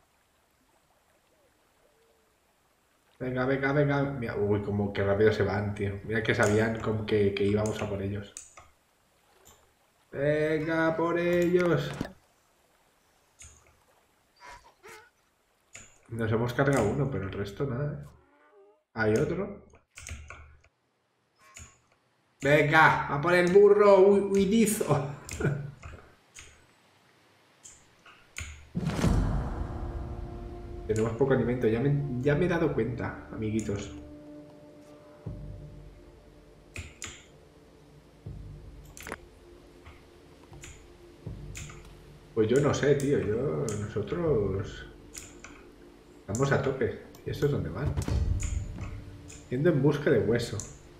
Venga, venga, venga. Mira, uy, como que rápido se van, tío. Mira que sabían como que íbamos a por ellos. Venga, por ellos. Nos hemos cargado uno, pero el resto nada. Hay otro. Venga, a por el burro huidizo. Tenemos poco alimento, ya me he dado cuenta, amiguitos. Pues yo no sé, tío, nosotros vamos a tope. ¿Y estos dónde van? Yendo en busca de hueso.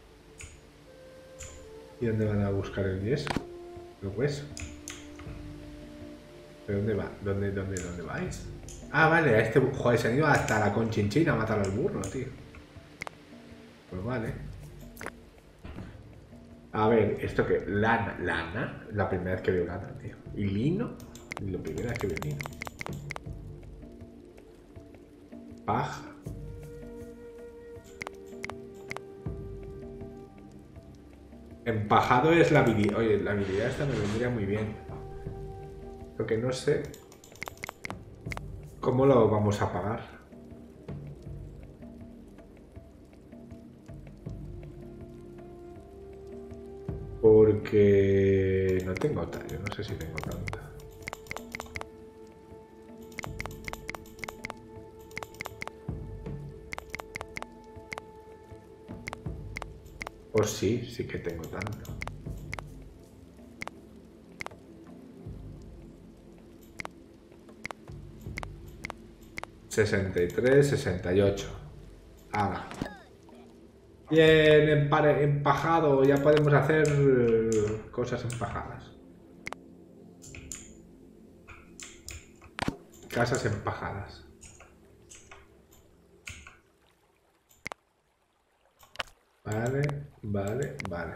¿Y dónde van a buscar el yeso? El hueso. ¿Pero dónde va? ¿Dónde vais? Ah, vale, a este... Joder, se han ido hasta la Conchinchina a matar al burro, tío. Pues vale. A ver, ¿esto qué? Lana. La primera vez que veo lana, tío. ¿Y lino? La primera vez que veo lino. Paja. Empajado es la habilidad. Oye, la habilidad esta me vendría muy bien. Lo que no sé... ¿Cómo lo vamos a pagar? Porque... No tengo tallo, no sé si tengo tanta. Pues sí que tengo tanto. $63, 68. Ahora. Bien, empajado. Ya podemos hacer cosas empajadas. Casas empajadas. Vale.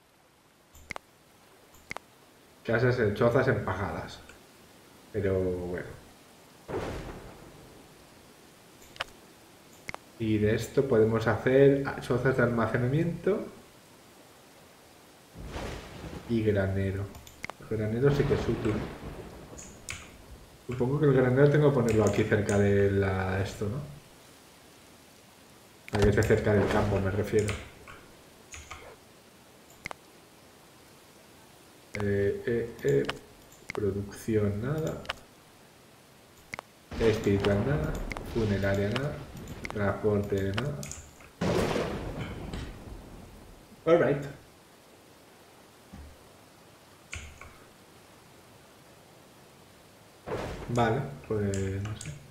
Casas en chozas empajadas. Pero bueno. Y de esto podemos hacer chozas de almacenamiento y granero. El granero sí que es útil. Supongo que el granero tengo que ponerlo aquí cerca de esto, ¿no? Para que esté cerca del campo, me refiero. Producción nada. Espiritual nada. Funeraria nada. Transporte nada. Alright. Vale, pues no sé.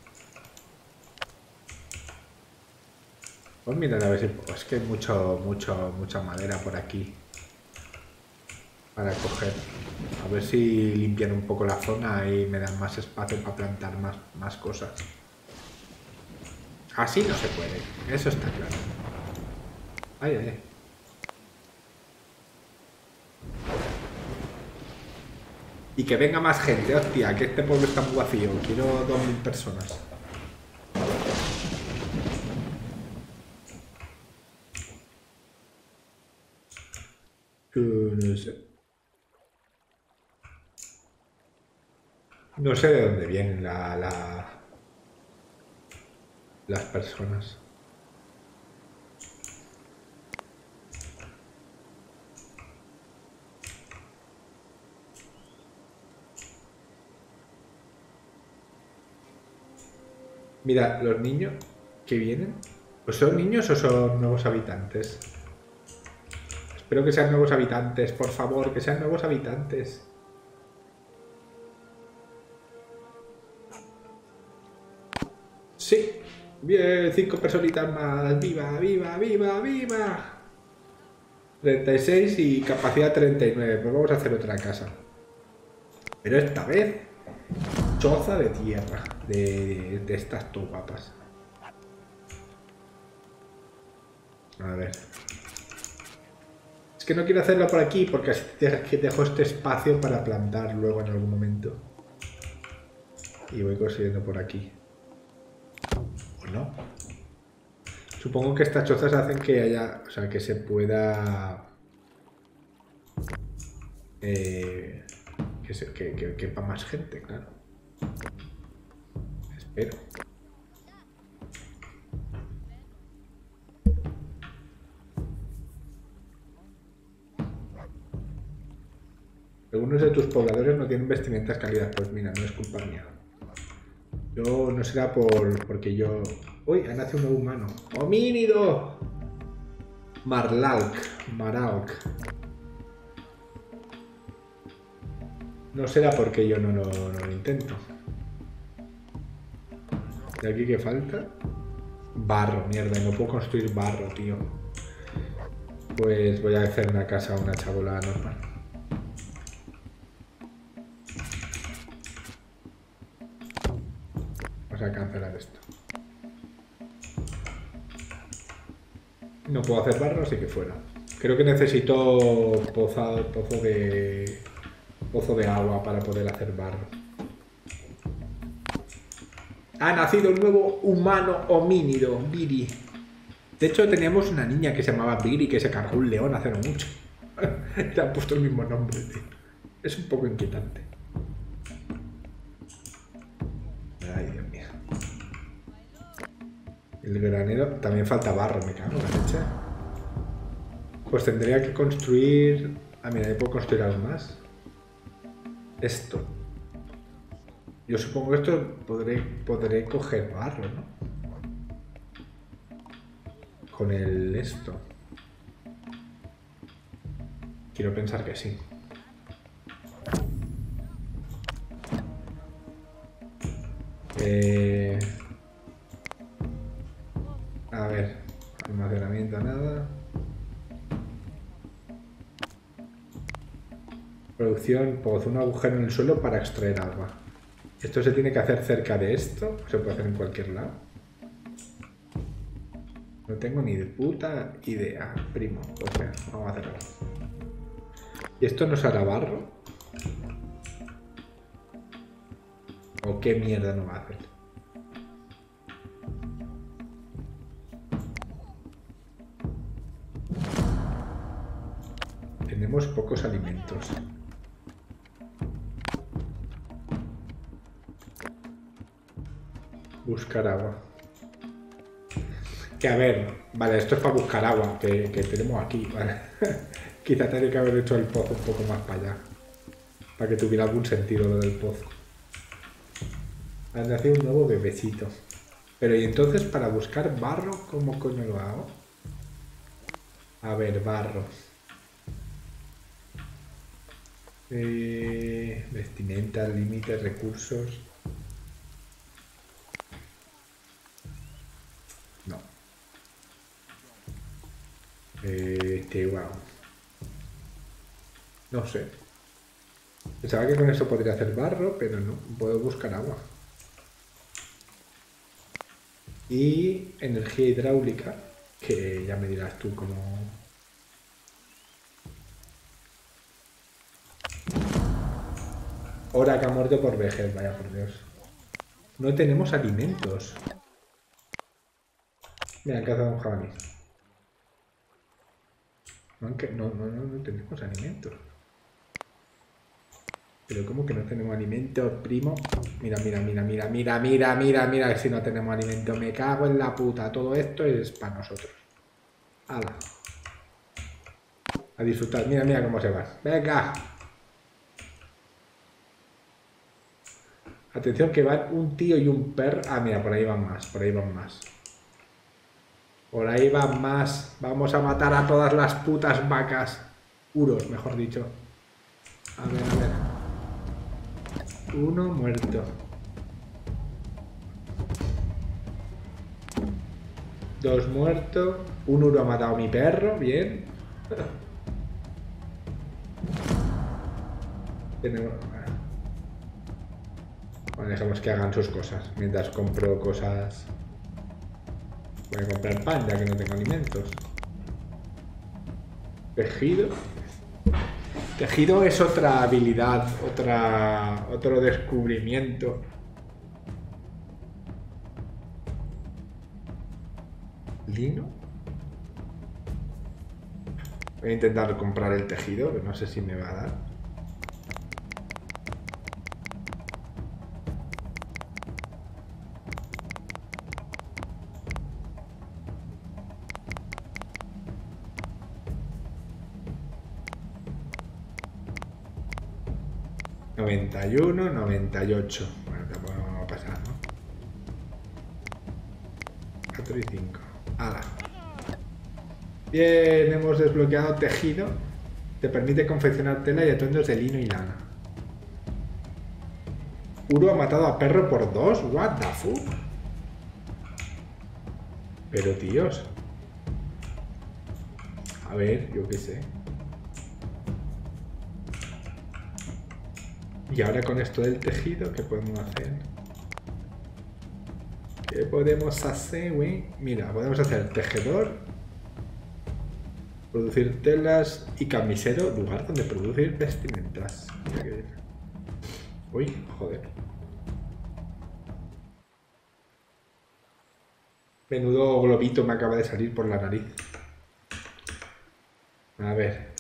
Pues mirar a ver si... Es que hay mucha madera por aquí para coger. A ver si limpian un poco la zona y me dan más espacio para plantar más cosas. Así no se puede, eso está claro. Ay, ay, ay. Y que venga más gente, hostia, que este pueblo está muy vacío. Quiero 2000 personas. No sé. No sé de dónde vienen las personas. Mira, los niños que vienen, ¿pues son niños o son nuevos habitantes? Espero que sean nuevos habitantes, por favor, que sean nuevos habitantes. Sí, bien, 5 personitas más. ¡Viva, viva, viva, viva! 36 y capacidad 39. Pues vamos a hacer otra casa. Pero esta vez, choza de tierra. De estas tú guapas. A ver. Es que no quiero hacerlo por aquí porque así dejo este espacio para plantar luego en algún momento. Y voy construyendo por aquí. ¿O no? Supongo que estas chozas hacen que haya... O sea, que se pueda... que quepa más gente, claro. Espero. Algunos de tus pobladores no tienen vestimentas cálidas. Pues mira, no es culpa mía. Yo no será porque yo... ¡Uy! Ha nacido un nuevo humano. ¡Homínido! Marauk. No será porque yo no lo intento. ¿De aquí qué falta? Barro, mierda, no puedo construir barro, tío. Pues voy a hacer una casa a una chabola normal. Vamos a cancelar esto. No puedo hacer barro, así que fuera. Creo que necesito pozo de agua para poder hacer barro. Ha nacido un nuevo humano homínido, Biri. De hecho, teníamos una niña que se llamaba Biri que se cargó un león hace no mucho. Le han puesto el mismo nombre, tío. Es un poco inquietante. Ay, Dios mío. El granero... También falta barro, me cago en la leche. Pues tendría que construir... Ah, mira, yo puedo construir algo más. Esto. Yo supongo que esto podré coger barro, ¿no? Con el esto. Quiero pensar que sí. A ver, almacenamiento, nada. Producción, pozo, un agujero en el suelo para extraer agua. Esto se tiene que hacer cerca de esto, se puede hacer en cualquier lado. No tengo ni de puta idea, primo. O sea, vamos a hacerlo. ¿Y esto nos hará barro? ¿O qué mierda no va a hacer? Tenemos pocos alimentos. Buscar agua. Que a ver, vale, esto es para buscar agua, que tenemos aquí, ¿vale? Quizá tendría que haber hecho el pozo un poco más para allá. Para que tuviera algún sentido lo del pozo. Han nacido un nuevo bebecito. Pero y entonces para buscar barro, ¿cómo coño lo hago? A ver, barro. Vestimenta, límites, recursos. No. Wow. No sé. Pensaba que con eso podría hacer barro, pero no. Puedo buscar agua. Y energía hidráulica, que ya me dirás tú cómo... Hora que ha muerto por vejez, vaya por Dios. No tenemos alimentos. Mira, han cazado un jabalí. No tenemos alimentos. Pero ¿cómo que no tenemos alimentos, primo? Mira, si no tenemos alimento. Me cago en la puta. Todo esto es para nosotros. ¡Hala! A disfrutar. Mira cómo se va. ¡Venga! Atención que van un tío y un perro. Ah, mira, por ahí van más. Por ahí van más. Vamos a matar a todas las putas vacas. Uros, mejor dicho. A ver. Uno muerto. Dos muertos. Un uro ha matado a mi perro. Bien. Tenemos... Bueno, dejemos que hagan sus cosas. Mientras compro cosas... Voy a comprar pan ya que no tengo alimentos. Tejido. Tejido es otra habilidad, otro descubrimiento. Lino. Voy a intentar comprar el tejido, pero no sé si me va a dar. ...91, 98... Bueno, tampoco va a pasar, ¿no? 4 y 5... ¡Hala! Bien, hemos desbloqueado tejido. Te permite confeccionar tela y atuendos de lino y lana. Uro ha matado a perro por 2. What the fuck. Pero tíos. A ver, yo qué sé. Y ahora con esto del tejido, ¿qué podemos hacer? ¿Qué podemos hacer, güey? Mira, podemos hacer tejedor, producir telas y camisero, lugar donde producir vestimentas. Mira que... Uy, joder. Menudo globito me acaba de salir por la nariz. A ver.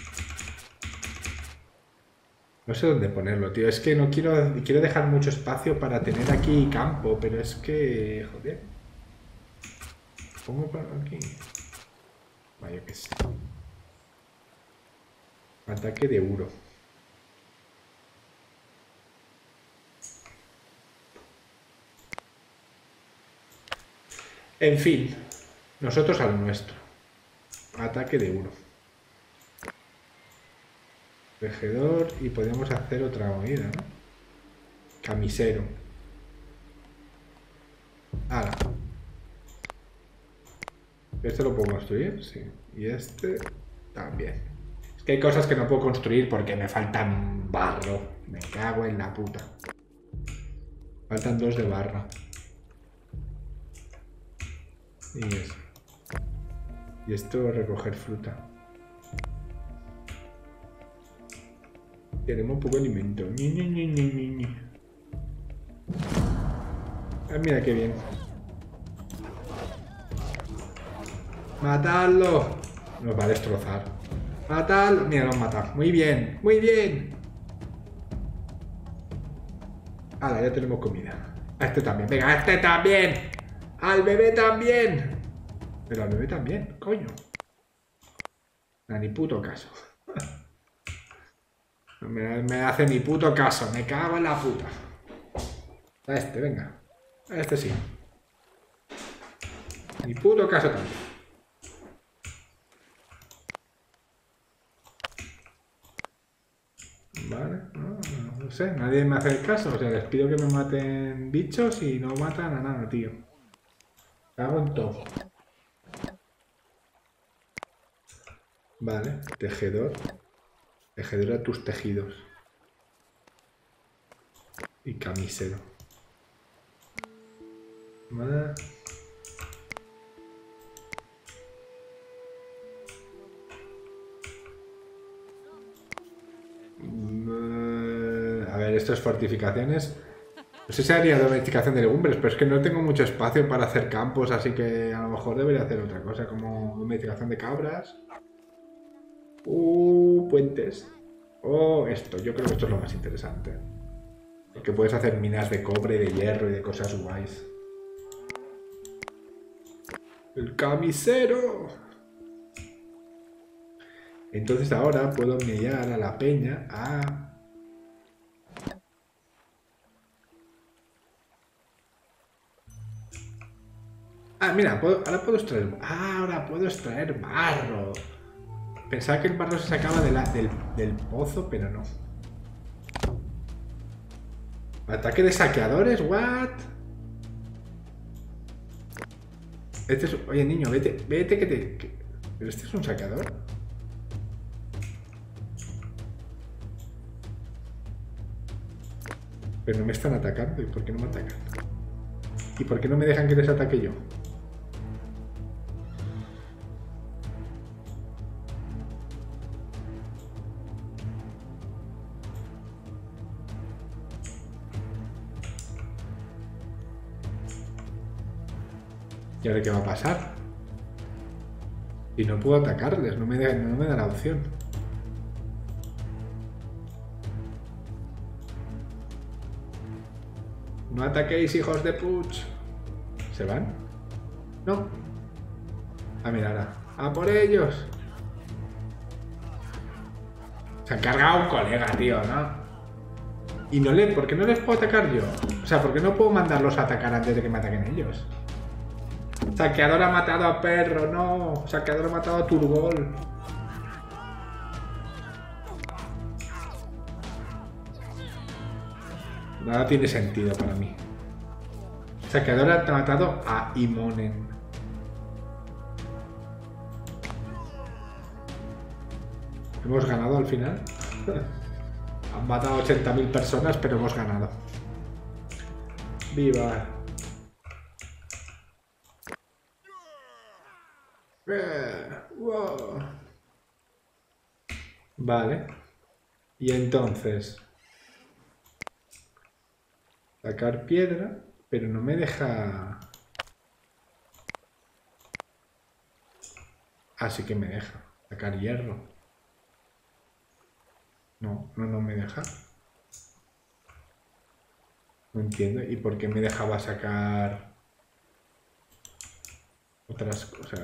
No sé dónde ponerlo, tío. Es que no quiero dejar mucho espacio para tener aquí campo, pero es que... Joder. ¿Pongo por aquí? Vaya que sí. Ataque de Uro. En fin. Nosotros al nuestro. Ataque de Uro. Tejedor y podemos hacer otra movida, ¿no? Camisero. ¡Hala! ¿Este lo puedo construir? Sí. Y este también. Es que hay cosas que no puedo construir porque me faltan barro. Me cago en la puta. Faltan 2 de barro. Y eso. Y esto recoger fruta. Tenemos poco alimento. Ah, mira qué bien. ¡Matadlo! Nos va a destrozar. ¡Matadlo! Mira, lo han matado. Muy bien, muy bien. ¡Hala! Ya tenemos comida. A este también. Venga, a este también. Al bebé también. Pero al bebé también, coño. No, ni puto caso. No me hace ni puto caso. Me cago en la puta. A este, venga. A este sí. Ni puto caso también. Vale, no sé, nadie me hace caso. O sea, les pido que me maten bichos y no matan a nada, tío. Hago en todo. Vale, tejedor. Tejedor a tus tejidos. Y camisero. Vale. A ver, estas fortificaciones. No sé si haría domesticación de legumbres, pero es que no tengo mucho espacio para hacer campos, así que a lo mejor debería hacer otra cosa, como domesticación de cabras. Puentes. Esto, yo creo que esto es lo más interesante. Porque puedes hacer minas de cobre, de hierro y de cosas guays. ¡El camisero! Entonces ahora puedo enviar a la peña a... Ah, mira, ahora puedo extraer... ahora puedo extraer barro. Pensaba que el barro se sacaba del pozo, pero no. ¿Ataque de saqueadores? ¿What? Este es... Oye, niño, vete que te... ¿Pero este es un saqueador? Pero no me están atacando. ¿Y por qué no me atacan? ¿Y por qué no me dejan que les ataque yo? ¿Y ahora qué va a pasar? Y no puedo atacarles, no me da la opción. No ataquéis, hijos de puch. ¿Se van? No. Ah, mira, ahora. ¡A por ellos! Se han cargado un colega, tío, ¿no? Y no ¿por qué no les puedo atacar yo? O sea, ¿por qué no puedo mandarlos a atacar antes de que me ataquen ellos? Saqueador ha matado a perro, no. Saqueador ha matado a Turgol. Nada tiene sentido para mí. Saqueador ha matado a Imonen. Hemos ganado al final. Han matado a 80.000 personas, pero hemos ganado. ¡Viva! Wow. Vale. Y entonces... sacar piedra, pero no me deja... Así que me deja. Sacar hierro. No me deja. No entiendo. ¿Y por qué me dejaba sacar otras cosas?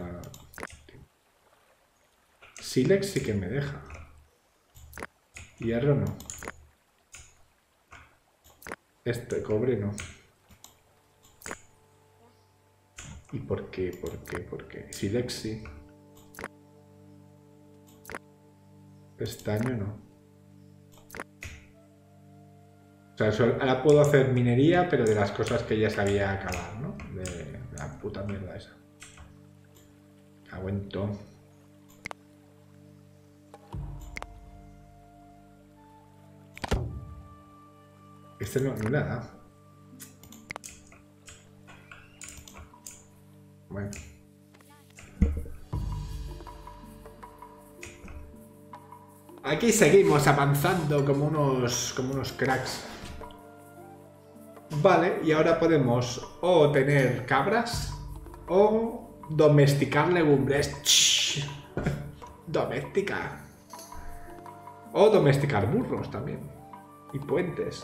Silex sí que me deja. Hierro no. Este cobre no. ¿Y por qué? ¿Por qué? Silex sí. Estaño no. O sea, ahora puedo hacer minería, pero de las cosas que ya sabía acabar, ¿no? De la puta mierda esa. Aguento. Este no le da. Bueno. Aquí seguimos avanzando como unos cracks. Vale, y ahora podemos o tener cabras o domesticar legumbres. Domesticar. O domesticar burros también. Y puentes.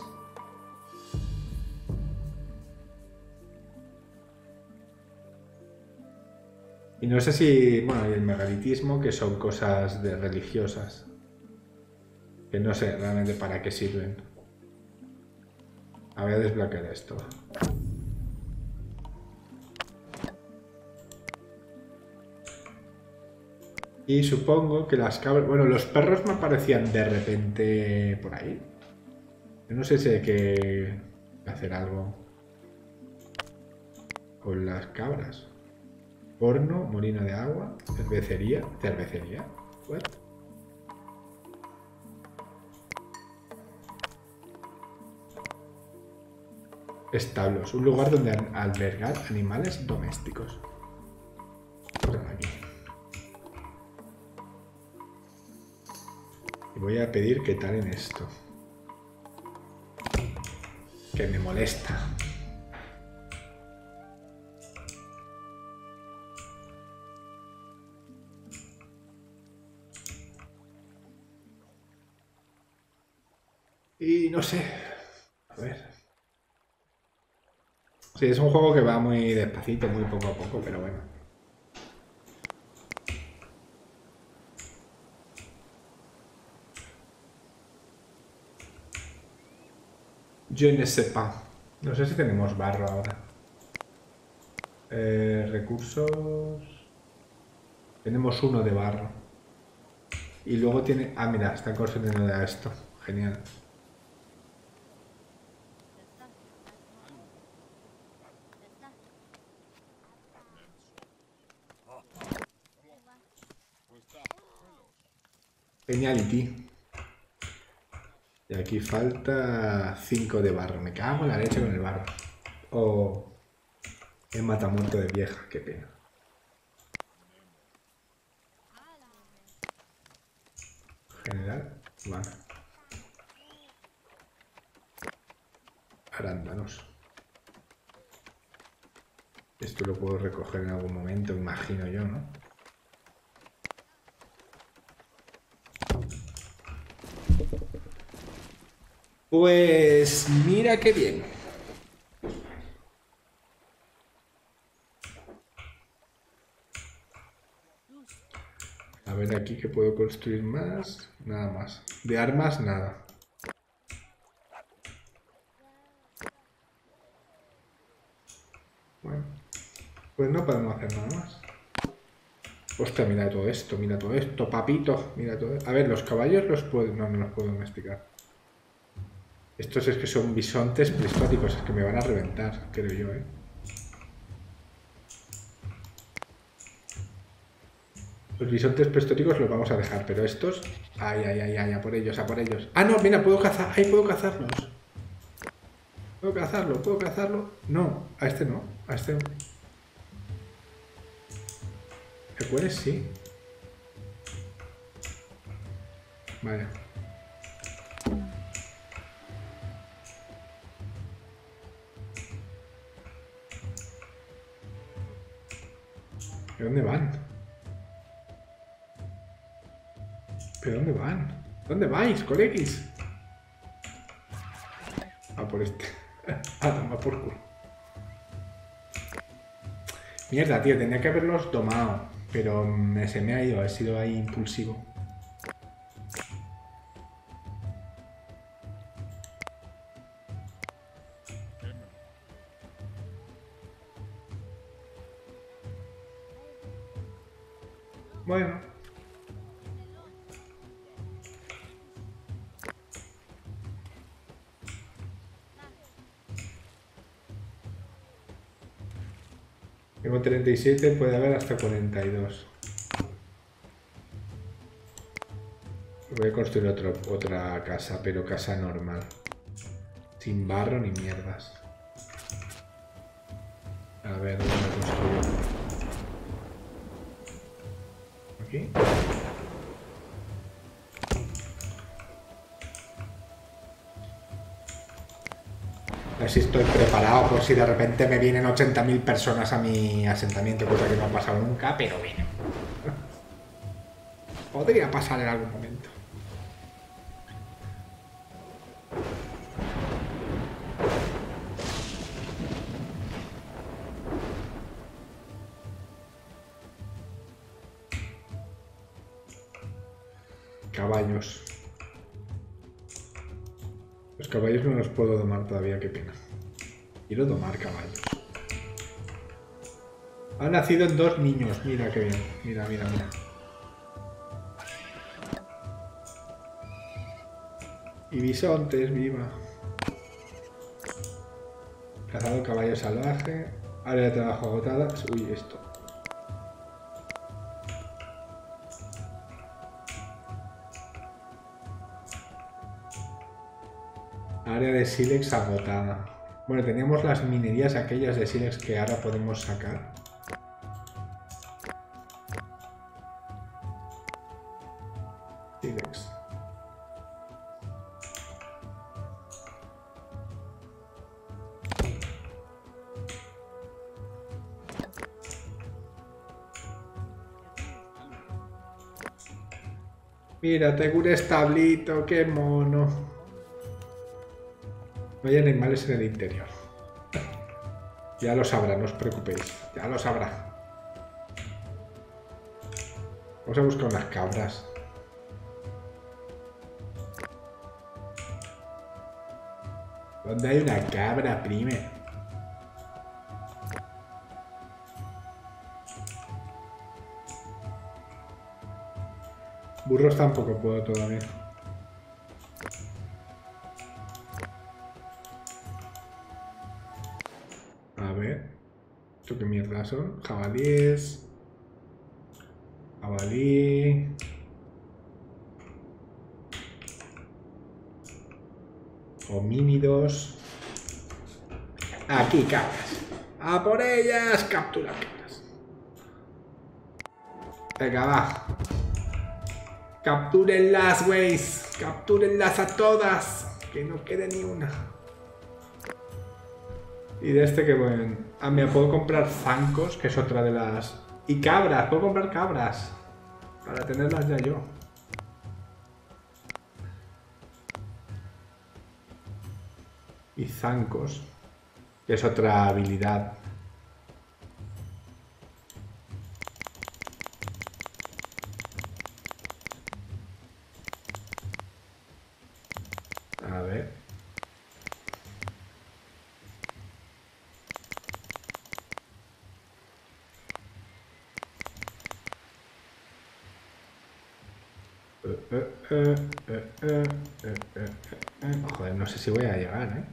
Y no sé si... Bueno, y el megalitismo, que son cosas religiosas. Que no sé realmente para qué sirven. Voy a desbloquear esto. Y supongo que las cabras... Bueno, los perros me aparecían de repente por ahí. Yo no sé si hay que hacer algo con las cabras. Horno, molino de agua, cervecería. ¿Cervecería? What? Establos, un lugar donde albergar animales domésticos. Aquí. Y voy a pedir que tal en esto. Que me molesta. Y no sé. A ver. Sí, es un juego que va muy despacito, muy poco a poco, pero bueno. Je ne sais pas. No sé si tenemos barro ahora. Recursos. Tenemos uno de barro. Y luego tiene... Ah, mira, está construyendo ya esto. Genial. Geniality. Y aquí falta 5 de barro. Me cago en la leche con el barro. Oh, he matamuerto de vieja, qué pena. General, vale. Arándanos. Esto lo puedo recoger en algún momento, imagino yo, ¿no? Pues mira qué bien. A ver aquí que puedo construir más. Nada más. De armas, nada. Bueno. Pues no podemos hacer nada más. Hostia, mira todo esto, papito. Mira todo esto. A ver, los caballos los puedo... No, no los puedo domesticar. Estos es que son bisontes prismáticos, es que me van a reventar, creo yo, ¿eh? Los bisontes prestóticos los vamos a dejar, pero estos... Ay, ay, ay, ay, a por ellos, a por ellos. Ah, no, mira, puedo cazar. Ay, puedo cazarlos. Puedo cazarlo, puedo cazarlo. No, a este no, a este no. ¿Te puedes? Sí. Vale. ¿De dónde van? ¿Pero dónde van? ¿Dónde vais, coleguis? Ah, por este. Ah, toma por culo. Mierda, tío, tenía que haberlos domado. Pero se me ha ido, he sido ahí impulsivo. Bueno. Tengo 37, puede haber hasta 42. Voy a construir otra casa, pero casa normal. Sin barro ni mierdas. A ver, ¿dónde construyo? Aquí. A ver si estoy preparado por si de repente me vienen 80.000 personas a mi asentamiento, cosa que no ha pasado nunca, pero bueno. Podría pasar en algún momento. Caballos. Los caballos no los puedo domar todavía, qué pena. Quiero domar caballos. Han nacido 2 niños, mira qué bien. Mira, mira, mira. Y bisontes, viva. Cazado caballo salvaje. Área de trabajo agotada. Uy, esto. Área de sílex agotada. Bueno, teníamos las minerías aquellas de sílex que ahora podemos sacar. Sílex. Mira, tengo un establito, qué mono. No hay animales en el interior. Ya lo sabrá, no os preocupéis. Ya lo sabrá. Vamos a buscar unas cabras. ¿Dónde hay una cabra, prime? Burros tampoco puedo todavía. A ver. ¿Esto qué mierda son? Jabalíes. Jabalí. Homínidos. Aquí, cabras. ¡A por ellas! Captura cabras. Venga, va. Captúrenlas, güeyes. Captúrenlas a todas. Que no quede ni una. Y de este que bueno. Ah, me puedo comprar zancos, que es otra de las... Y cabras, puedo comprar cabras. Para tenerlas ya yo. Y zancos, que es otra habilidad. A ver. Joder, no sé si voy a llegar, ¿eh?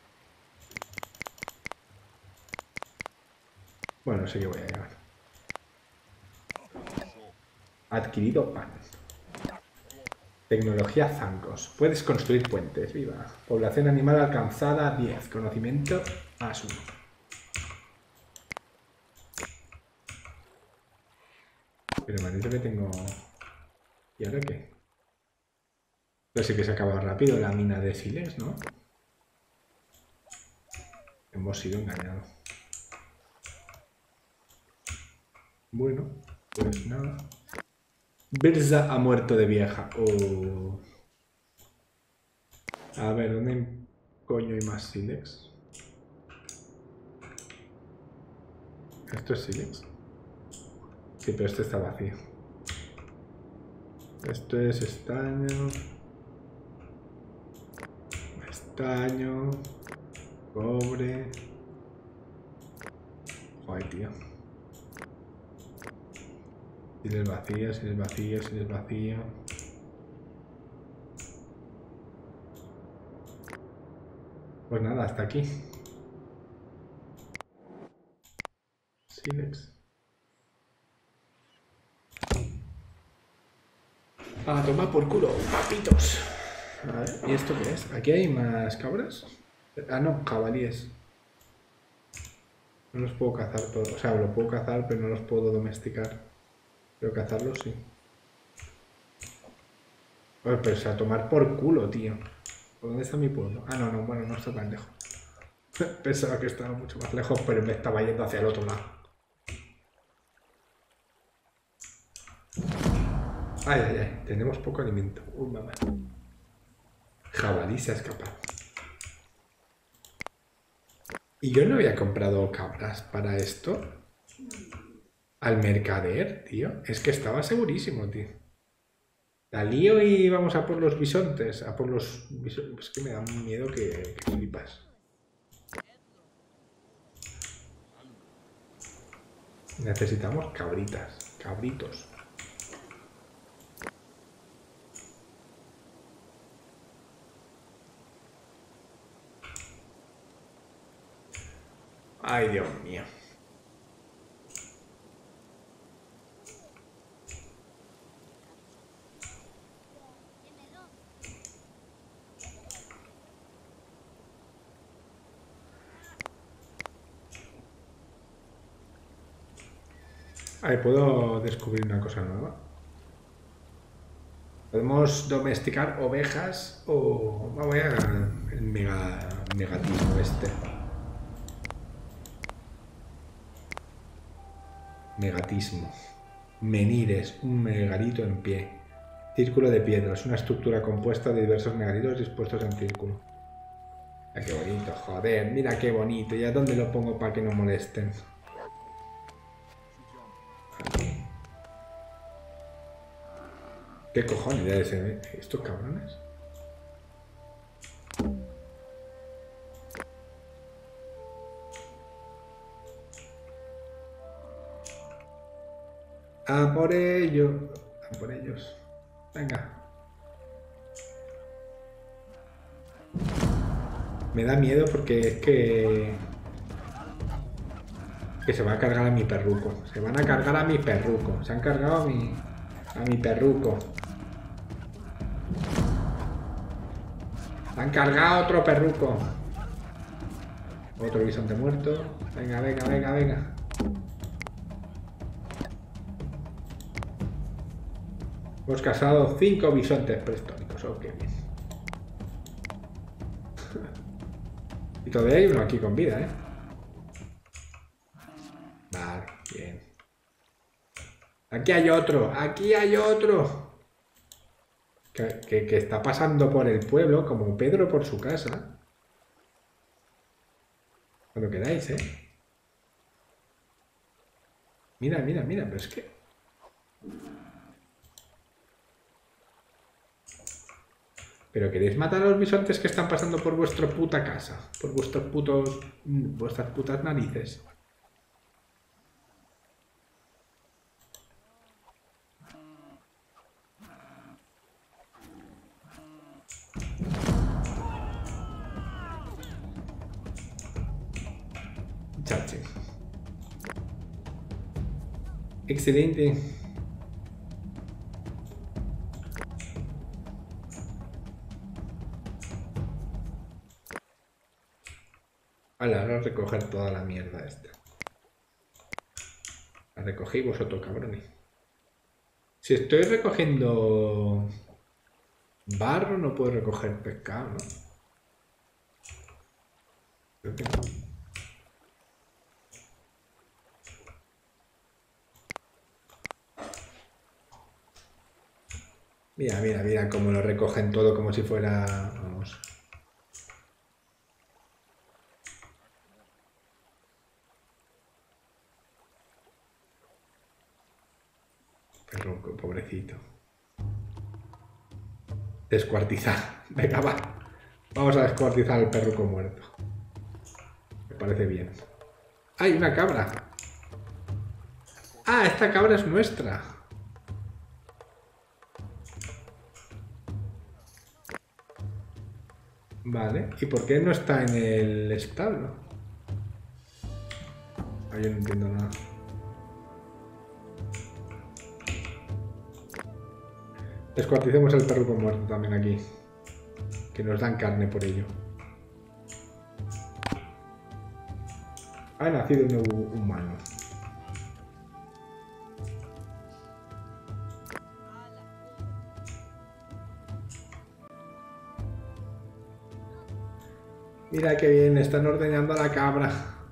Bueno, sí que voy a llegar. Adquirido pan. Tecnología zancos. Puedes construir puentes, viva. Población animal alcanzada 10. Conocimiento más 1. Pero me ha dicho que tengo... ¿Y ahora qué? Pero sí que se acaba rápido la mina de sílex, ¿no? Hemos sido engañados. Bueno, pues nada. Birza ha muerto de vieja. Oh. A ver, ¿dónde coño hay más sílex? ¿Esto es sílex? Sí, pero este está vacío. Esto es estaño. Estaño. Cobre. Joder, tío. Sílex vacío, sílex vacío, sílex vacío. Pues nada, hasta aquí. Sílex. A tomar por culo, papitos. A ver, ¿y esto qué es? ¿Aquí hay más cabras? Ah, no, jabalíes. No los puedo cazar todos. O sea, los puedo cazar, pero no los puedo domesticar. Pero cazarlos sí. Oye, pero a tomar por culo, tío. ¿Por dónde está mi pueblo? Ah, no, no, bueno, no está tan lejos. Pensaba que estaba mucho más lejos, pero me estaba yendo hacia el otro lado. Ay, ay, ay. Tenemos poco alimento. Mamá. Jabalí se ha escapado. ¿Y yo no había comprado cabras para esto? Al mercader, tío. Es que estaba segurísimo, tío. La lío y vamos a por los bisontes. A por los bisontes. Es que me da miedo que flipas. Necesitamos cabritas. Cabritos. Ay, Dios mío. Ahí puedo descubrir una cosa nueva. Podemos domesticar ovejas o... Voy a el megatismo este. Megatismo. Menires, un megalito en pie. Círculo de piedras, una estructura compuesta de diversos megalitos dispuestos en círculo. Mira qué bonito, joder, mira qué bonito. ¿Y a dónde lo pongo para que no molesten? Aquí. ¿Qué cojones ya ese? ¿Estos cabrones? ¡A por ellos! ¡A por ellos! Venga. Me da miedo porque es que se va a cargar a mi perruco. Se van a cargar a mi perruco. Se han cargado a mi perruco. Se han cargado otro perruco. Otro bisonte muerto. Venga, venga, venga, venga. Hemos cazado 5 bisontes prehistónicos. Oh, qué bien. Y todavía hay uno aquí con vida, ¿eh? Vale, bien. Aquí hay otro. Aquí hay otro. Que está pasando por el pueblo como Pedro por su casa. Cuando queráis, ¿eh? Mira, mira, mira, pero es que... ¿Pero queréis matar a los bisontes que están pasando por vuestra puta casa? Por vuestras putas narices. Chache. Excelente. Vale, ahora recoger toda la mierda esta. La recogí vosotros, cabrones. Si estoy recogiendo barro, no puedo recoger pescado, ¿no? Creo que no. Mira, mira, mira cómo lo recogen todo como si fuera... Vamos. Perro, pobrecito. Descuartizar. Venga, va. Vamos a descuartizar al perruco muerto. Me parece bien. ¡Ay, una cabra! ¡Ah, esta cabra es nuestra! Vale. ¿Y por qué no está en el establo? Ah, yo no entiendo nada. Descuarticemos al perruco muerto también aquí. Que nos dan carne por ello. Ha nacido un nuevo humano. Mira qué bien, están ordeñando a la cabra.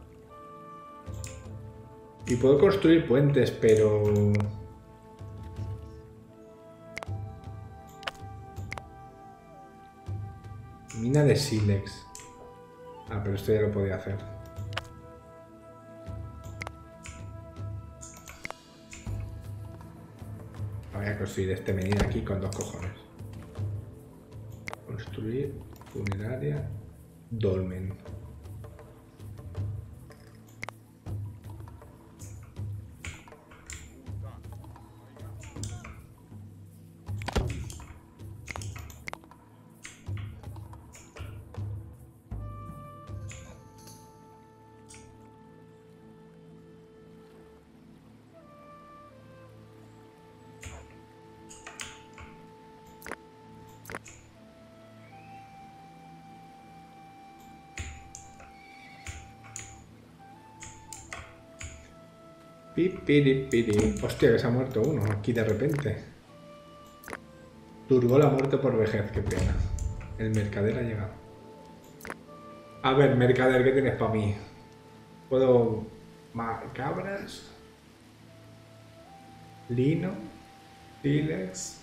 Y puedo construir puentes, pero... Mina de sílex. Ah, pero esto ya lo podía hacer. Voy a construir este menino aquí con 2 cojones. Construir funeraria dolmen. Pipiripiri. Hostia, que se ha muerto uno aquí de repente. Turgó la muerte por vejez, qué pena. El mercader ha llegado. A ver, mercader, ¿qué tienes para mí? ¿Puedo... cabras? Lino, sílex.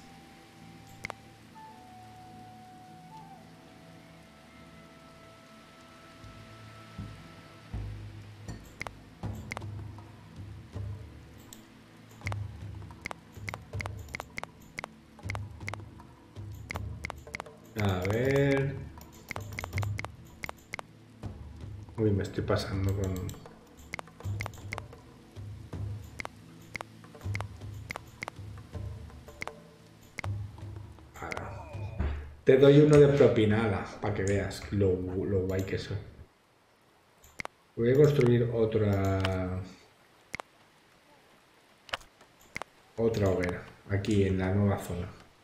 A ver... Uy, me estoy pasando con... Te doy uno de propinala, para que veas lo guay que soy. Voy a construir otra hoguera, aquí en la nueva zona.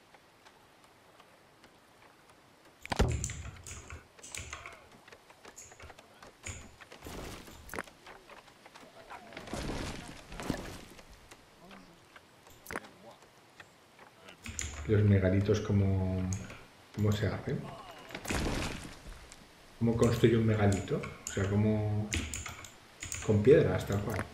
Los megalitos, ¿cómo se hacen? ¿Cómo construyo un megalito? O sea, como con piedras, tal cual.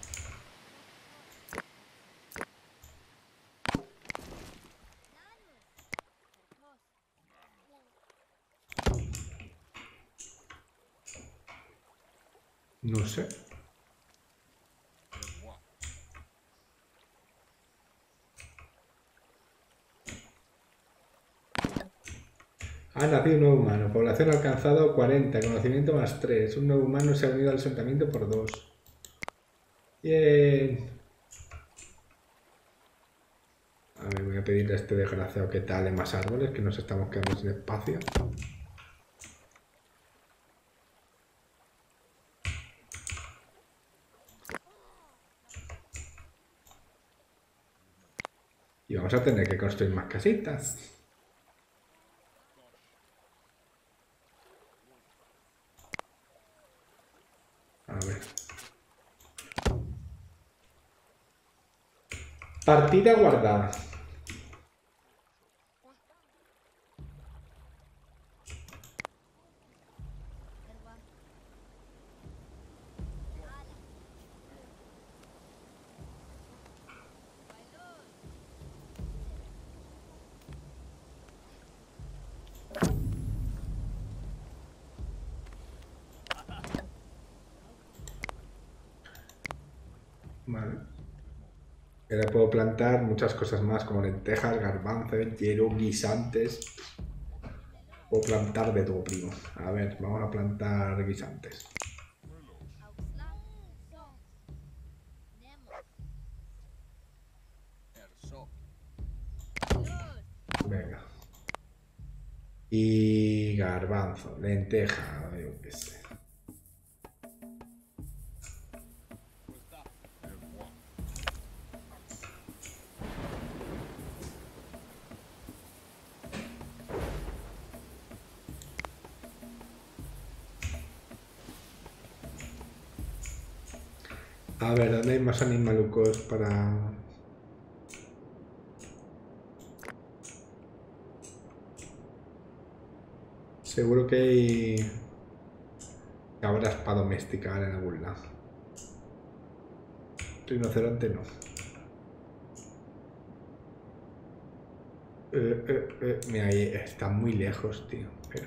No sé. Ha nacido un nuevo humano. Población alcanzado 40. Conocimiento más 3. Un nuevo humano se ha unido al asentamiento por 2. Bien. A ver, voy a pedirle a este desgraciado que tale más árboles, que nos estamos quedando sin espacio. Y vamos a tener que construir más casitas. A ver. Partida guardada. Vale. Ahora puedo plantar muchas cosas más, como lentejas, garbanzos, hierro, guisantes. Puedo plantar de todo, primo. A ver, vamos a plantar guisantes. Venga. Y garbanzo, lenteja, yo qué sé. A ver, ¿dónde hay más animalucos para...? Seguro que hay cabras para domesticar en algún lado. Rinoceronte no. Mira, ahí está muy lejos, tío, pero...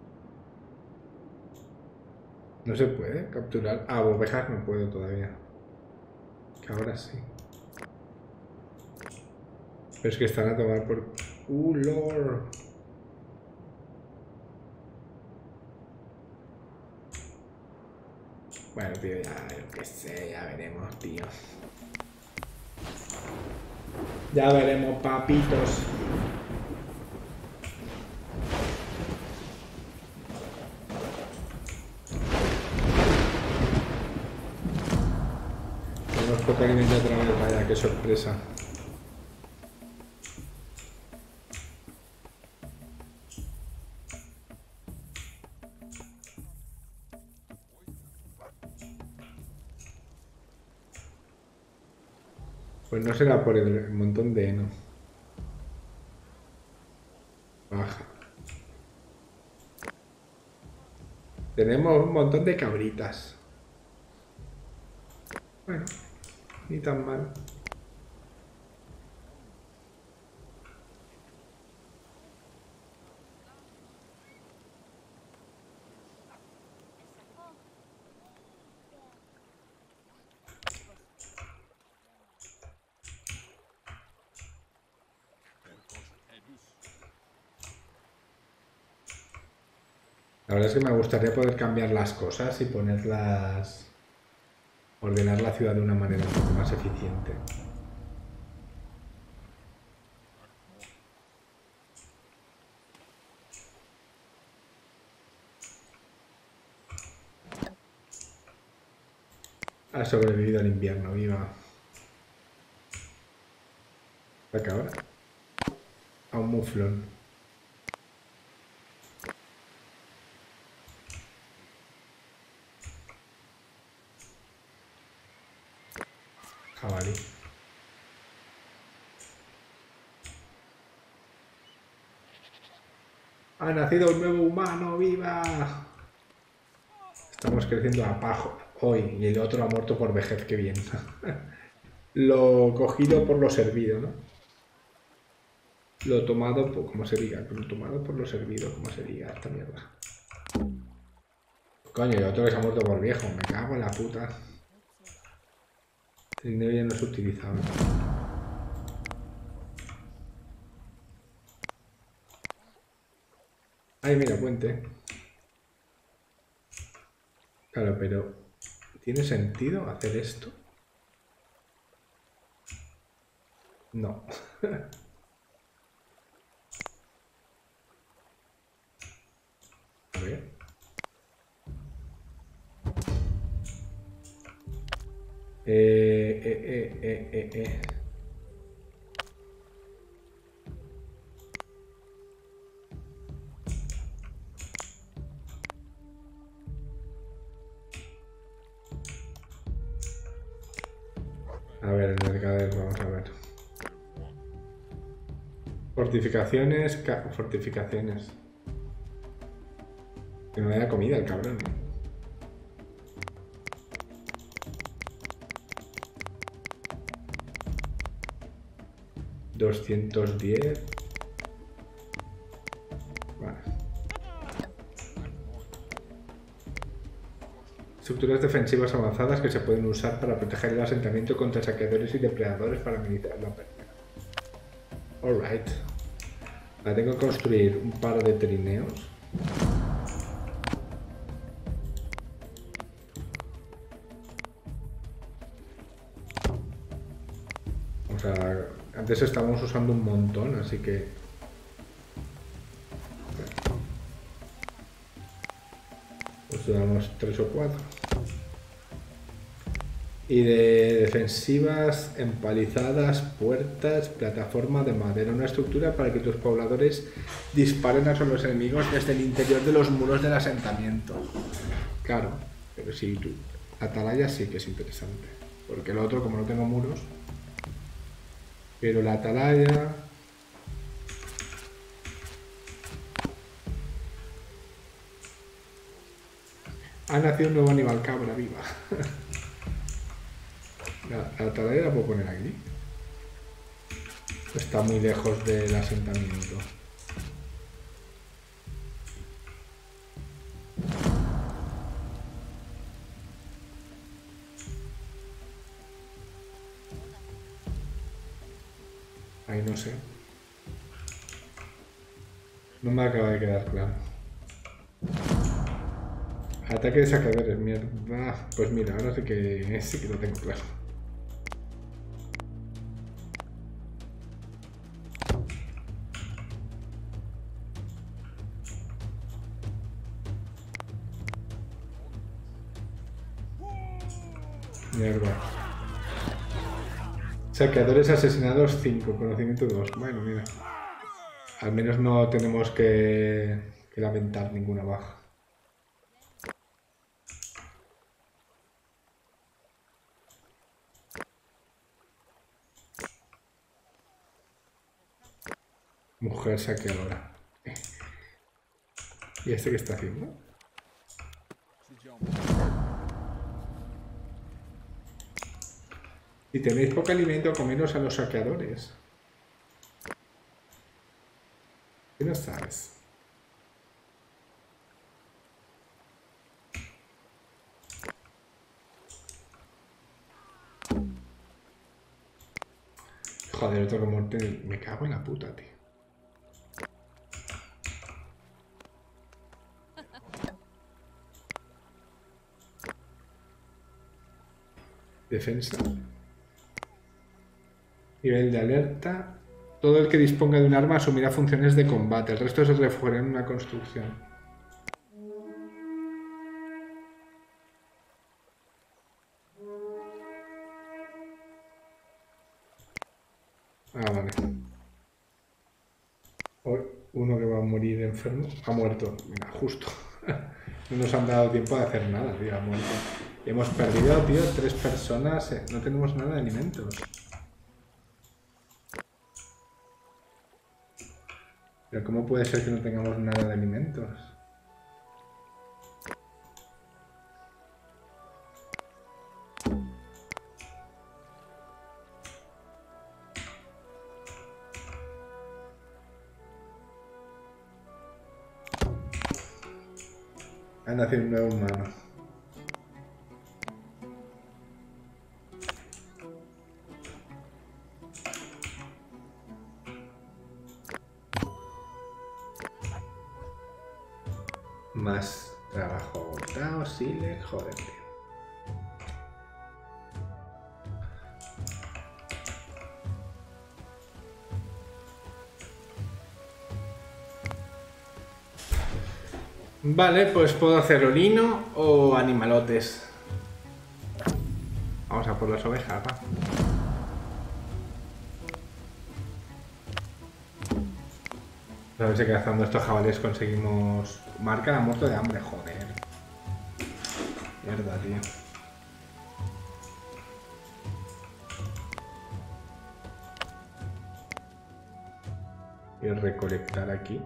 No se puede capturar... Ah, ovejas no puedo todavía. Cabras sí. Pero es que están a tomar por... Lord! Bueno, tío, ya, yo qué sé, ya veremos, tío. Ya veremos, papitos. Tenemos poca alimento otra vez, vaya, qué sorpresa. Pues no será por el montón de heno. Baja. Tenemos un montón de cabritas. Bueno, ni tan mal. La verdad es que me gustaría poder cambiar las cosas y ponerlas... ordenar la ciudad de una manera un poco más eficiente. Ha sobrevivido al invierno, viva. ¿Para ahora? A un muflón. Jabalí. Ha nacido un nuevo humano, viva. Estamos creciendo a pajo hoy y el otro ha muerto por vejez, qué bien. Lo cogido por lo servido, ¿no? Lo tomado por... ¿cómo se diga? Lo tomado por lo servido, ¿cómo se diga esta mierda? Coño, el otro que se ha muerto por viejo, me cago en la puta. El dinero ya no es utilizable. Ay, mira, puente. Claro, pero ¿tiene sentido hacer esto? No. A ver. Eh. A ver, el mercader, vamos a ver. Fortificaciones, fortificaciones. Que no haya comida el cabrón, ¿no? 210. Vale. Estructuras defensivas avanzadas que se pueden usar para proteger el asentamiento contra saqueadores y depredadores para minimizar la pérdida. Alright. La tengo que construir un par de trineos. O sea, antes estábamos usando un montón, así que... pues damos 3 o 4. Y de defensivas, empalizadas, puertas, plataforma de madera. Una estructura para que tus pobladores disparen a los enemigos desde el interior de los muros del asentamiento. Claro, pero sí, tú. Atalaya sí que es interesante. Porque el otro, como no tengo muros... Pero la atalaya... Ha nacido un nuevo animal, cabra viva. La atalaya la puedo poner aquí. Está muy lejos del asentamiento. Ahí no sé. No me acaba de quedar claro. Ataque de saqueadores, mierda. Pues mira, ahora sí que lo tengo claro. Mierda. Saqueadores asesinados 5, conocimiento 2. Bueno, mira. Al menos no tenemos que lamentar ninguna baja. Mujer saqueadora. ¿Y este qué está haciendo? Si tenéis poco alimento, comeros a los saqueadores. ¿Qué no sabes? Joder, otro que muerte. Me cago en la puta, tío. Defensa. Nivel de alerta. Todo el que disponga de un arma asumirá funciones de combate. El resto se refugiará en una construcción. Ah, vale. Uno que va a morir enfermo. Ha muerto. Mira, justo. No nos han dado tiempo de hacer nada, tío. Ha muerto. Hemos perdido, tío, 3 personas. No tenemos nada de alimentos. Pero ¿cómo puede ser que no tengamos nada de alimentos? Ha nacido un nuevo humano. Más trabajo agotado, sí, le joder, tío. Vale, pues puedo hacer orino o animalotes. Vamos a por las ovejas, va. A ver si cazando estos jabalíes conseguimos... Marca la muerte de hambre, joder. Mierda, tío. Y recolectar aquí.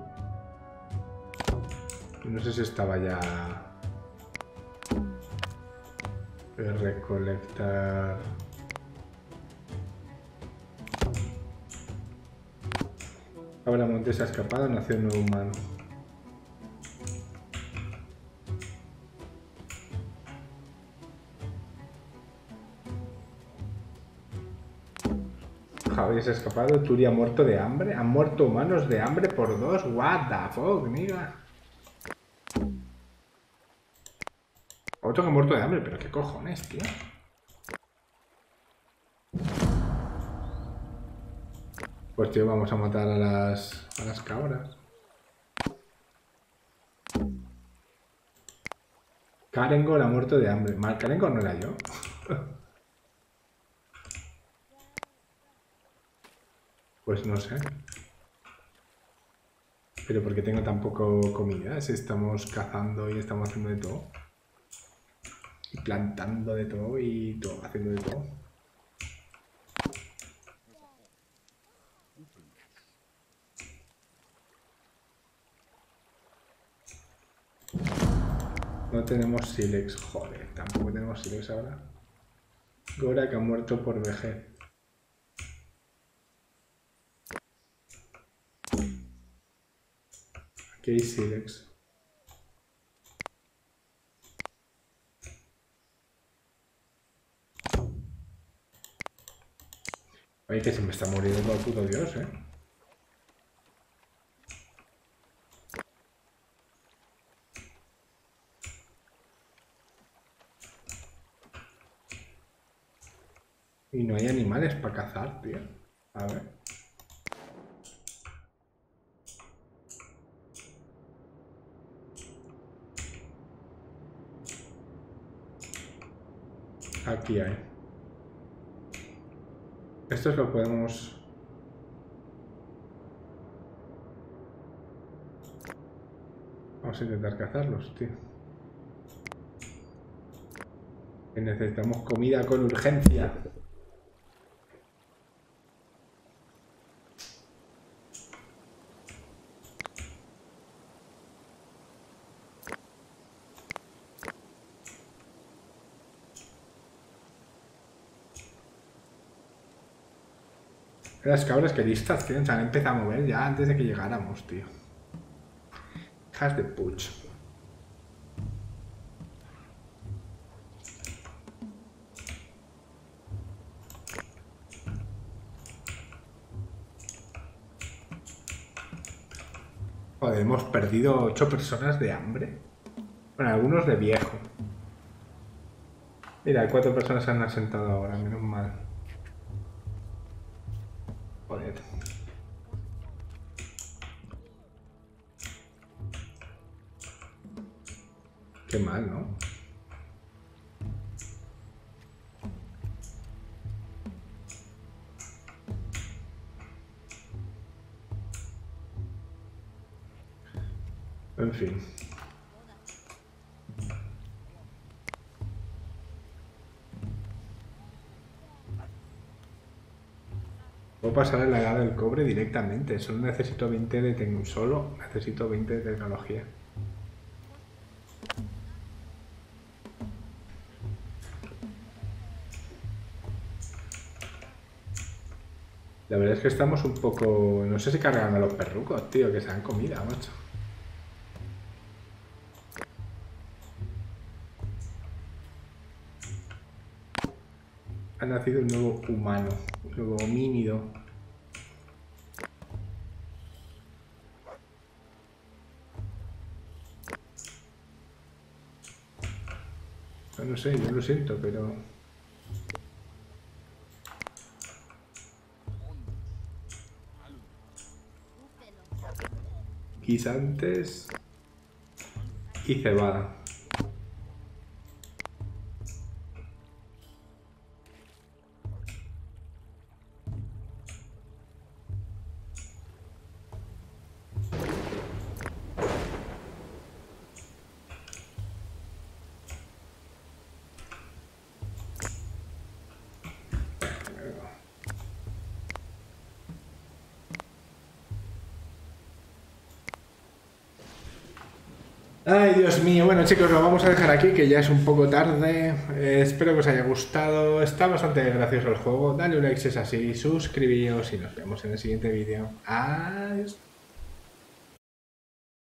No sé si estaba ya... Recolectar... Ahora Monte se ha escapado, nació un nuevo humano. Javier se ha escapado, Turi ha muerto de hambre. Han muerto humanos de hambre por 2. What the fuck, mira. Otro que ha muerto de hambre, pero qué cojones, tío. Pues tío, vamos a matar a las cabras. Karengor ha muerto de hambre. Mal, Karengor no era yo. Pues no sé. Pero ¿por qué tengo tan poco comida? Si estamos cazando y estamos haciendo de todo. Y plantando de todo y todo, haciendo de todo. No tenemos Silex, joder, tampoco tenemos Silex ahora. Gorak ha muerto por vejez. Aquí hay Silex. Oye, que se me está muriendo todo el puto Dios, Y no hay animales para cazar, tío. A ver. Aquí hay. Estos lo podemos... Vamos a intentar cazarlos, tío. Que necesitamos comida con urgencia. Las cabras que listas, tío. Se han empezado a mover ya antes de que llegáramos, tío. Hijas de puch. Joder, hemos perdido 8 personas de hambre. Bueno, algunos de viejo. Mira, 4 personas se han asentado ahora, menos mal. Joder. Qué mal, ¿no? En fin. Puedo pasar a la edad del cobre directamente. Solo necesito 20 de necesito 20 de tecnología. La verdad es que estamos un poco... No sé si cargan a los perrucos, tío, que se dan comida, macho. Ha nacido un nuevo humano, un nuevo homínido. No sé, yo lo siento, pero... Guisantes y cebada. Ay, Dios mío. Bueno, chicos, lo vamos a dejar aquí, que ya es un poco tarde. Espero que os haya gustado. Está bastante gracioso el juego. Dale un like si es así, suscribíos y nos vemos en el siguiente vídeo. Adiós.